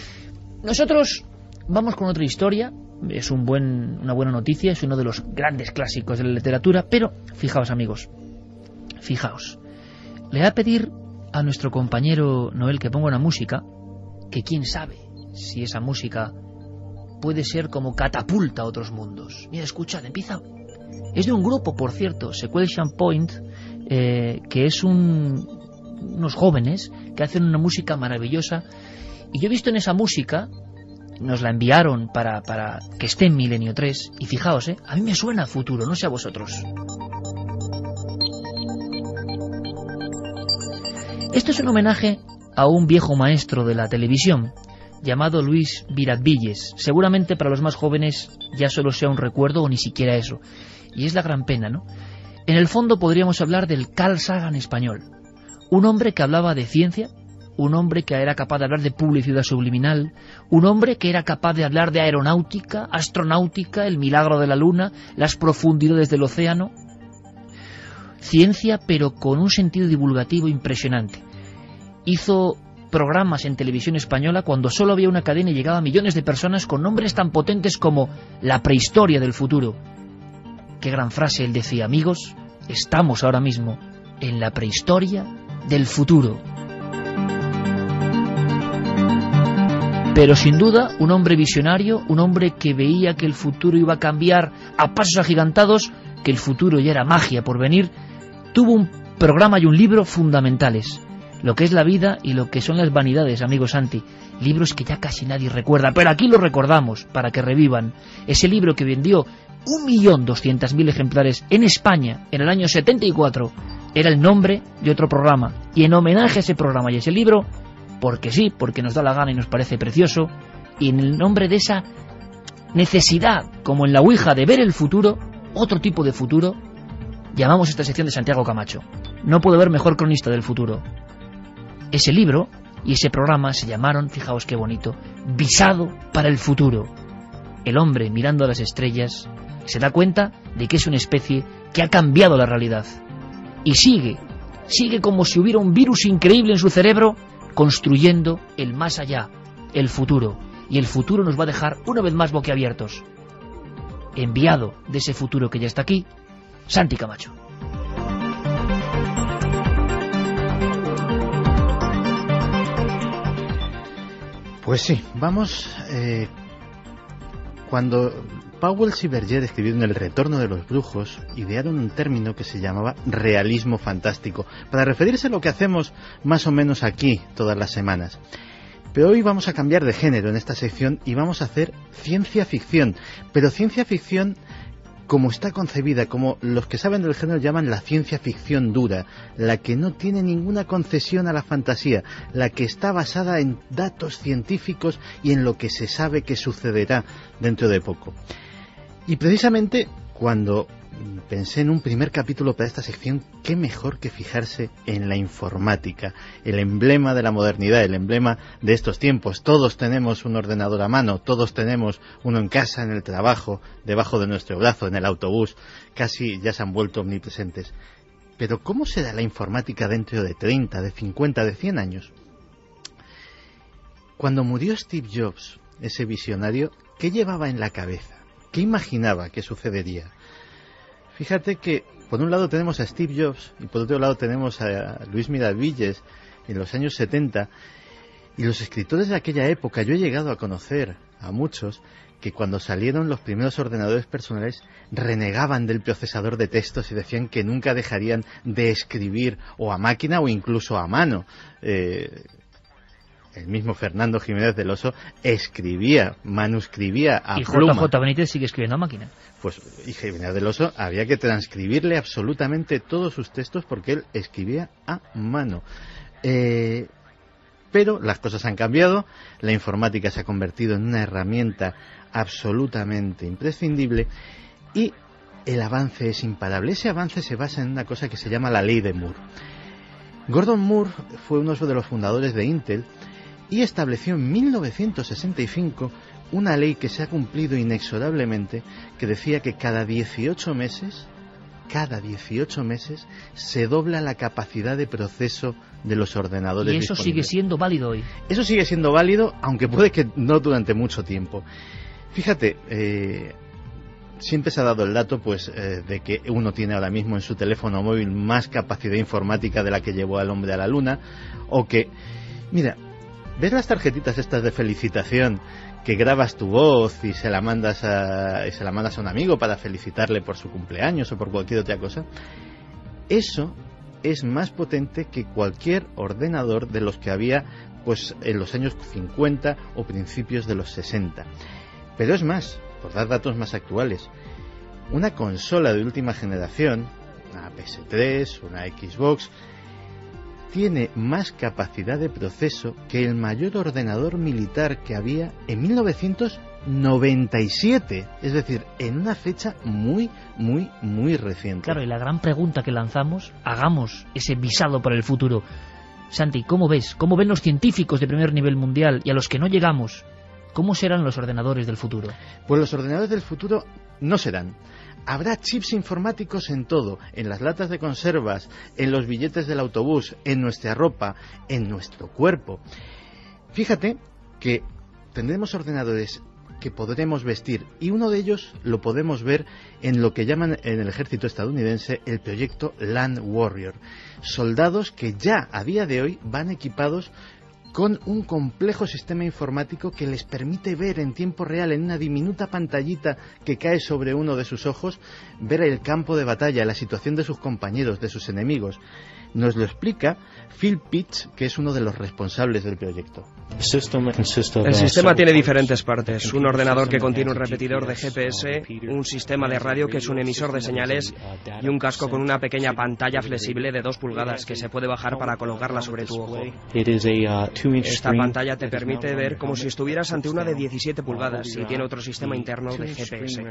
Nosotros vamos con otra historia. Es un buen, una buena noticia, es uno de los grandes clásicos de la literatura, pero fijaos, amigos, fijaos. Le voy a pedir a nuestro compañero Noel que ponga una música, que quién sabe si esa música puede ser como catapulta a otros mundos. Mira, escuchad, empieza. Es de un grupo, por cierto, Sequential Point, eh, que es un, unos jóvenes que hacen una música maravillosa. Y yo he visto en esa música, nos la enviaron para, para que esté en Milenio tres, y fijaos, eh, a mí me suena a futuro, no sé a vosotros. Esto es un homenaje a un viejo maestro de la televisión llamado Luis Viradvilles. Seguramente para los más jóvenes ya solo sea un recuerdo o ni siquiera eso. Y es la gran pena, ¿no? En el fondo podríamos hablar del Carl Sagan español. Un hombre que hablaba de ciencia, un hombre que era capaz de hablar de publicidad subliminal, un hombre que era capaz de hablar de aeronáutica, astronáutica, el milagro de la luna, las profundidades del océano. Ciencia, pero con un sentido divulgativo impresionante. Hizo programas en televisión española cuando solo había una cadena y llegaba a millones de personas con nombres tan potentes como la prehistoria del futuro. Qué gran frase él decía: amigos, estamos ahora mismo en la prehistoria del futuro. Pero sin duda un hombre visionario, un hombre que veía que el futuro iba a cambiar a pasos agigantados, que el futuro ya era magia por venir. Tuvo un programa y un libro fundamentales: lo que es la vida y lo que son las vanidades, amigo Santi. Libros que ya casi nadie recuerda, pero aquí los recordamos para que revivan. Ese libro que vendió un millón doscientos mil ejemplares en España en el año setenta y cuatro era el nombre de otro programa. Y en homenaje a ese programa y a ese libro, porque sí, porque nos da la gana y nos parece precioso, y en el nombre de esa necesidad, como en la Ouija, de ver el futuro, otro tipo de futuro, llamamos esta sección de Santiago Camacho. No puedo haber mejor cronista del futuro. Ese libro y ese programa se llamaron, fijaos qué bonito, Visado para el futuro. El hombre, mirando a las estrellas, se da cuenta de que es una especie que ha cambiado la realidad. Y sigue, sigue como si hubiera un virus increíble en su cerebro, construyendo el más allá, el futuro. Y el futuro nos va a dejar una vez más boquiabiertos. Enviado de ese futuro que ya está aquí, Santi Camacho. Pues sí, vamos... Eh, cuando Powell y Berger escribieron El retorno de los brujos, idearon un término que se llamaba realismo fantástico, para referirse a lo que hacemos más o menos aquí todas las semanas. Pero hoy vamos a cambiar de género en esta sección y vamos a hacer ciencia ficción, pero ciencia ficción como está concebida, como los que saben del género llaman la ciencia ficción dura, la que no tiene ninguna concesión a la fantasía, la que está basada en datos científicos y en lo que se sabe que sucederá dentro de poco. Y precisamente cuando pensé en un primer capítulo para esta sección, qué mejor que fijarse en la informática, el emblema de la modernidad, el emblema de estos tiempos. Todos tenemos un ordenador a mano, todos tenemos uno en casa, en el trabajo, debajo de nuestro brazo, en el autobús, casi ya se han vuelto omnipresentes. Pero ¿cómo será la informática dentro de treinta, de cincuenta, de cien años? Cuando murió Steve Jobs, ese visionario, ¿qué llevaba en la cabeza? ¿Qué imaginaba que sucedería? Fíjate que por un lado tenemos a Steve Jobs y por otro lado tenemos a Luis Viradvilles en los años setenta, y los escritores de aquella época, yo he llegado a conocer a muchos que cuando salieron los primeros ordenadores personales renegaban del procesador de textos y decían que nunca dejarían de escribir o a máquina o incluso a mano. Eh, el mismo Fernando Jiménez del Oso escribía, manuscribía a y pluma. Y J J Benítez sigue escribiendo a máquina. Pues y Jiménez del Oso había que transcribirle absolutamente todos sus textos porque él escribía a mano. Eh, pero las cosas han cambiado, la informática se ha convertido en una herramienta absolutamente imprescindible y el avance es imparable. Ese avance se basa en una cosa que se llama la ley de Moore. Gordon Moore fue uno de los fundadores de Intel y estableció en mil novecientos sesenta y cinco una ley que se ha cumplido inexorablemente, que decía que cada dieciocho meses, cada dieciocho meses, se dobla la capacidad de proceso de los ordenadores disponibles. Y eso sigue siendo válido hoy. Eso sigue siendo válido, aunque puede que no durante mucho tiempo. Fíjate, eh, siempre se ha dado el dato pues eh, de que uno tiene ahora mismo en su teléfono móvil más capacidad informática de la que llevó al hombre a la luna, o que, mira, ¿ves las tarjetitas estas de felicitación que grabas tu voz y se la mandas a, y se la mandas a un amigo para felicitarle por su cumpleaños o por cualquier otra cosa? Eso es más potente que cualquier ordenador de los que había pues en los años cincuenta o principios de los sesenta. Pero es más, por dar datos más actuales, una consola de última generación, una P S tres, una Xbox, tiene más capacidad de proceso que el mayor ordenador militar que había en mil novecientos noventa y siete, es decir, en una fecha muy, muy, muy reciente. Claro, y la gran pregunta que lanzamos, hagamos ese visado para el futuro. Santi, ¿cómo ves? ¿Cómo ven los científicos de primer nivel mundial y a los que no llegamos? ¿Cómo serán los ordenadores del futuro? Pues los ordenadores del futuro no serán. Habrá chips informáticos en todo, en las latas de conservas, en los billetes del autobús, en nuestra ropa, en nuestro cuerpo. Fíjate que tendremos ordenadores que podremos vestir, y uno de ellos lo podemos ver en lo que llaman en el ejército estadounidense el proyecto Land Warrior. Soldados que ya a día de hoy van equipados con un complejo sistema informático que les permite ver en tiempo real, en una diminuta pantallita que cae sobre uno de sus ojos, ver el campo de batalla, la situación de sus compañeros, de sus enemigos. Nos lo explica Phil Pitts, que es uno de los responsables del proyecto. El sistema tiene diferentes partes. Un ordenador que contiene un repetidor de G P S, un sistema de radio que es un emisor de señales y un casco con una pequeña pantalla flexible de dos pulgadas que se puede bajar para colocarla sobre tu ojo. Esta pantalla te permite ver como si estuvieras ante una de diecisiete pulgadas y tiene otro sistema interno de G P S.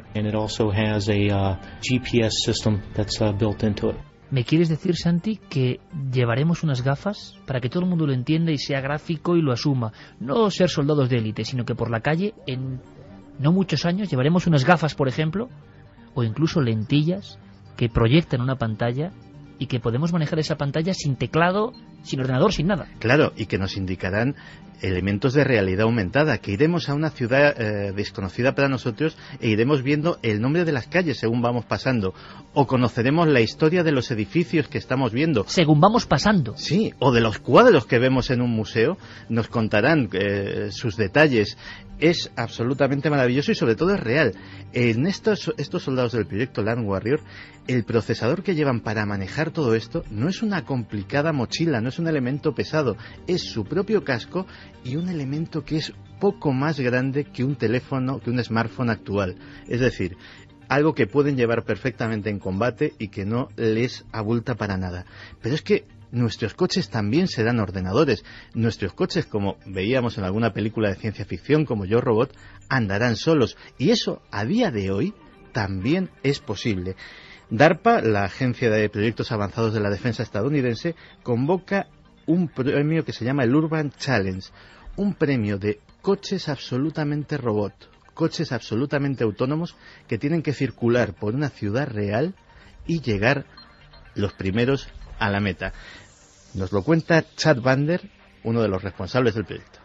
¿Me quieres decir, Santi, que llevaremos unas gafas para que todo el mundo lo entienda y sea gráfico y lo asuma? No ser soldados de élite, sino que por la calle, en no muchos años, llevaremos unas gafas, por ejemplo, o incluso lentillas que proyectan una pantalla y que podemos manejar esa pantalla sin teclado, sin ordenador, sin nada. Claro, y que nos indicarán elementos de realidad aumentada, que iremos a una ciudad eh, desconocida para nosotros e iremos viendo el nombre de las calles según vamos pasando, o conoceremos la historia de los edificios que estamos viendo. Según vamos pasando. Sí, o de los cuadros que vemos en un museo, nos contarán eh, sus detalles. Es absolutamente maravilloso y sobre todo es real. En estos, estos soldados del proyecto Land Warrior, el procesador que llevan para manejar todo esto no es una complicada mochila, no es un elemento pesado, es su propio casco y un elemento que es poco más grande que un teléfono, que un smartphone actual. Es decir, algo que pueden llevar perfectamente en combate y que no les abulta para nada. Pero es que nuestros coches también serán ordenadores. Nuestros coches, como veíamos en alguna película de ciencia ficción como Yo Robot, andarán solos. Y eso, a día de hoy, también es posible. DARPA, la Agencia de Proyectos Avanzados de la Defensa estadounidense, convoca un premio que se llama el Urban Challenge. Un premio de coches absolutamente robot, coches absolutamente autónomos que tienen que circular por una ciudad real y llegar los primeros a la meta. Nos lo cuenta Chad Bander, uno de los responsables del proyecto.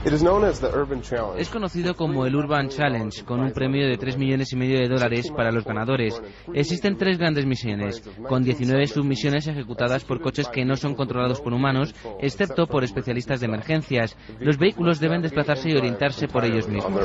Es conocido como el Urban Challenge, con un premio de tres millones y medio de dólares para los ganadores. Existen tres grandes misiones, con diecinueve submisiones ejecutadas por coches que no son controlados por humanos, excepto por especialistas de emergencias. Los vehículos deben desplazarse y orientarse por ellos mismos.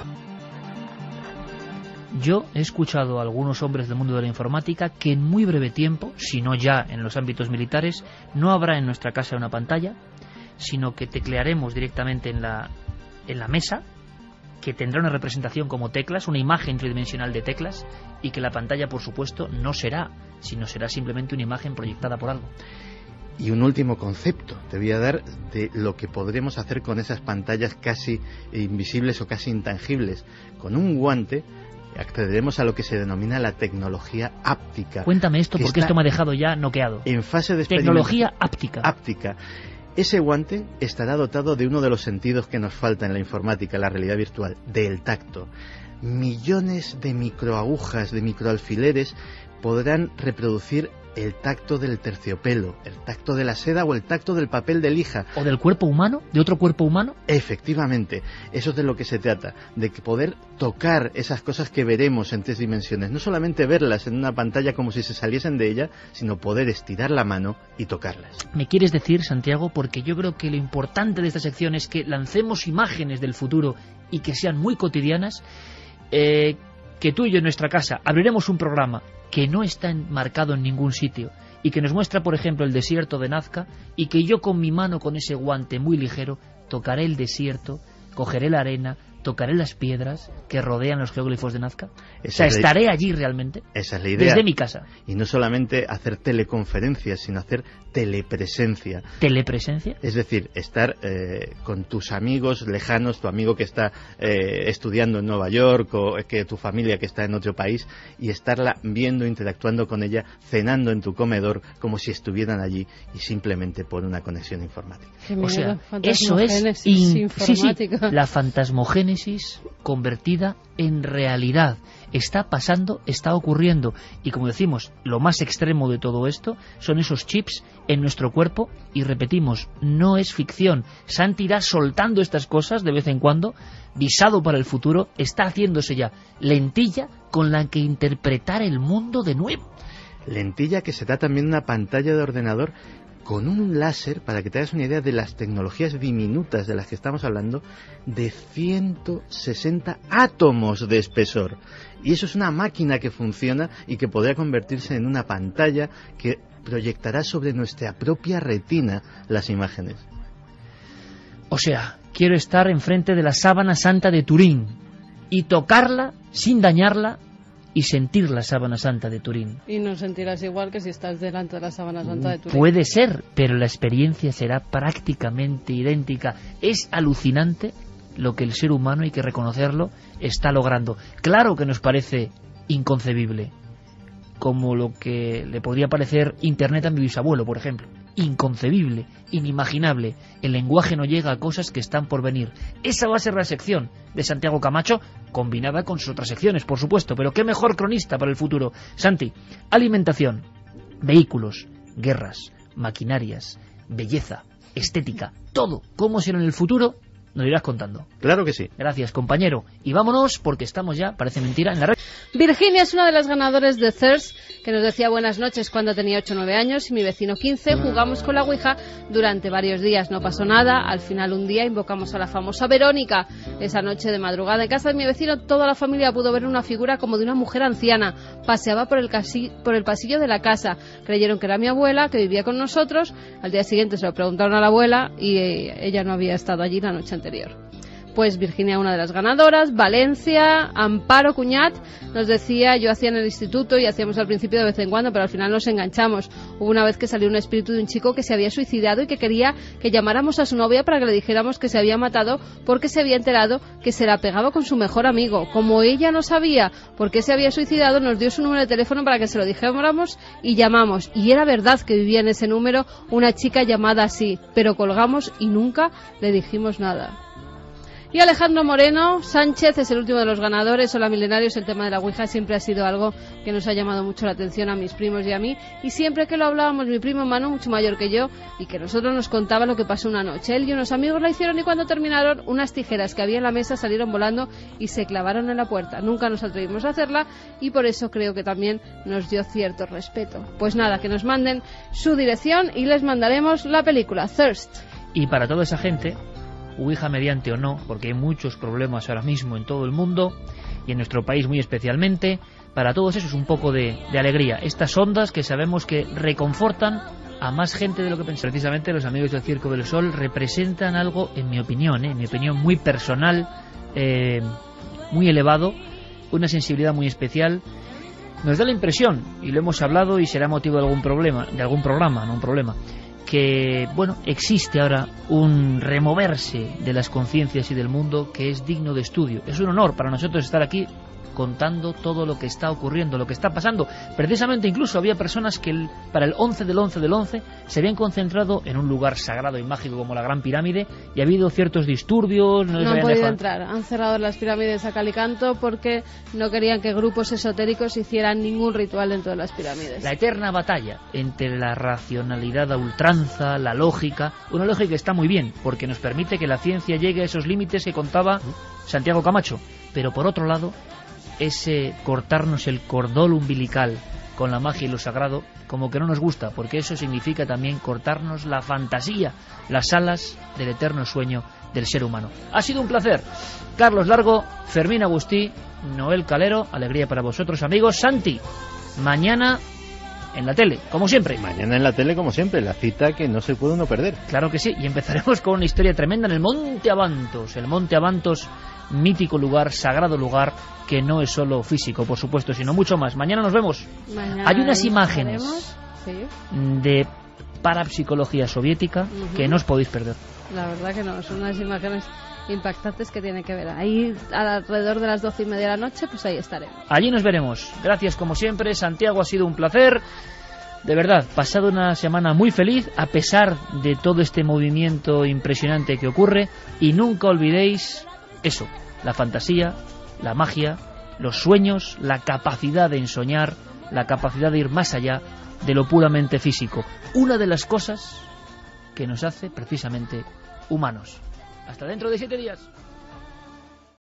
Yo he escuchado a algunos hombres del mundo de la informática que en muy breve tiempo, si no ya en los ámbitos militares, no habrá en nuestra casa una pantalla, sino que teclearemos directamente en la, en la mesa, que tendrá una representación como teclas, una imagen tridimensional de teclas, y que la pantalla, por supuesto, no será, sino será simplemente una imagen proyectada por algo. Y un último concepto te voy a dar de lo que podremos hacer con esas pantallas casi invisibles o casi intangibles. Con un guante accederemos a lo que se denomina la tecnología áptica. Cuéntame esto porque esto me ha dejado ya noqueado. En fase de tecnología áptica. áptica. Ese guante estará dotado de uno de los sentidos que nos falta en la informática, en la realidad virtual, del tacto. Millones de microagujas, de microalfileres podrán reproducir el tacto del terciopelo, el tacto de la seda o el tacto del papel de lija. ¿O del cuerpo humano? ¿De otro cuerpo humano? Efectivamente, eso es de lo que se trata, de que poder tocar esas cosas que veremos en tres dimensiones, no solamente verlas en una pantalla como si se saliesen de ella, sino poder estirar la mano y tocarlas. ¿Me quieres decir, Santiago? Porque yo creo que lo importante de esta sección es que lancemos imágenes del futuro y que sean muy cotidianas, eh, que tú y yo en nuestra casa abriremos un programa que no está enmarcado en ningún sitio y que nos muestra, por ejemplo, el desierto de Nazca, y que yo con mi mano, con ese guante muy ligero, tocaré el desierto, cogeré la arena, ¿Tocaré las piedras que rodean los geóglifos de Nazca? Esa o sea, es la... ¿estaré allí realmente? Esa es la idea. Desde mi casa. Y no solamente hacer teleconferencias, sino hacer telepresencia. ¿Telepresencia? Es decir, estar eh, con tus amigos lejanos, tu amigo que está eh, estudiando en Nueva York, o que tu familia que está en otro país, y estarla viendo, interactuando con ella, cenando en tu comedor, como si estuvieran allí, y simplemente por una conexión informática. O sea, eso es in... sí, sí, la fantasmogénesis convertida en realidad. Está pasando, está ocurriendo. Y como decimos, lo más extremo de todo esto son esos chips en nuestro cuerpo. Y repetimos, no es ficción. Santi irá soltando estas cosas de vez en cuando, visado para el futuro. Está haciéndose ya lentilla con la que interpretar el mundo de nuevo. Lentilla que será también una pantalla de ordenador con un láser, para que te hagas una idea de las tecnologías diminutas de las que estamos hablando, de ciento sesenta átomos de espesor. Y eso es una máquina que funciona y que podrá convertirse en una pantalla que proyectará sobre nuestra propia retina las imágenes. O sea, quiero estar enfrente de la sábana santa de Turín y tocarla sin dañarla, y sentir la sábana santa de Turín. Y no sentirás igual que si estás delante de la sábana santa de Turín. Puede ser, pero la experiencia será prácticamente idéntica. Es alucinante lo que el ser humano, hay que reconocerlo, está logrando. Claro que nos parece inconcebible, como lo que le podría parecer Internet a mi bisabuelo, por ejemplo. Inconcebible, inimaginable. El lenguaje no llega a cosas que están por venir. Esa va a ser la sección de Santiago Camacho, combinada con sus otras secciones, por supuesto, pero qué mejor cronista para el futuro. Santi, alimentación, vehículos, guerras, maquinarias, belleza, estética, todo. ¿Cómo será en el futuro? Nos irás contando. Claro que sí. Gracias, compañero. Y vámonos, porque estamos ya, parece mentira, en la red. Virginia es una de las ganadoras de Thirst, que nos decía buenas noches cuando tenía ocho o nueve años, y mi vecino quince. Jugamos con la Ouija durante varios días. No pasó nada. Al final, un día, invocamos a la famosa Verónica. Esa noche de madrugada, en casa de mi vecino, toda la familia pudo ver una figura como de una mujer anciana. Paseaba por el, casi, por el pasillo de la casa. Creyeron que era mi abuela, que vivía con nosotros. Al día siguiente se lo preguntaron a la abuela y eh, ella no había estado allí la noche anterior. Pues Virginia, una de las ganadoras. Valencia, Amparo Cuñat nos decía, yo hacía en el instituto y hacíamos al principio de vez en cuando, pero al final nos enganchamos. Hubo una vez que salió un espíritu de un chico que se había suicidado y que quería que llamáramos a su novia para que le dijéramos que se había matado porque se había enterado que se la pegaba con su mejor amigo. Como ella no sabía por qué se había suicidado, nos dio su número de teléfono para que se lo dijéramos y llamamos. Y era verdad que vivía en ese número una chica llamada así, pero colgamos y nunca le dijimos nada. Y Alejandro Moreno Sánchez es el último de los ganadores. Hola milenarios, el tema de la Ouija siempre ha sido algo que nos ha llamado mucho la atención a mis primos y a mí, y siempre que lo hablábamos, mi primo Manu, mucho mayor que yo, y que nosotros nos contaba lo que pasó una noche. Él y unos amigos la hicieron y cuando terminaron, unas tijeras que había en la mesa salieron volando y se clavaron en la puerta. Nunca nos atrevimos a hacerla y por eso creo que también nos dio cierto respeto. Pues nada, que nos manden su dirección y les mandaremos la película Thirst. Y para toda esa gente, Ouija mediante o no, porque hay muchos problemas ahora mismo en todo el mundo y en nuestro país muy especialmente, para todos eso es un poco de, de alegría. Estas ondas que sabemos que reconfortan a más gente de lo que pensamos. Precisamente los amigos del Circo del Sol representan algo, en mi opinión, ¿eh? en mi opinión muy personal, eh, muy elevado, una sensibilidad muy especial. Nos da la impresión, y lo hemos hablado y será motivo de algún problema, de algún programa, no un problema, que, bueno, existe ahora un removerse de las conciencias y del mundo que es digno de estudio. Es un honor para nosotros estar aquí contando todo lo que está ocurriendo, lo que está pasando. Precisamente incluso había personas que el, para el once del once del once se habían concentrado en un lugar sagrado y mágico como la Gran Pirámide y ha habido ciertos disturbios. No, no han podido dejado entrar, han cerrado las pirámides a cal y canto porque no querían que grupos esotéricos hicieran ningún ritual dentro de las pirámides. La eterna batalla entre la racionalidad a ultranza, la lógica, una lógica que está muy bien porque nos permite que la ciencia llegue a esos límites que contaba Santiago Camacho, pero por otro lado ese cortarnos el cordón umbilical con la magia y lo sagrado como que no nos gusta, porque eso significa también cortarnos la fantasía, las alas del eterno sueño del ser humano. Ha sido un placer. Carlos Largo, Fermín Agustí, Noel Calero, alegría para vosotros amigos. Santi, mañana en la tele, como siempre. Mañana en la tele, como siempre, la cita que no se puede uno perder. Claro que sí, y empezaremos con una historia tremenda en el Monte Avantos, el Monte Avantos mítico lugar, sagrado lugar, que no es solo físico, por supuesto, sino mucho más. Mañana nos vemos. Mañana hay unas imágenes sí. de parapsicología soviética uh-huh. que no os podéis perder. La verdad que no, son unas imágenes impactantes que tienen que ver. Ahí alrededor de las doce y media de la noche, pues ahí estaremos. Allí nos veremos. Gracias como siempre, Santiago, ha sido un placer. De verdad, pasado una semana muy feliz a pesar de todo este movimiento impresionante que ocurre, y nunca olvidéis eso, la fantasía, la magia, los sueños, la capacidad de ensoñar, la capacidad de ir más allá de lo puramente físico. Una de las cosas que nos hace precisamente humanos. Hasta dentro de siete días.